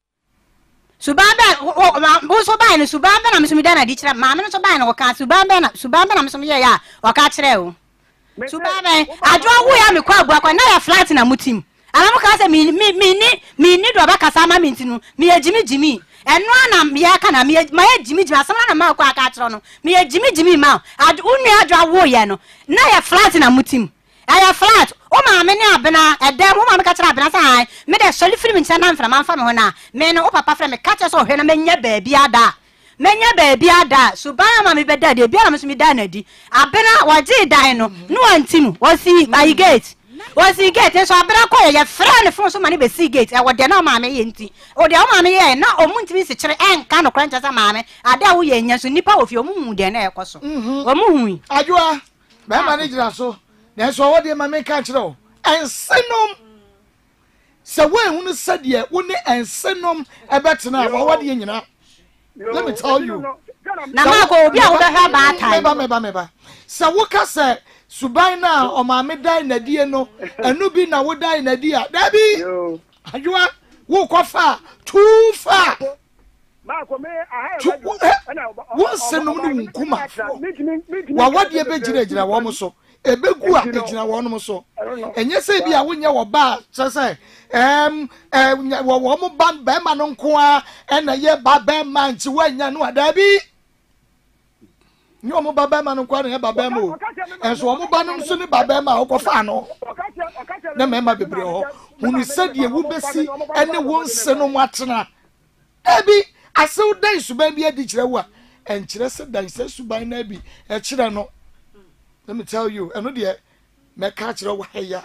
subamba wo so ba ni subamba na misumi da na di kire ma me no so ba na wo ka subamba na subamba na misumi ye ya wo ka kire o subamba adwo wo ya me kwa abu akwa na ya flat na mutim ana mo ka se mi mi ni mi ni do ba kasa ma mintinu mi ye jimi jimi eno na me ya ka na me ma ye jimi jimi asama na ma kwa ka kire no me ye jimi jimi ma adwo unu adwo wo ye no na ya flat na mutim aya flat o ma me ne abena edem o ma me ka kira abena sai me de soli film ntia na mfra manfa me ho na me no o papa fra me ka kira so hwe na menya baabi ada menya baabi ada suban ma me beda de bia na me so me da na di abena waje dan no no antimu wasi my gate o si gate so abra ko ye fra ne fon so mane be si gate e wo de na ma me ye nti o de o ma me ye na o mu ntimi si kire enka no kran chasa ma me ade a wo ye nya so nipa ofie o mu hu de na e ko so o mu hu adwoa be ma ne gira so na so wo de ma me ka kire o ensenom se wo ehunu sade wo ne ensenom e betena wo wo de nyina. Let me tell you. Na ma ko obi a wo be ha ba atai meba meba meba se wo ka se suban na o ma me dai na die no enu bi na wo dai na die da bi adwoa wo ko fa too far ma ko me aha wo se no mu nkuma wa wade be gira gira wo mo so ebegu a gira wo no so enye se bi a wo nye wo ba se se em wo wo mo ban be ma no nko a na ye ba be ma nti wo nya no da bi nyo mo baba ma no kwa na baba ma o enso mo ba no so ni baba ma o ko fa no na me ma bebre ho hunu sadie wo besi ene wo nse no mo atena ebi asew dan suban bi adi kire wo a enkire se dan se suban na bi e kire no let me tell you eno de me ka kire wo heya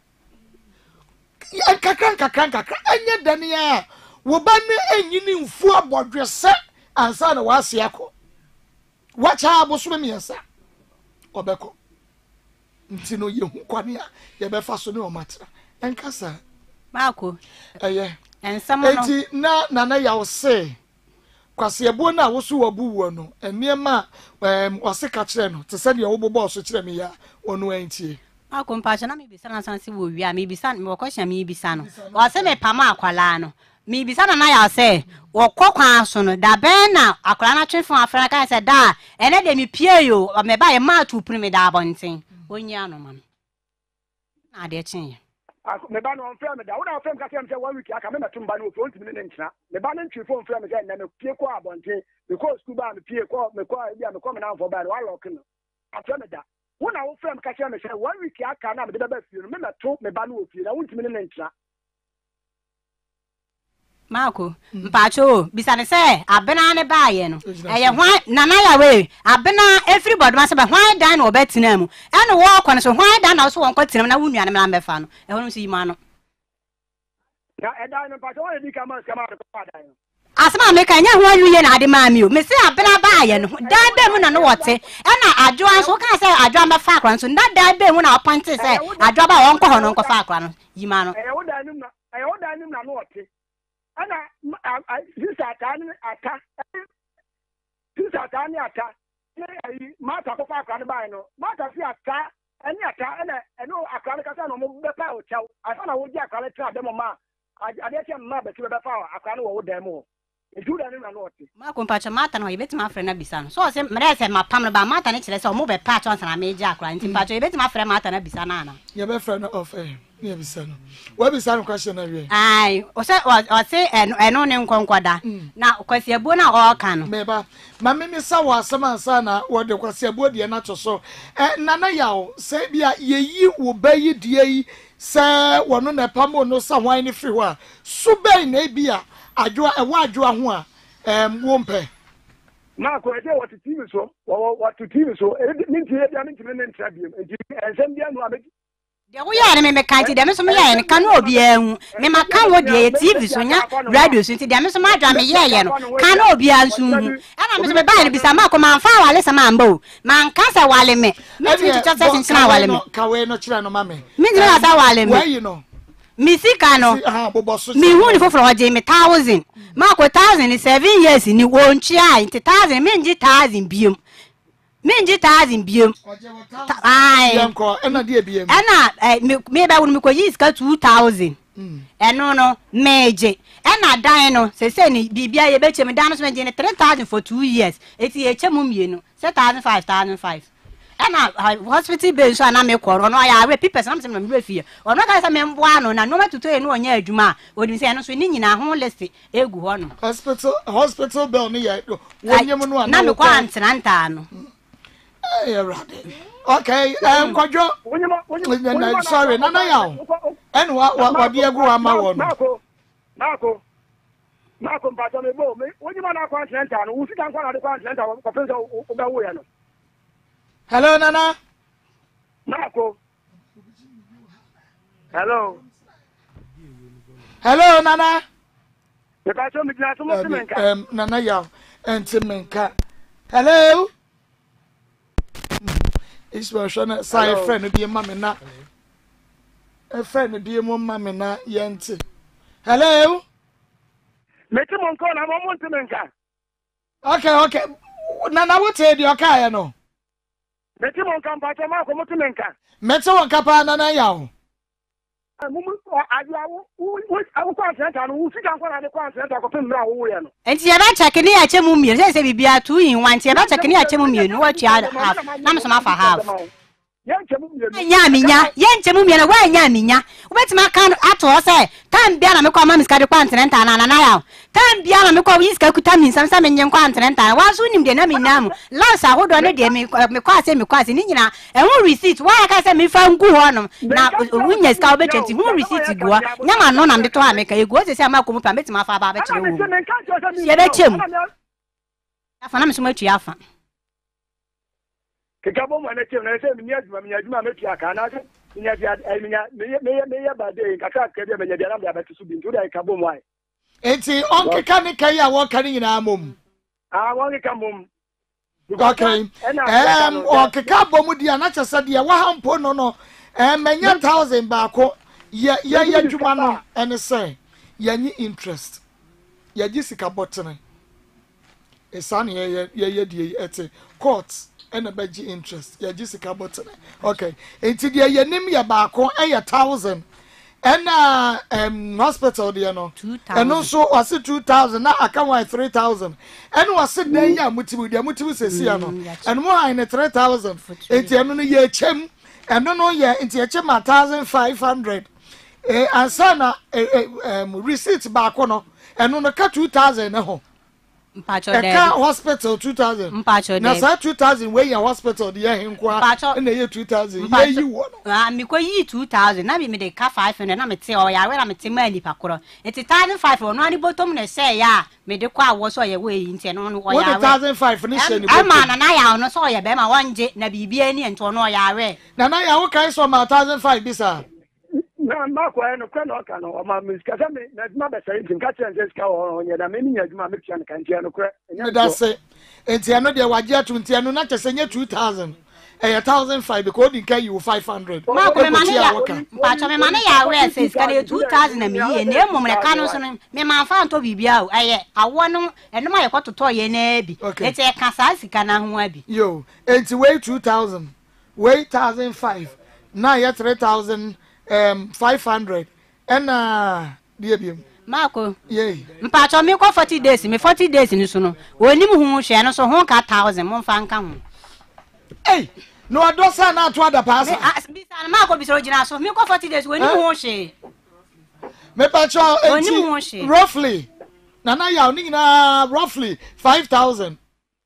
ya kakran kakran kakran enye dan ya wo ba ne enyini mfu abodwe se ansa na wa ase akọ wacha abosume miensa obeko nti no yehu kwane a ye be fa so ne o matra enkasa mako eye ensam no enti na na na yawo se kwase ebo na wo so wabu wo no eniema em wase ka kire no te se de wo bobo so kire me ya onu antie mako mpacha na me bisa na sanse wo wi a me bisa me wo kwasha me bisa no o se me pama akwala no me bisa na na ya se wo kokwan so no da ben na akwala na twefon afra ka se da ene de me pie yo me ba ye ma tu prim me da abonten onya no man na de chin me ba no mfra me da wo na mfra me ka se one week aka me metum ba no ofi ontimi ne nkyina me ba no twefon mfra me se na me pie ko abonten because school ba me pie ko me ko bia me ko me na mfo ba no wa lock no afra me da wo na wo mfra me ka se me se one week aka na me de ba fie no me meto me ba no ofi na ontimi ne nkyina Mako mpacho bisane se abena ne baaye no eye hwan nana ya we abena everybody ma se be hwan dan no betina mu ene wo kwane so hwan dan na so won kwatina na wunua ne me ambefa no e hono so yima no ya e dan no mpacho wo di ka ma skama ko dan no asema me kan nya hwan yuye na ade ma mi o me se abena baaye no dan be mu na no wote ena adwoa so ka se adwoa me fa akran so nda dan be mu na opante se adwoa ba won kọ ho no nko fa akran no yima no e wo dan nim na e wo dan nim na no wote ana sisa tani ata sisa tani ata ne mata ko fa akran ba no mata fi ata ani ata ene eno akran ka sa no mo be pa o chaw asa na wo ji akran tra de mo ma ade che ma be be fa akran wo wo dem mo eju da ni na no oti ma ko mpacha mata no yebeti ma frɛ na bisa no so se mere se ma pam no ba mata ne kyerɛ se o mo be pa chance na me ji akran nti mpacha yebeti ma frɛ mata na bisa na ana ye be frɛ no of eh ye bisa no we bisa no question na we ai o se o se eno ne nkonkoda na kwasi abuo na o ka no me ba ma me mi sa wa asama ansa na wo de kwasi abuo de na to so eh nana yawo se bia ye yi wo bayi die yi se wono na pamo no sa hwan ne fi ho a subai na bia adwo e wa adwo ho a em wo mpe ma ko e de what T V so what T V so e ni tie bia ni ntime ne ntra biem e ji ensem bia no abegi de wo ya ne me meka nti de me so me ya ne ka no obi ahu me maka wo de T V so nya radio so nti de me so ma adwa me ye ye no ka no obi ansu hu ana me so me ba ne bisa ma ko man fa wale sama mbo man ka sa wale me me ti ti cha sa ntina wale me ka we no kira no ma me me ti na sa wale me why you know mi sika no mi hu ni foforo je me thousand ma ko thousand ni seven years ni won chia nti thousand me nji thousand biem minji thousand biem ai yanko ena die biem ena me ba wonu me ko yiska two thousand eno no meje ena dan no se se ni bibia ye beche me dan no so me je three thousand for two years eti ye chemu mienu seven thousand five thousand five ena hospital bill so na me kworo no ya we people na me me me fie ono ka se me mboa no na no matuto e no onya adwuma odin se eno so ni nyina ho list egu ho no hospital hospital bill ni ye wonyem no na me kwa antena nta no eh okay um kwadwo sorry nana yawo en wa wa de egu ama wo no mako mako mako mpato me bo me wonyima na kwa antena nta no wo sika kwa na kwa antena nta ko penso wo be wo ya no. Hello, Nana. Marco. Hello. Hello, Nana. Um, Nana, ya, and Timenka. Hello. It's my son, side friend, dear mamma. A friend, dear mamma, Yanti. Hello. Metimon call, I want to menka. Okay, okay. Nana, what said your car? No. Metimon come back to Marco Motimenka. Metal and Capa, Nana, yaw. I will consent and who sit down on the consent of him now. And see about checking at Chemumi, say be a two in one, see about checking at Chemumi, what you have. I'm some half a half. Yaminya, yen Chemumi, and why Yaminya? What's my kind at all say? Time be on a common scattered continent and an hour. Time be on a call is Kakutami, some some in your continent. I was soon in the name now. Last I would on a day, me quite me quite in India, and who receipts why I can me found go on. Now, when you scout betting, who receipts go, young and none on the tour make a go to say my commit my father. Yabechim. I'm so much yafa. Kikabo mwanete unaweza mnyaji mnyaji mmepi akana mnyaji eminya me me bade kaka kebe mnyaji na ba tusu bintu da ikabo mwai enti onke kanika ya wo kan nyina mom ah wonke kamom okay em onke kabo mu dia na chese dia wa hampo no no em menya one thousand baako ye ye ye dwuma no ene say ye nyi interest ye gisika botene esane ye ye ye die ete court and a beji interest. Ya Jessica Button. Okay. Until the yenim ya baako a thousand. And uh um hospital there no. And also was it two thousand. Now I can why three thousand. And was it there ya mutibu dia mutibu sesi no. And more in three thousand. Until no ye chem. And no no ye until ye chem a thousand five hundred. Eh and sana um receipt baako no. And no ka two thousand na ho. Eka hospital two thousand. Na sa two thousand we ya hospital the year hinkwa na ye two thousand ye yi wo no. Ah me kwa yi two thousand na me me de ka five hundred na me te o ya we na me te ma nipa koro. Eti one thousand five hundred no ani bottom na say ya me de kwa wo so ye we nti no no o ya we. one thousand five hundred ni she ni bottom. Ama na na ya no so ye be ma wanje na bibia ni ento no o ya we. Na na ya wo kai so ma one thousand five bisa. Na mako eno kwa no kana o ma miska sa me na ma be say ntim ka chen ska o nya da me ni adwuma me tia kan tia no kwa me da se enti eno de waje atu enti eno na chese nye two thousand eh one thousand five because din kai you five hundred mako me mane ya pa cho me mane ya we say ska de two thousand na me ye na emum le ka no so no me ma fa nto bibia o eh awo no eno ma ye kototo ye na bi eti e ka sa sika na ho abi yo enti we two thousand we one thousand five na ye three thousand um five hundred and uh dear bim Marco ye mpacho me ko forty days me forty days ni so no onim hu hwe no so ho ka one thousand mo fa nka ho eh no adosa na to ada pass bisa Marco bisa ogina so me ko forty days onim hu hwe me pacho eighty roughly na na ya oni na roughly five thousand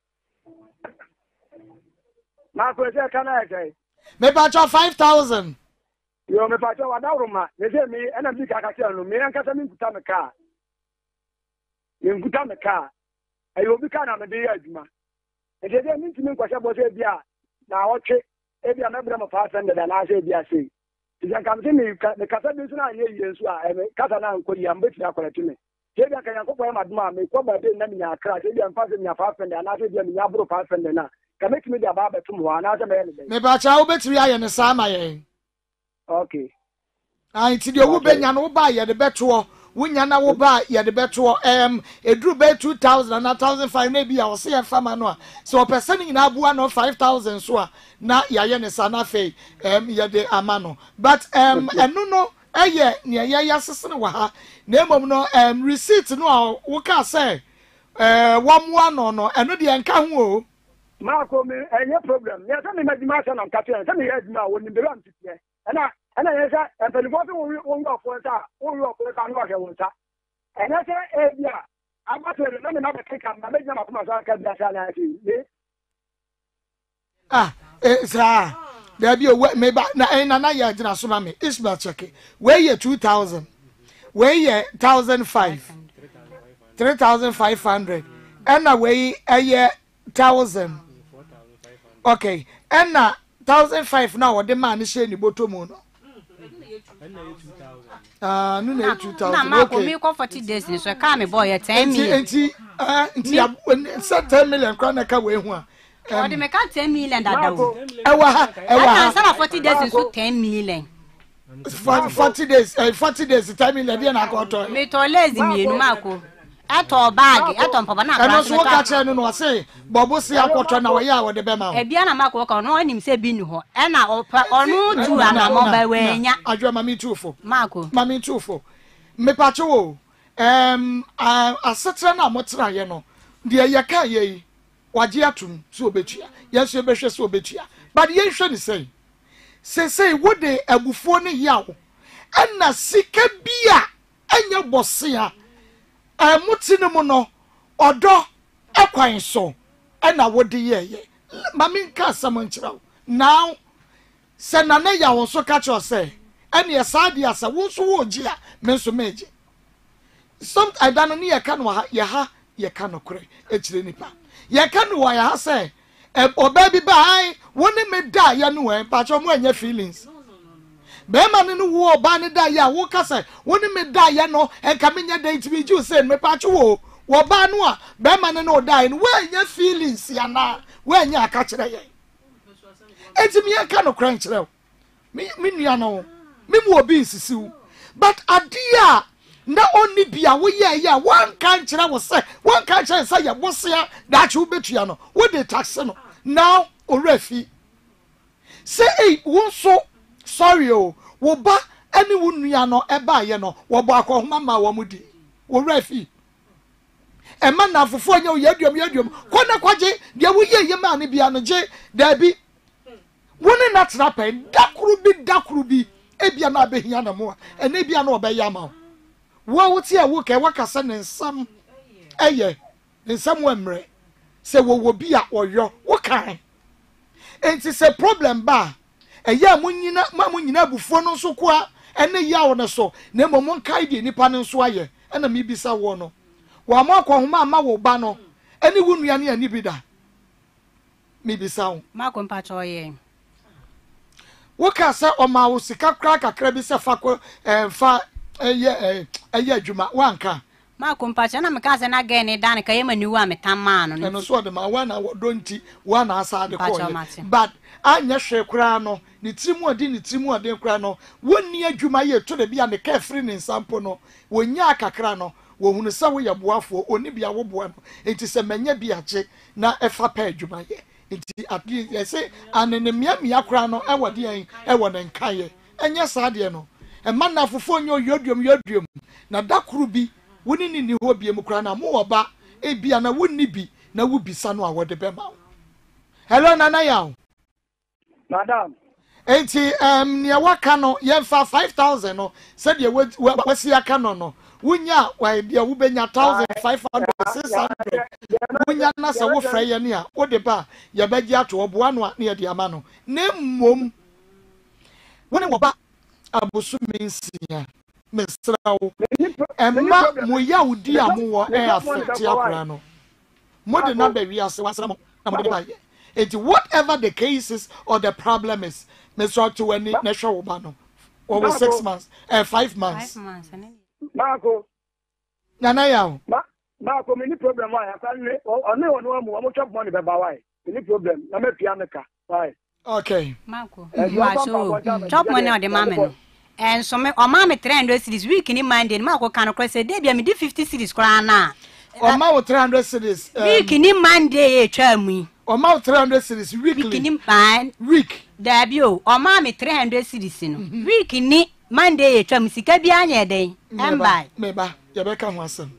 Marco se kana e me pacho five thousand yo me pacho wadawroma me se me ena bi ka ka se no me anka se me nkuta me ka me nkuta me ka ayo bi ka na me de adwuma e de de minti me nkwasha bo se bia na otwe e bia me bra mo five hundred na se bia se ti jan kam se me me ka se bi so na ye ye so a e ka sa na nkori am beti akwara ti me se bia kan yakoko e maduma me ko ba de na me nya kra se bia mfa se me five hundred na se bia me nya bro five hundred na ka me ti me dia ba betum ho na se me ye me pacho wo betiri aye ne sa ma ye. Okay. Ah, ti de wo benya no ba ye de beto wo nya na wo ba ye de beto em edru be two thousand and one thousand five na bia wo se ye fama no a so person nyina abua no five thousand so a na ya ye ne sa na fe em ye de amano but em enu no eye ne ye ya sesene wa ha na emom no em receipt no a wo ka say eh wo mo no no enu de enka ho o Marco me enye problem me say me madima say na nkate say me ye aduma wo ni be ram tite na ana yesa empelifo fi wo ngo fo sa wo yo ko ka no ke won sa ena se e bia abato le na me na be ka na be na kuma sa ka bia sa na ti le ah eh sa there be me ba na na na ya jina so ma me Ismail check we ye two thousand we ye one thousand five three thousand five hundred and na we ye one thousand okay and na one thousand five now the man is shey ni botomu no ah no na two thousand na ma ko mi ko forty days ni so ka me boy ten million enti ah enti set ten million kwa na ka we hu a o de me ka ten million dada wo ewa ha ewa ha sana forty days ni so ten million forty days eh forty days ten million dia na ka to me to lazy mi enu ma ko ato bag ato mpapa na akra so ka che no no se bobo se akoto na we ya wo de be ma e bia na ma ko ka no anim se bi ni ho e na onu tu ana mo ba we nya adwa mami tufo ma ko mami tufo me pa che wo em asetra na mo tra ye no de ye ka ye yi waje atum so obetua yeso e behwe so obetua but ye hwe ni sei se sei wo de abufuo ne yawo na sika bia enya bose a amuti ne mu no odo ekwan so na wo de ye ye mami nka asam nkyiraw now se na na yawo so ka cho se ene ye saade asa wo so wo gi a me so meji some I don't know ye ka no ye ha ye ka no kure echire nipa ye ka no wa ya ha se oba bi bai woni me da ye no en pa cho mo anya feelings be ma ne no wo oba ne da ye wo ka se woni me da ye no en ka me nya date bi ju se me pa cho wo wo ba no a be ma ne no da ye no we anya feelings ya na we anya aka kire ye enti me ka no kran kire me me nua no me mu obi nsisiu but adia na oni bia wo ye ye wan kan kire wo se wan kan kire se ye bosia da chu betua no wo de tax no now orefi say eh wo so sorry o wo ba ani wo nua no e ba ye no wo bo akohoma ma wo mudi wo refi e ma na fofo anya wo yaduam yaduam ko na kwaje de wo ye ye ma ne bia no je da bi wo ne na tra pe dakuru bi dakuru bi e bia na behia na mo e na bia na obeya ma wo wo ti e wo ke wakasa ne nsam eye nsam wa mre se wo wo bia oyo wo kan enti se problem ba eya munyina ma munyina bufuo no so kwa ene yawo ne so na momon kai de nipa ne so aye ena mi bisa wo no wa ma kwa homa ma wo ba no ene wo nua ne ani bida mi bisa wo ma ko mpa cho ye wo ka se o ma wo sika kra kakra bi se fa ko fa eye eye adwuma wanka ma ko mpa cha na me ka se na ge ne dan ka ye mani wa metama no no so de ma wa na wo donti wa na asa de ko but anya hwe kra no ni timu odi ni timu odi kra no wonni adwuma ye to de bia ne ka free ni sampo no wonya akakra no wo hunu se wo ye boafo oni bia wo boa no enti se manya bia che na efa pa adwuma ye enti at least ye say anene mia mia kra no e wode en e wo ne nkaye enya saade no e man na fofo nyo yoduom yoduom na dakuru bi woni ni ni ho bia mu kra na mo oba e bia na wonni bi na wo bisa no a wode be ma hello nana yawo madam enti um nia waka no ye fa five thousand no said ye wasi aka no no wunya wa dia wo benya one thousand five hundred six hundred wunya na se wo fra ye ne a wo de ba ye beji ato oboa no na ye de ama no ne mmom woni wo ba abusu mensia mesrawo emma mo ya udi amuwo e affect akura no mo de na ba wi ase wasra mo na mo de ba ye it whatever the case is or the problem is mesra to any natural bano over six months and uh, five months five months Marco nana yawo Marco me ni problem why I can only one one mo mo chop money be ba why any problem na me pia me ka why okay Marco you are so chop money on the mama no and so me o ma me three hundred cities week ni Monday Marco kan ko say dey bia me di fifty cities kra na o ma wo three hundred cities week ni Monday e twa mu o ma wo three hundred cities weekly week ni man week da bi o o ma me three hundred cities no week ni Monday e twa mu sika bia anya den embai me ba ye be ka ho asem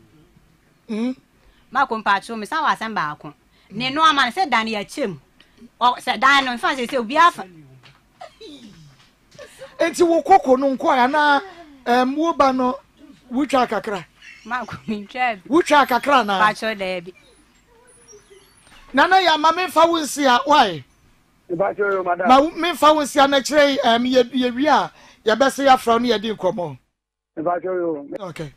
mm ma ko mpa cho me sa wa asem ba ko ne no ama se dan ya chem o se dan no fa se se obi afa enti wo kokko no nko ya na em wo ba no wutwa kakra ma ko mi twa bi wutwa kakra na pa cho da bi nana ya ma me fa wonsi a why ba cho yo madam ma me fa wonsi a na kire em ye ye wi a ya be se ya fra no ye di nkomo ba cho yo okay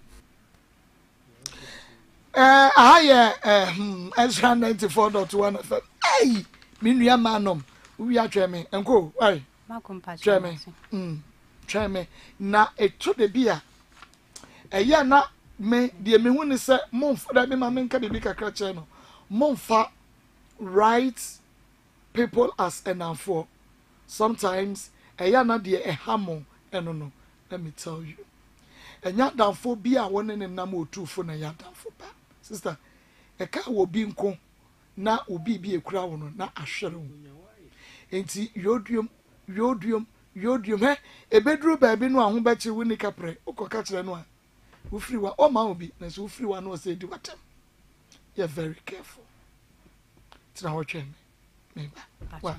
eh aha ye eh Ezra ninety-four point one F M hey me nua manom wi atwe me enko why ma ko mpa cho twe me mm tweme na eto de bia eya na me de me hu ni se monfa da me ma me nka bibi kakra che no monfa right people as enamfo sometimes eya na de ehamo eno no let me tell you enya danfo bi a won ne nam otufo na ya danfo ba sister e ka wo bi nko na obi bi ekura wo no na ahwere wo enti yodium yodium yodium he ebeduru baabi no aho ba chi wo ni kapre ukoka kire no a wo free wa o ma obi na so wo free wa no say di watem you're very careful tina ho twem me ba wa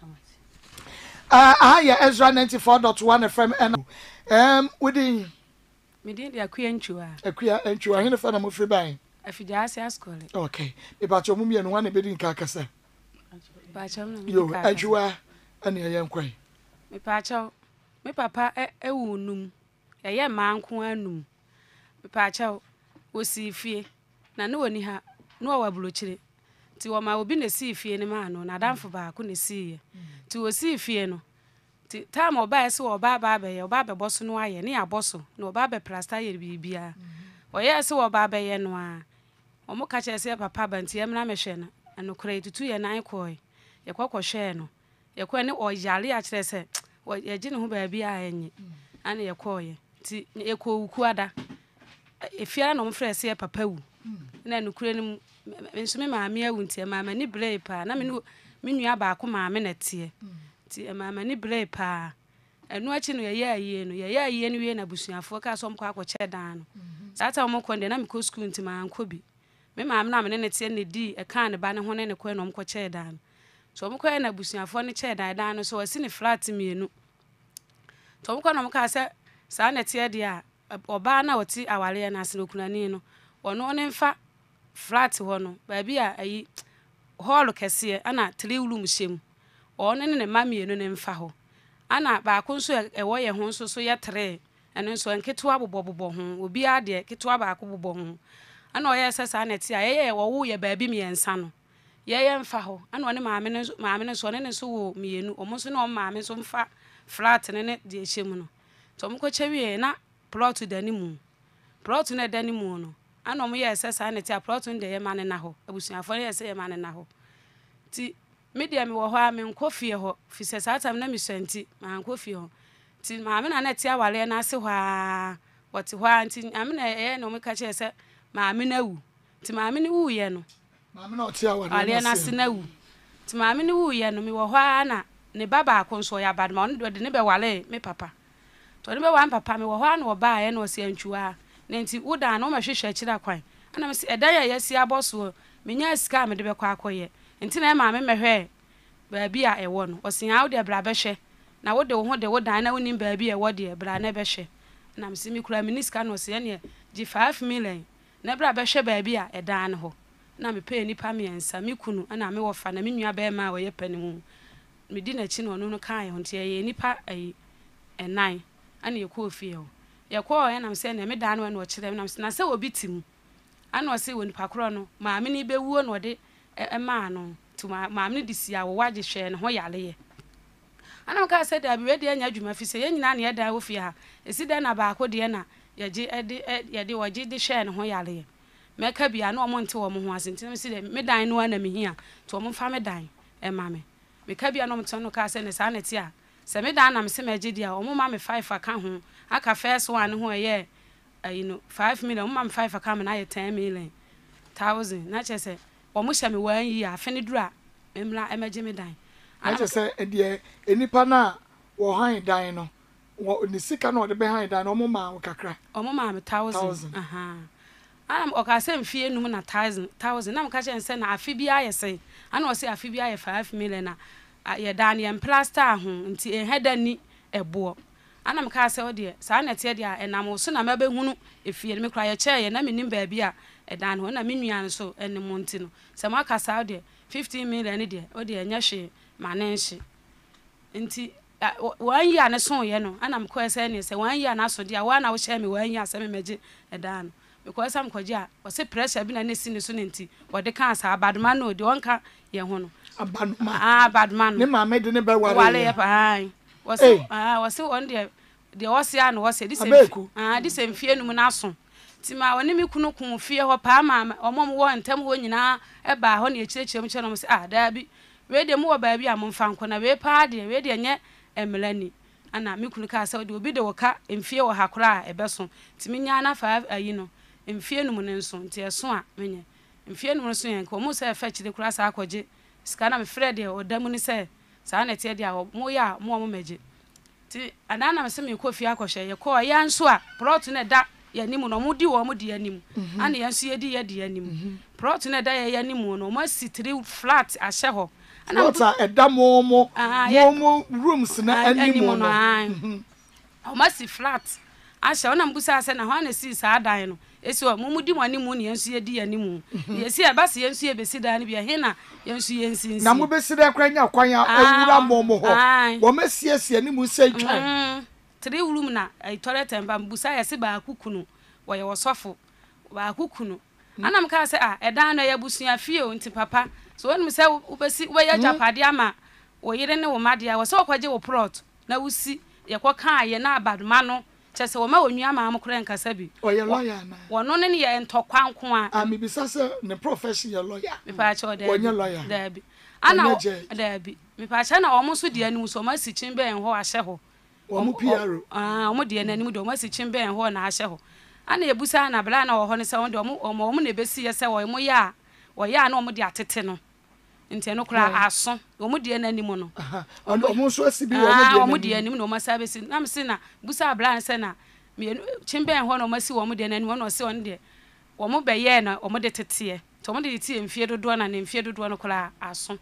ah ah ya Ezra ninety-four point one F M and um within me dey dey akua nchua akua nchua he ne fa na mo free ban afija ase askole okay e ba cho mo mi enu wa na be din ka kasa ba cho no yo nchua ana ye nkwan me pa cho me papa e wunum ye ma nko anum me pa cho wo si fie na ne woni ha no wa bulochire ti wo ma obi na si fie ne ma no na danfo ba ko na si ye ti wo si fie no ti time oba ese oba ba ba ye oba be boso no aye ne aboso na oba be plasta ye bibia o ye ese oba ba ye no a o mo ka che se papa ba nti emna mehwe na anokra tutu ye nan koy ye kwakwo hwe no ye kwa ne o yare a kire se ye gi ne ho ba bia enye ane ye koy ti ye ko wuku ada efiara no mfre se papa wu na anokra ni nso me maame awu nti maame ni brei pa na me me nua ba ko maame na tie ti maame ni brei pa enu achi no ye aye no ye aye no wie na busuafo ka so mkwa akwache dan no sata mo konde na me ko school nti ma anko bi me maame na me ne tie ne di e kan ne ba ne ho ne ne ko no mkwache dan so mkwa na busuafo ne che dan dan no so wasi ne flat mienu to mkwa no mka se sa na tie dia oba na oti awale na ase okunani no ono ne mfa flat ho no ba bia ayi hall kese ana three room shem ono ne ne mamienu ne mfa ho ana ba ko nso e wo ye ho nso so ye three eno nso enketo abobobobo ho obi ade keto ba ko bobo ho ana oye sesa na ti aye ye wo wo ye ba bi miensa no ye ye mfa ho ana one maame ne maame ne so ne ne so wo mienu omo so no maame so mfa flat ne ne de shem no to mko chewie na plot danimu plot na danimu no ana mo ye sesa na ti a plot nde ye mane na ho abusuafo ye se ye mane na ho ti media me wo ho a me nkofie ho fi sesa atam na me swanti ma nkofie ho ti maame na na ti awale na ase ho a woti ho anti ame na ye no me ka che se maame na wu ti maame ni wu ye no maame na oti awale na ase na wu ti maame ni wu ye no me wo ho a na ne baba akonso ya bad ma on de ne be wale me papa to ne be wan papa me wo ho a na oba ye na o se antwua na nti woda na o ma hwehwe akira kwan ana me se eda ya yesi aboso menya sika me de be kwa akoye nti na maame mehwe ba bi a ewo no o se ya wo de bra be hwe na wo de wo ho de wo dan na woni ba bi e wo de bra na be hwe na me se mi kura miniska no se ne gi five million na bra be hwe ba bi a edan ho na me pe nipa miensa mi kunu ana me wo fa na me nua ba ma wo ye panimu me di na chi no no kan ho nti ye nipa ai enan ana ye ko fie ho ye ko ye na me se ne me dan no na o kire na me se na se obi tim ana o se wo nipa kro no maame ni be wuo no de e ma no to maame ni disi a wo waje hwe ne ho yale ye ana ka se da bi we de anya adwuma fi se ye nyina na ye da wo fie ha esi da na ba ko de na ye je e de ye de waje de hwe ne ho yale ye me ka bia na o mo nte wo mo ho asenti me se de me dan no na me hia to mo fa me dan e ma me me ka bia no mo tano ka se ne sa na ti a se me dan na me se me je dia o mo ma me five aka ho aka first one ho ye you know five million mo ma me five aka me na ye ten million thousand na che se o mo hye me wan yi afe ne dura emla emeje me dan na che se e de enipa na wo han dan no wo ni sika na o de be han dan no mo ma wo kakra o mo ma me thousand aha am o ka se mfie num na thousand thousand na mo ka che se na afe bia ye se ana o se afe bia ye five million na ye dan ye plaster ho nti e heda ni ebo ana mo ka se o de sa na te de a enam so na ma be hunu efie me kra ye che ye na menim ba bia edan ho na me nua so ene mo nti no se mo aka sa o de fifteen million de o de enya hwe manenhye nti wan yi ane so ye no ana mo ko se ne se wan yi ana so de a wa na wo hye me wan yi ase me meje edan because am kwaji a o se pressure bi na ne si ne so nti o de kan sa abaduma no de wonka ye ho no abaduma ah abaduma no ne maame de ne be ware wale ye pa o se ah o se on de de osia no osia di se ah di se mfie num na so ti ma woni mi kunu kun fie ho pa ma omom wo ntam wo nyina e ba ho na ekyirechire mu kyerem se ah da bi we de mu wo ba bi am mfa nko na we pa de we de nye emlani ana mi kunu ka se de obi de wo ka mfie wo hakora e beso ti mi nya na fa ayi no mfie num ne nso ti eso a menye mfie num nso yen ko mu se fa kyire kura sa akɔgye sika na me frɛ de odamu ni se sa na tie de a mo ya mo mo meje ti adana me se me kɔ fie akɔhwɛ ye kɔ ya nso a plot na da yanimu no mudi wo mudi yanimu ana yanso yedi yedi yanimu plot na da yanimu no ma si three flat ahye ho ana wota eda mo mo mo rooms na animu no o ma si flat ahye ona mbusa ase na ho na si sa adan no esi o mumudi mo animu ne yanso yedi yanimu yesi aba se yanso ye besi dan ne bia he na yanso yensinsi na mo besi da kwanya kwan awura mo mo ho wo ma siesie animu se twan three room na e toilet emba mbusa yesi ba akukunu wo ye wosofo ba akukunu anam ka se ah edan na ya busua fie o nti papa so wonu se wo besi wo ya japade ama wo yire ne wo made a wo se wo kwaje wo plot na wusi ye kwa kan ye na abaduma no chese wo ma onua ma amkora nkasa bi o ye lawyer na wono ne ye ntokwanko a ah me bisa se ne profession ye lawyer me pa cha da wonye lawyer da bi ana da bi me pa cha na wo mo so de anim so ma si chimbe en ho ahye ho wo mo P R ah wo de anim do ma si chimbe en ho na ahye ho ana ebusa na bla na wo ho ne se wo de omo omo na ebesi ye se wo mo ya wo ya na omo de atete no nti no kura aso omo de na anim no omo so asibi wo mo de omo de anim no ma sabe si na me se na busa bla na se na me chimbe en ho no ma si wo mo de na anim no se on de wo mo be ye na omo de tete to omo de tie mfie dodo na ne mfie dodo no kura aso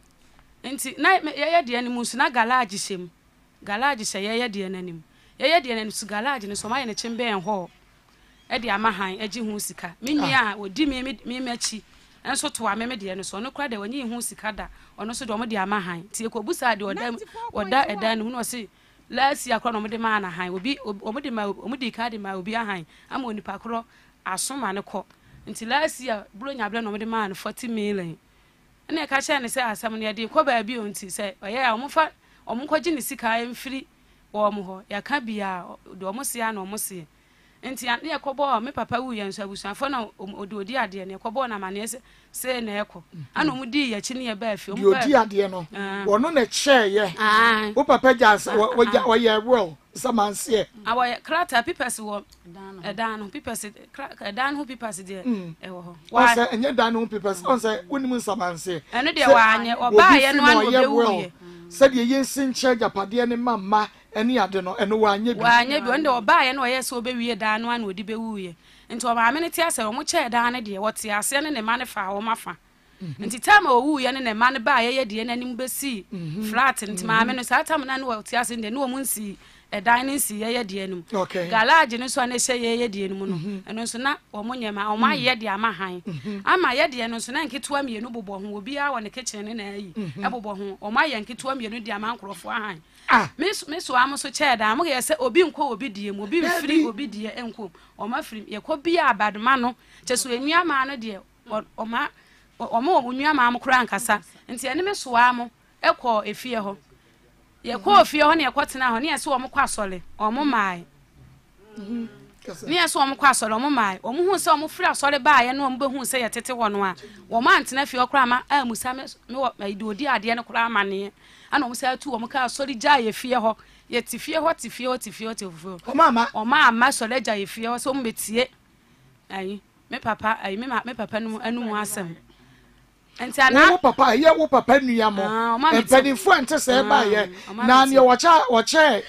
nti na ye ye de anim su na garage shem garage she ye ye de na anim ye ye de na anim su garage ne so ma ye ne chimbe en ho e de amahan agi hu sika menua odi me me machi enso to ame me de no so no kra de wanyi hu sika da ono so de omo de amahan tie ko busa de oda oda eda ne hu no se lasi akra no mo de ma na han obi omo de ma omo de ka de ma obi ahan ama oni pakro asoma ne ko nti lasi a buro nya ble no mo de ma na forty million ene ka sha ne se asam ne de ko ba bi o nti se oye a omo fa omo kwaji ne sika emfiri wo mo ho ya ka bia de omo se ya na omo se nti ya ne ekobo me papa wu yanso abusuafo na odi odi ade ne ekobo na mane se se na eko ana mu di ya chi ne ba afi mu odi ade no wono na che ye wo papa jas wo ye well samanse awo krata pipers wo edan no pipers edan ho pipers de e wo ho wa se enye dan ho pipers on se wonimu samanse eno de wa anye oba ye no an wo be wu se de ye nsin che japade ne mama eni ade no eno wa anye bi wa anye bi onde oba ye no ye se obe wie dan no an odi be wu ye nti o ma me ne ti ase o mo che dan ne de wote ase ne ne ma ne fa o ma fa nti tama o wu ye ne ne ma ne ba ye ye de ne nim be si flat nti ma me no sa tama na ne wote ase de ne o mo nsi edan ne nsi ye ye de anum garage ne so na hye ye ye de anum no eno so na o mo nyema o ma ye de ama han ama ye de no so na nketewa mienu bobɔ ho obi a wɔ ne kitchen ne na ayi e bobɔ ho o ma ye nketewa mienu de ama nkrofo han me me so am so che da mo ye se obi nko obi de mu obi mfiri obi de enko o ma firi ye ko bi abadoma no che so enua ma no de o ma o ma o nua ma am kura nkasa nti ene me so am ekɔ efie ho ye ko ofie ho ne ye kwotena ho ne ye se wo mo kwa asole o mo mai mhm ne ye se wo mo kwa asole o mo mai o mo hu se o mo firi asole ba ye no o mo be hu se ye tete wo no a wo ma antena fie okra ma a musa me wo ide odi ade ne kura ma ne ana o mo se atu wo mo ka asole ja ye fie ho ye ti fie ho ti fie ho ti fie ho ti fie o mama o ma ma asole ja ye fie ho so mo betie ayi me papa ayi me me papa no anu mu asem enti ana wo papa ye wo papa nua mo empanifo ante se ba ye na ne wo cha wo che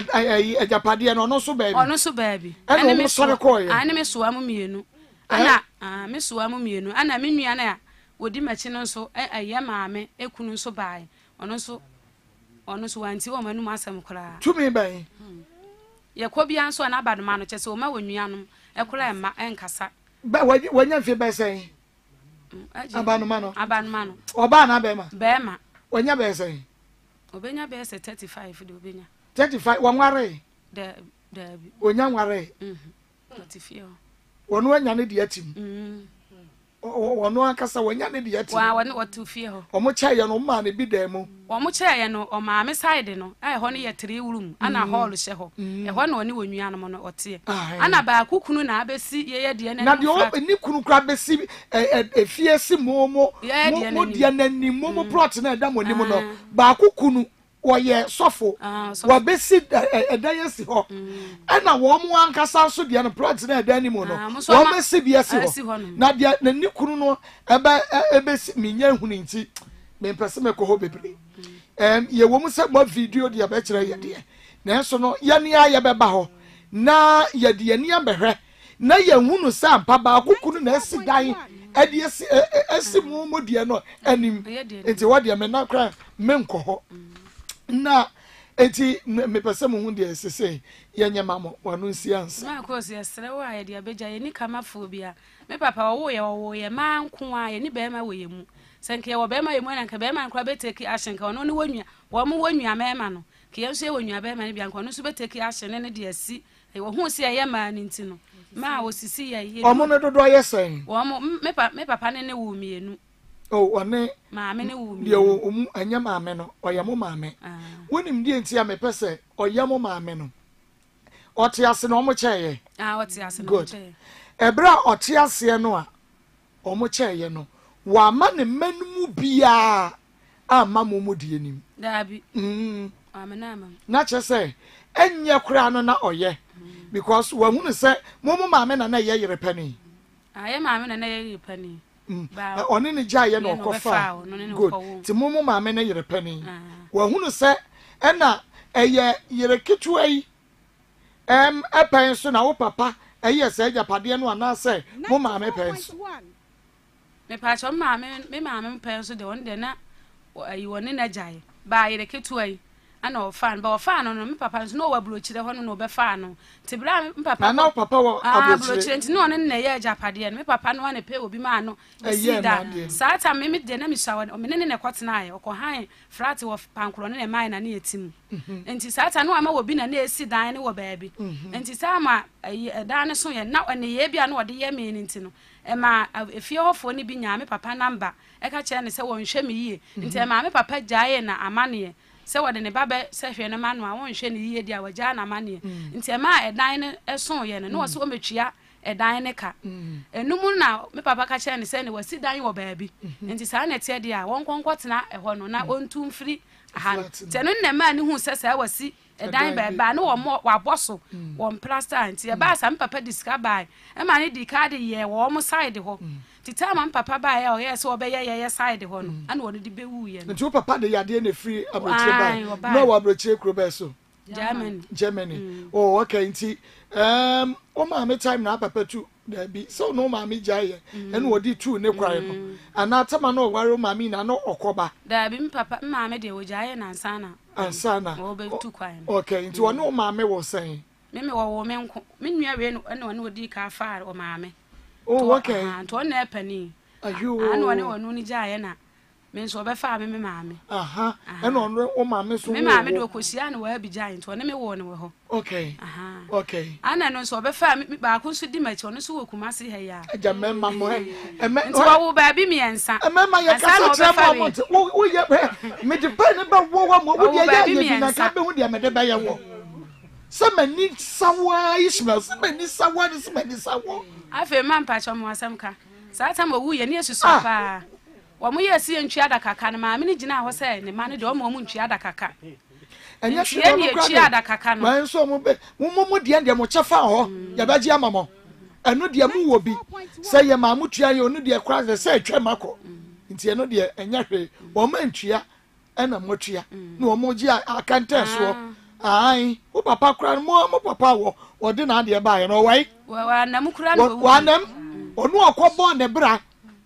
ejapade no no so ba bi ono so ba bi ana me so ko ye ana me so am mienu ana ah me so am mienu ana me nua na ya wodi machi no so aye maame ekunu so ba ye ono so ono so wanti wo manu asem kora tumi ban ye ko bia nso na abadoma no chese o ma wonua no ekora emma enkasa ba wanya mfie ba sen abanuma no abanuma no oba na be ma be ma wanya be sen obenya be se thirty-five de obenya thirty-five wanware de de onya nware mhm thirty-five wono anya ne de atim mhm ono ankasa wanya ne de yati wa wone wotu fie ho omo chaye no ma ne bi dan mu omo chaye no o ma me side no eh ho ne ye three room ana hall hye ho eh ho na oni wonua no no ote ana ba kukunu na abesi ye ye de na na de o ni kunu kra besi efie si momo mo de na ni momo plot na da mo ni mo no ba kukunu woye sofo wa besi edan si ho ana wo mo ankasa so de na plot na edan ni mo no wo besi bi si ho na de na ni kunu no ebe ebesi minya hunu nti me pese me ko ho bebre em ye wo mu se mo video de be kire ye de na so no ye ne aye be ba ho na ye de ye ne abehwe na ye hunu sa mpa ba kukunu na si dan ade esi esi mo mo de no anim nti wo de me na kra me nko ho na enti me pese mo hu de sese ye nyema mo wanu nsi ansa na ko se sere wa ye de abeja ye ni kama fobia me papa wo ye wo ye ma nko a ye ni be ma wo ye mu senke ye wo be ma ye mu na nka be ma nkra be take action ka ono ne wonua wo mo wonua me ma no ke ye so ye wonua be ma ne bia nko no so be take action ne de asi e wo hu se ye ma ni nti no ma wo sisi ye ye omo ne dodo ye sen wo mo me papa me papa ne ne wo mienu oh one maame ne wo mi de wo anya maame no oya mo maame wonim die ntia me pese oya mo maame no ote ase no mo cheye ah ote ase no cheye ebra ote ase no a omo cheye no wa ma ne manumu bia ama mo mo die nim dabi mm amena ama na chese enye kura no na oye because wa hunu se mo mo maame na na ye yere pani aye maame na na ye yere pani ba oni ni jaye no kofa good ti mumu maame na yere pani wa hunu se ena eye yere ketua yi em epen so na wo papa eye se japade no ana se mo maame pen so me pa cho maame me maame pen so de won de na ayi woni na jaye ba yere ketua yi ana o fan ba o fan no me papa so no wa blochire ho no no be fan no ti bra me papa na papa wa ablochire nti no ne na ye japade no me papa no na pe obi ma no si da sa ta me me de na me shawa o me ne ne kwotena aye o ko han frat wo pankro ne mai na ne etim nti sa ta no ama obi na na esi dan ne wo baabi nti sa ma dan ne so ye na ne ye bia na wo de ye me ne nti no e ma efie hofo ne bi nya me papa namba e ka kire ne se wo nhwe me yie nti e ma me papa jaye na amane se wode ne babe se hwe ne manu a won hwe ne yiye dia waja na mane nti e ma edan ne eson ye ne no so o metwia edan ne ka enum na me papa ka kire ne se ne wasi dan wo baabi nti sa na tie dia won konkotena e ho no na ontum firi aha te no ne ma ne hu se se wasi edan ba na wo mo waboso wo plaster nti e ba sa me papa diska bai e ma ne di ka de ye wo mo side ho tita man papa ba ya o yes wo be ye ye side ho no ana wo de be wu ye no nti wo papa de yade na free abrochire ba no wa abrochire kro be so Germany Germany mm. oh okay nti um o ma me time na papa tu da bi so no ma me jaye ene wo di tu ne kware no ana tama no ware ma me na no okoba da bi papa ma me de wo jaye na ansana ansana wo be tu kware okay nti wo no ma me wo sen me me wo wo me nko me nua we no ene wo di ka fa o ma me oh okay to na pani ayo ana woni wonu ni jaye na me so be fa me me maame aha ene ono o maame so me maame do kosia na wa bi jaye to ne me wo ne we ho okay aha okay ana no so be fa me ba ko so di ma chi ono so wo kuma se he ya aja memma mo e nti wo ba bi mi ensa memma ye ka so tra mo mo wo ye me de pa ne ba wo wo mo wo de ya ye bi na ka be hu de me de ba ye wo se mani sawa Ishmael se mani sawa ni se mani sawa afa man pa cho mo asam ka sa ta mo wu ye ne susu pa wo mo ye si ntwi adakaka na maame ni gina ho se ne ma ne de o mo mo ntwi adakaka enya hwe no ntwi adakaka no man so mo be mo mo de de mo chefa ho ya ba gi amamo eno de mu wo bi se ye ma mo tua ye onu de kra se atwa mako nti eno de enya hwe wo ma ntwia ena mo tua na wo mo gi akanta so ai wo papa kra mo mo papa wo wo de na de ba ye no wai wa nam kra no wa nam onu akobo ne bra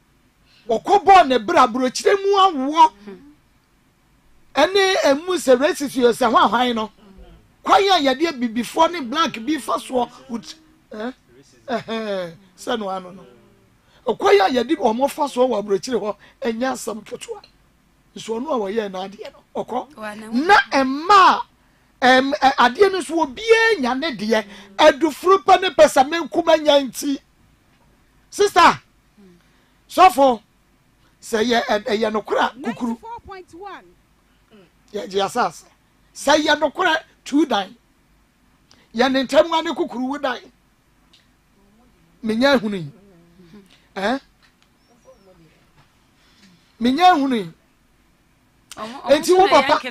okobo ne bra brochire mu awo ene emu se racist yo se hwan hwan no kwanya yade bibifo ne black bi faso eh eh se no ano no okwanya yade omo faso wa brochire ho enya asam ketua so no awo ye na ade no okọ na emma em ade no so obie nya ne de adufuru pa ne pesa menkuma nya nti sister sofo say ye ye no kura kukuru ye je asas say ye no kura two dan ye ne ntam ane kukuru wo dan menya hunu eh menya hunu enti wo papa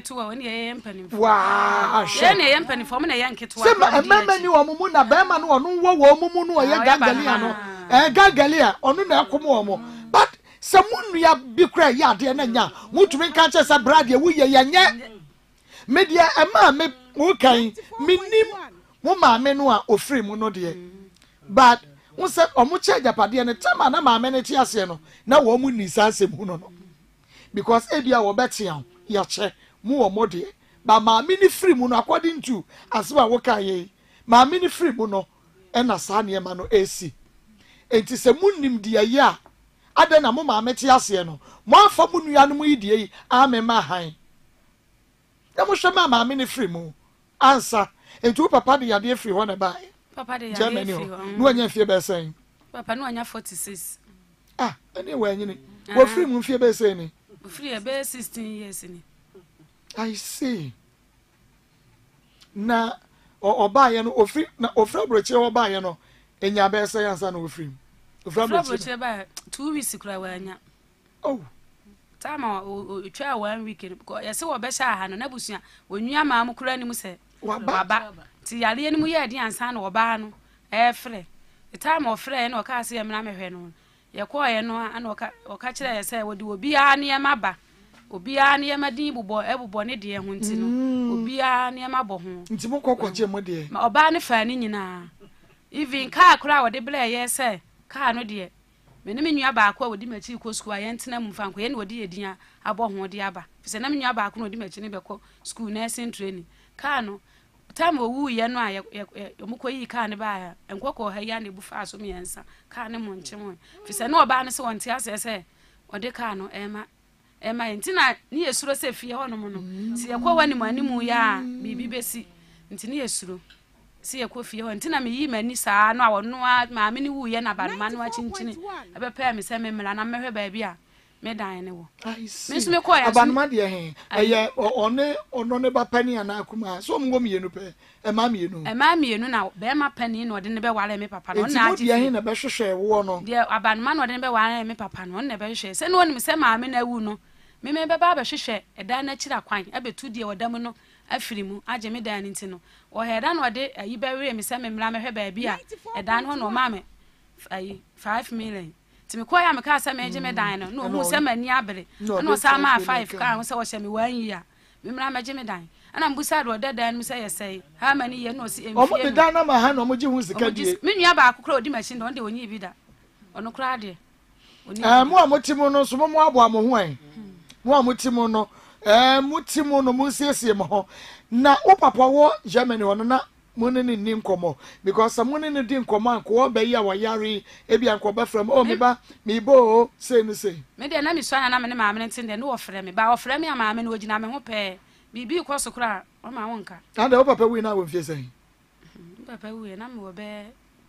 wa she na ye mpani fo me na ye nketo se mama ni wo mumu na be ma no ono wo wo mumu no ye gangalia no eh gangalia ono na akomo wo mo but se munu ya bikra ya de na nya mutumi kan che sa brade wo ye ye nye media ema me wo kan minim mo ma me no a ofri mu no de but wo se omo che japade ne tama na ma me ne ti ase no na wo mu ni sa asem hu no no because ebia wo betian ya che mu wo mode ba ma me ni free mu no according to aseba wo kan ye ma me ni free mu no e na sa ne ma no esi enti se munim de ye a ade na mo ma me ti ase no mo afa mu nua no mu yidie yi a me ma han na mo hwe ma ma me ni free mu ansa enti wo papa de yade free ho na ba papa de yade free ho no anya fie be sen papa no anya forty-six ah ene wa nyini wo free mu fie be sen ni free about sixteen years ni I see na oba ye no ofri na ofra broche oba ye no enya be say ansa na ofri ofra broche ba two weeks kura wa anya oh time o twa one week because ye se wo be sha ha no na busua onua ma am kura ni mu se waba ti yale ni mu ye di ansa na oba no e frɛ the time of frɛ na o ka se ye mna mehwɛ no ye ko ye no ana o ka o ka kire ye se wo di obi a ne ye maba obi a ne ye madin bubɔ ebubɔ ne de ho nti no obi a ne ye mabɔ ho nti mo kokko che mo de ma oba ne fa ni nyina even car kura wo de bla ye se car no de me ne menua ba akwa wo di machi ko school aye ntena mu fa nko ye ne wo di edin abɔ ho de aba se na menua ba akwa no di machi ne be ko school nursing training car no time owu ye no a omukọ yi car ne ba enkoko ha ya ne bu fa so me yansa car ne mo nche mo fi se na oba ne se wonte ase se ode car no ema ema ntina ne yesuro se fie ho no mo no se yakọ wani mu animu ya bibi besi ntine yesuro se yakọ fie ho ntina me yi mani saa no a wono ma me ne wu ye na ba ma no a chinchini ebe pa me se me mra na mehwe ba bia me dan ne wo me so me ko ya abanma de he eye one ono ne ba pani ana akuma so mgo mienu pe e ma mienu e ma mienu na be ma pani no de ne be wale me papa no na agi de he na be hwehwe wo no de abanma no de ne be wale me papa no na be hwehwe se no nim se ma me na wu no me me be ba be hwehwe e dan na kira kwan e be tu de wodam no afiri mu age me dan nti no o he dan no de ayi be we me se me mra me hwe ba bia e dan ho no ma me ayi five million timi ko ya me ka sa me je me dan no no hu se mani abere no sa ma five ka hu se wo hye me wan yi a me mra ma je me dan ana mbusa do de dan mu se ye sei ha mani ye no si emfie o mo de dan na ma ha no mo je hu sika die me nua ba akokro odi machine don de onyi bi da ono kra de eh mo amotimo no so mo abo amo ho an mo amotimo no eh mutimo no mo siesie mo ho na o papa wo Germany ono na money ni nim komo because some money ni din komo ko be ya wa yare e bia ko ba from oh me ba me bo say ni say me de na me so na me ne maame ntin de no wo frɛ me ba wo frɛ me maame no ogina me ho pɛ bibi ko so kra o ma wonka and o papa we na wo fie say papa we na me wo be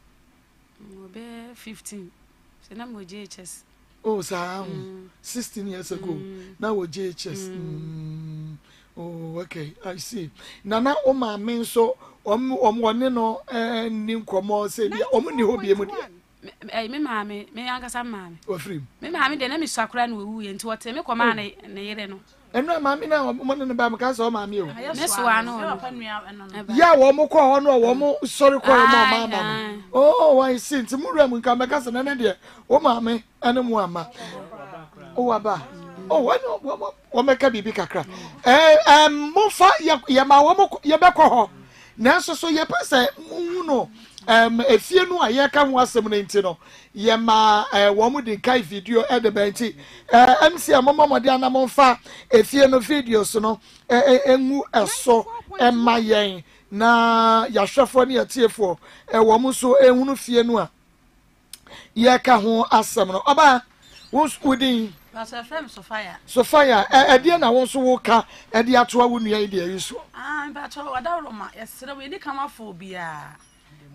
wo be fifteen se na me J H S oh sa sixteen years ago na wo J H S mm. Oh, okay, I see. Nana o ma me so om om woni no eh ni nkomo se bia om ni ho bia mu dia. Eh me ma me me ankasa ma me. O free. Me ma me de na me swakra na wu ye nti wote me koma na ne yere no. Eno ma me na mo ne ba me ka so ma me o. Me so ano. Ya wo mo ko ho no wo mo sorry ko mo ma ma. Oh, I see. Nti mu ram nka me ka se na ne de o ma me ene mu ama. O aba. Oh, why no? What make a baby kakra? Eh, um, Mofa, ya ma womo ye beko ho. Nanso so ye pese no. Um, if you know ye kan wasem na nti no. Ye ma eh wo mu din kai video e de benti. Eh, M C amama mo de anam mfa efie no videos no. Eh engu eso e ma yen na ya hwefo ne yetiefo. Eh wo mu so ehunu fie no a. Ye ka ho asem no. Oba, wo udin Pastor Frem Sophia. Sophia, eh eh na won so wo ka eh de atoa wo nua ide yi so. Ah, but wada roma, yes, we dey come for bia.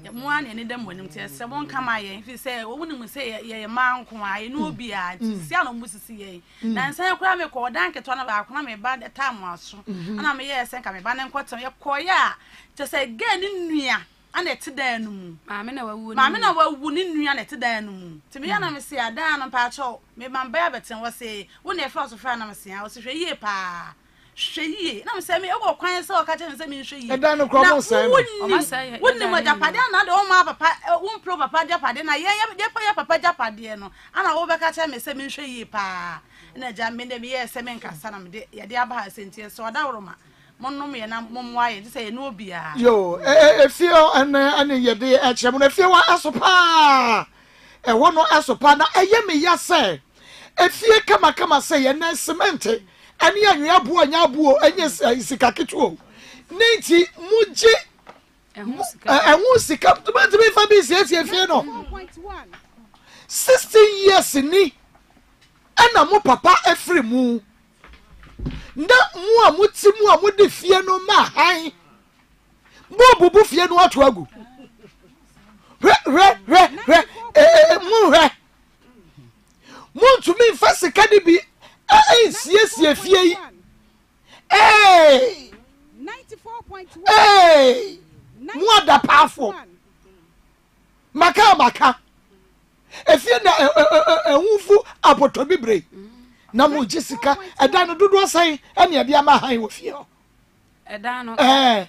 mo an ne dem wonim te se mo nka ma ye fi se wo wonim se ye man ko aye no obi a si ano mo sisi ye na nsan kura me ko dan keto na ba ko na me ba de time aso ana me ye se nka me ba ne nkotem ye koya te se ge ni nua ana te dan no mu maame na wawu maame na wawu ni nua na te dan no mu te me ya na me se adan no pa cho me man ba ya beten wo se wo na e fa so fra na me se a wo se hwe ye pa hweye na me say me e go kwan say o ka che me say me hweye e dan no kro mo say o ma say wonni mo japade na de o ma papa won pro papa japade na ye ye papa japade no ana wo be ka che me say me hweye pa na ja me de me ye say me nkasa na me de ye de aba ha sentie so da woroma monno me na momwa ye say no bia yo e feel an an ye de e che mo na feel wa asopa e wo no asopa na e ye me ya say e fie kama kama say ye na cement ani anwea bo anya bo enye sika ketuo nenti muji ehun sika ehun sika tomato be fa bi siesie fie no sixteen years ni ana mo papa efri mu nda mu a muti mu a mudi fie no ma han bo bubu fie no ato agu re re re re eh mu re muntu mi fa sika di bi eh sie sie fie yi eh ninety-four point one eh mu ada powerful maka maka efie na ehunfu apoto bibre na mu jisika eda no dodo asan ene ade ama han wo fie ho eda no eh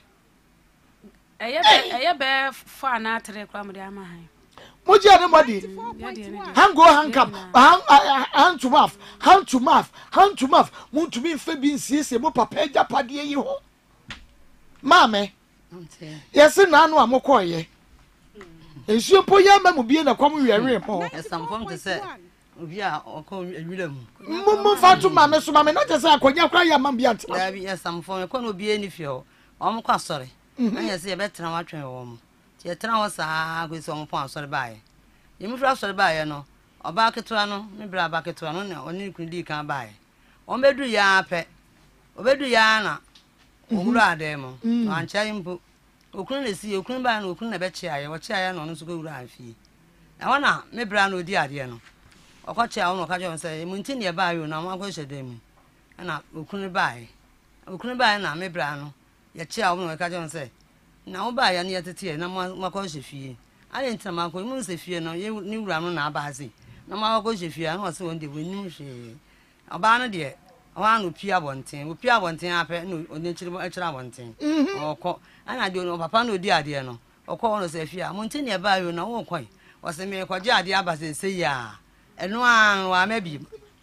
eye be eye be fa na atre kwa mu de ama han moji ade modi hang go hang up hand to mouth hand to mouth hand to mouth muntu mi fa bi nsiesie mo papa eja pade yi ho mame yesi na anu amokoye ensuo po ya ma mu bie na kwam wiere mo esamfom te se obi a okọ awira mu mo mo fa to mame so mame na te se akonya kwa ya ma bia ntena da bi esamfom e kono obi eni fie ho om kwa sori anya se ye betena watwen wo mo ti ye tena wo saa kwesi om pon asori baaye ye mu fra asori baaye no oba ketoa no me bra ba ketoa no na oni kudi kan baaye om bedu ya pe obedu ya na owura ade mo ancha imbu okun na si okun ba na okun na be chia ye wo chia ye no no so go wura afie na wana me bra na odi ade no okoche a wono ka je say mu ntini e ba yo na ma ko hyede mu na okun ba ye okun ba ye na me bra no ye chia wono ka je say na wo ba ye na ye tete na ma ko hye fie ale ntina ma ko mu se fie no ye ni wura no na aba ase na ma ko hye fie na so wonde woni hwe oba no de wa no pia bonten wo pia bonten ape no onechiri mo echira bonten okọ ana de no papa no di ade no okọ wono se fie a mo ntini e ba yo na wo kwan wo se me ko je ade aba se se ya eno an wa mabiem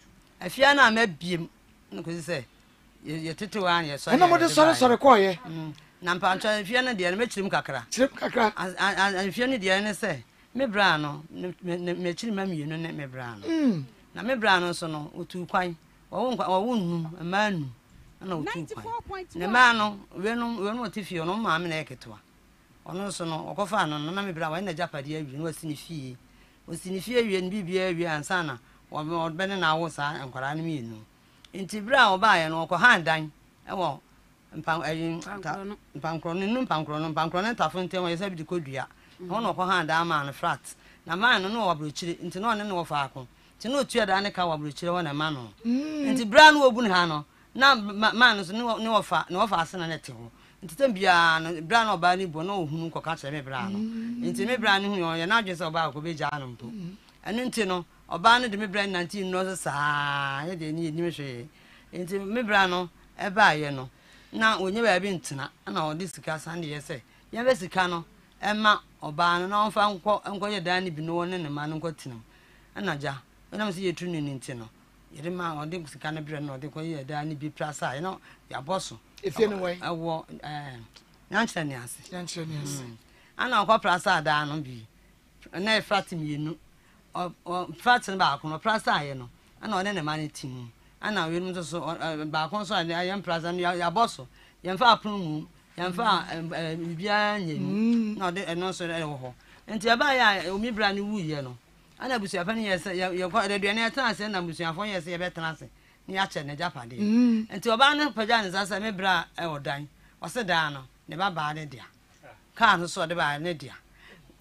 afia na mabiem no ko se ye tete wa an ye so ena mo de sore sore ko ye na mpancho afia na de na mechirim kakra chirim kakra afia ni de ne se me bra no me chirim mamienu ne me bra no na me bra no so no otu kwan wo wo wonu amanu na otu kwan ne ma no we no we no tifie no ma me na eketoa ono so no okofa no na me bra wa na japade awi no asini fie osini fie awie no bibia awie ansa na wo be ne na wo sa enkwara ne mienu nti bra oba ye no okọ handan e wo mpan ayin mpankro no mpankro no mpankro no tafo ntem ye sabi di kodua ono okọ handan ma no flat na ma no no wabrochire nti no ne no wo faako nti no otua da ne ka wabrochire wo na ma no nti bra no obu ne ha no na ma no so ne wo fa ne wo fa ase na ne te ho nti tambia no bra no ba ni bo no ohunu ko ka chere me bra no nti me bra ni hu yo na adwen se oba ko be ja no mpo enu nti no oba no de me bra nineteen no so saa ye de ni ni me hwe nti me bra no e ba ye no na onye ba bi ntena na o de sika sande ye se ye be sika no e ma oba no na onfa nko nko ye da ni bi no ne ne ma no nko tinam na ja na me se ye tunu ni nti no ye de ma o de sika na bra no de ko ye da ni bi prasa ye no ya boso efie ne wai awo eh nyanche ne ase nyanche ne ase ana okọ prasa da no bi na e frat mienu o frat ne ba ko prasa ye no ana one ne ma ne timu ana we no so ba ko so ya prasa ya boso ye mfa apun mu ye mfa bibia nyenu na de eno so e wo ho enti e ba ya omi bra ne wu ye no ana busuafa ne ye se ye ko de duane tan ase na busuafo ye se ye betan ase ni ya che ne japade enti oba ne paja ne sasa me bra e odan o se da no ne ba ba ne dia ka no so de ba ne dia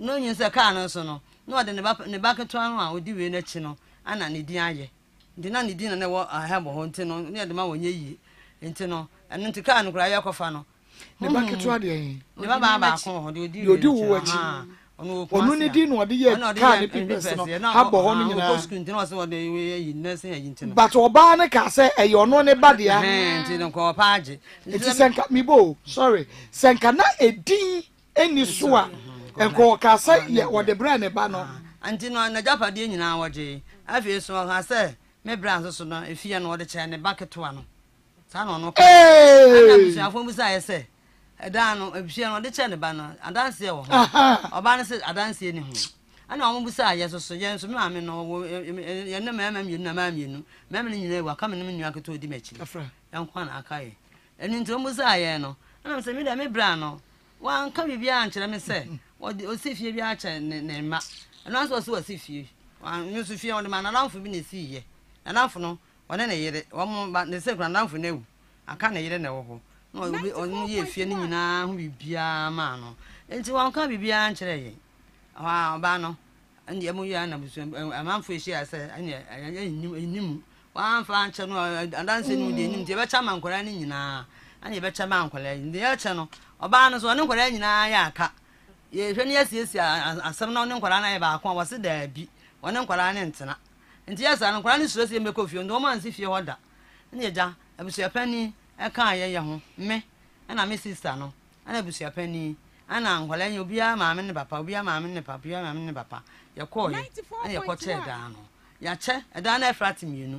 no nyin se car no so no no ode ne ba ne ba keto anu a odi we na chi no ana ne din aye ndi na ne din na ne wo ahabo ho nti no ne de ma wonye yi nti no enu nti car no kura ya kofa no ne ba keto ade yin ne ba ba ba ko ho de odi odi wo wachi onu ne din no ode ye car ne pipes no habo ho no nyina ko school nti no so ode yi na se yi nti no but oba ne ka se e yo no ne ba de a nti no ko paaje nti senka mibo sorry senka na edin eni so a enko ka se ye ode bra ne ba no anti no na japade nyina woje afi so ha se me bra so so no efia no ode che ne baketo ano sa no no ka ana busuafo bu sa ye se eda no efia no ode che ne ba no adanse wo ho oba ne se adanse ni ho ana omo bu sa ye so so ye so me ame no ye ne mama mi na mama mi nu mama ni nyina wa ka me ne nyu aketo odi machi yankwa na aka ye eni nti omo sa ye no ana se me da me bra no wa nka bibia ankyere me se odi osifie bi a che ne ma ana so so osifie wa nyu so fie on ma na lamfo bi na si ye na lamfo no one na yere wo mo ne se kura lamfo na ewu aka na yere na wo ho no obi on ye fie ni nyina ho bibia ma no enti wa nka bibia ankyere ye wa ba no ndi emu ya na busu amanfo eshi ase anya enim enim wa anfa ankyere no adanse no de enim ti be cha mankora ni nyina anya be cha mankora ndi ya che no oba no so ne nkora nyina ya aka ye hwe ne yesiesi asem na ne nkora na ye ba akwa wose da bi wone nkora ne ntena nti yesa no nkora ne suro se me kofie ndo ma nsi fie hoda ne ja abusu apani e kan ye ye ho me na me sister no ana abusu apani ana nkora nya obia maame ne papa obia maame ne papa obia maame ne papa ye ko ye ye ko che da no ya che da na frat mienu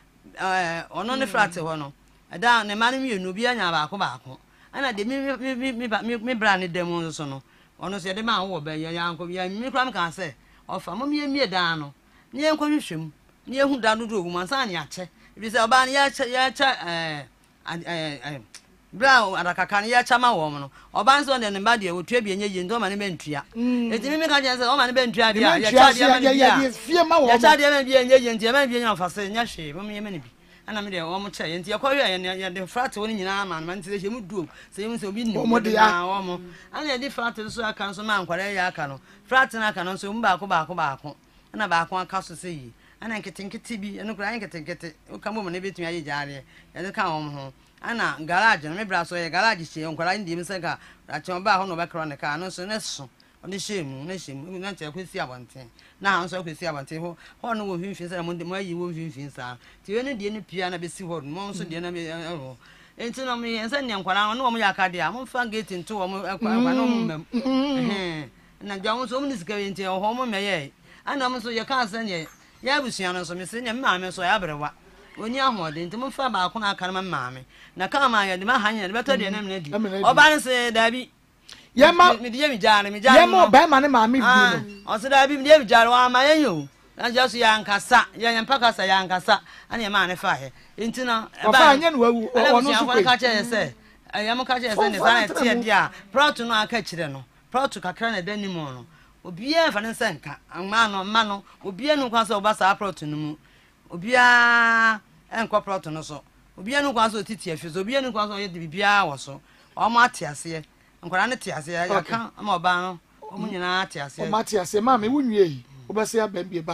eh ono ne frat ho no da ne ma ne mienu obia nya ba ako ba ako ana de mi mi mi mi bra ne dem so no ono se de ma wo be ya yanko ya mi kram kan se ofa mo mi mi da no ne yanko hwehwem ne ehu da no do ogu mansa ne ache bi se oba ne ya ya cha eh eh bra adakaka ne ya cha ma wo no oba nso ne ne ba de wotua bi enye ye ndo ma ne bentua eti mi mi ka je se o ma ne bentua de ya cha de ma ne ya fie ma wo ya cha de ma bi enye ye nti ma bi enye ofa se nya hwe mo mi me ne bi ana me de wo mo che nti yakwa hwe ya de frat woni nyina ma man ti se mu duom se mu se obi ni mo de ya wo mo ana de frat so aka so ma nkwara ya aka no frat na aka no so mu ba ko ba ko ba ko ana ba ko aka so se yi ana nkete bi eno kura nkete nkete o ka mo mo ne betumi aye jaare ya de ka wo ho ana garage no me bra so ye garage che nkwara ndi mi se ka ache ba ho no be kro ne ka no so ne so oni shemu ne shemu na che kwesi abonten na han so kwesi abonten ho ho no wo hwimfin sa mo mo ayi wo hwimfin sa ti we ne de ne pia na be si ho mo so de na be ho enti no me ensa ne nkwara no mo ya ka de a mo fa gate nto wo mo akwa no mo mem eh na ja mo so mo ni sika we enti ho mo me ye ana mo so ye ka sa ne ya busuan no so me se ne ma me so ya brewa oni ahode nti mo fa ba ko na aka na ma me na ka ma ya de ma hanya de beto de na me di oba ne se dabi yema mi die mi jare mi jare yema ba ma ne ma me bi no o se da bi mi die mi jare wa ma yen yo na just ya nkasa ya yen pakasa ya nkasa ana ma ne fa he enti na o fa anya no wawu ono so ko ka che se ya mo ka che se ne sa na tie dia proto no aka kire no proto kakra na da ni mo no obia fa ne se nka ma no ma no obia no kwa so oba sa proto no mu obia enko proto no so obia no kwa so titi afi so obia no kwa so ye de bibia wo so o ma ate ase nkwara ne te ase ya ka ama oba no o mu nyina ate ase o ma te ase ma me wunwie yi obese ya ba bi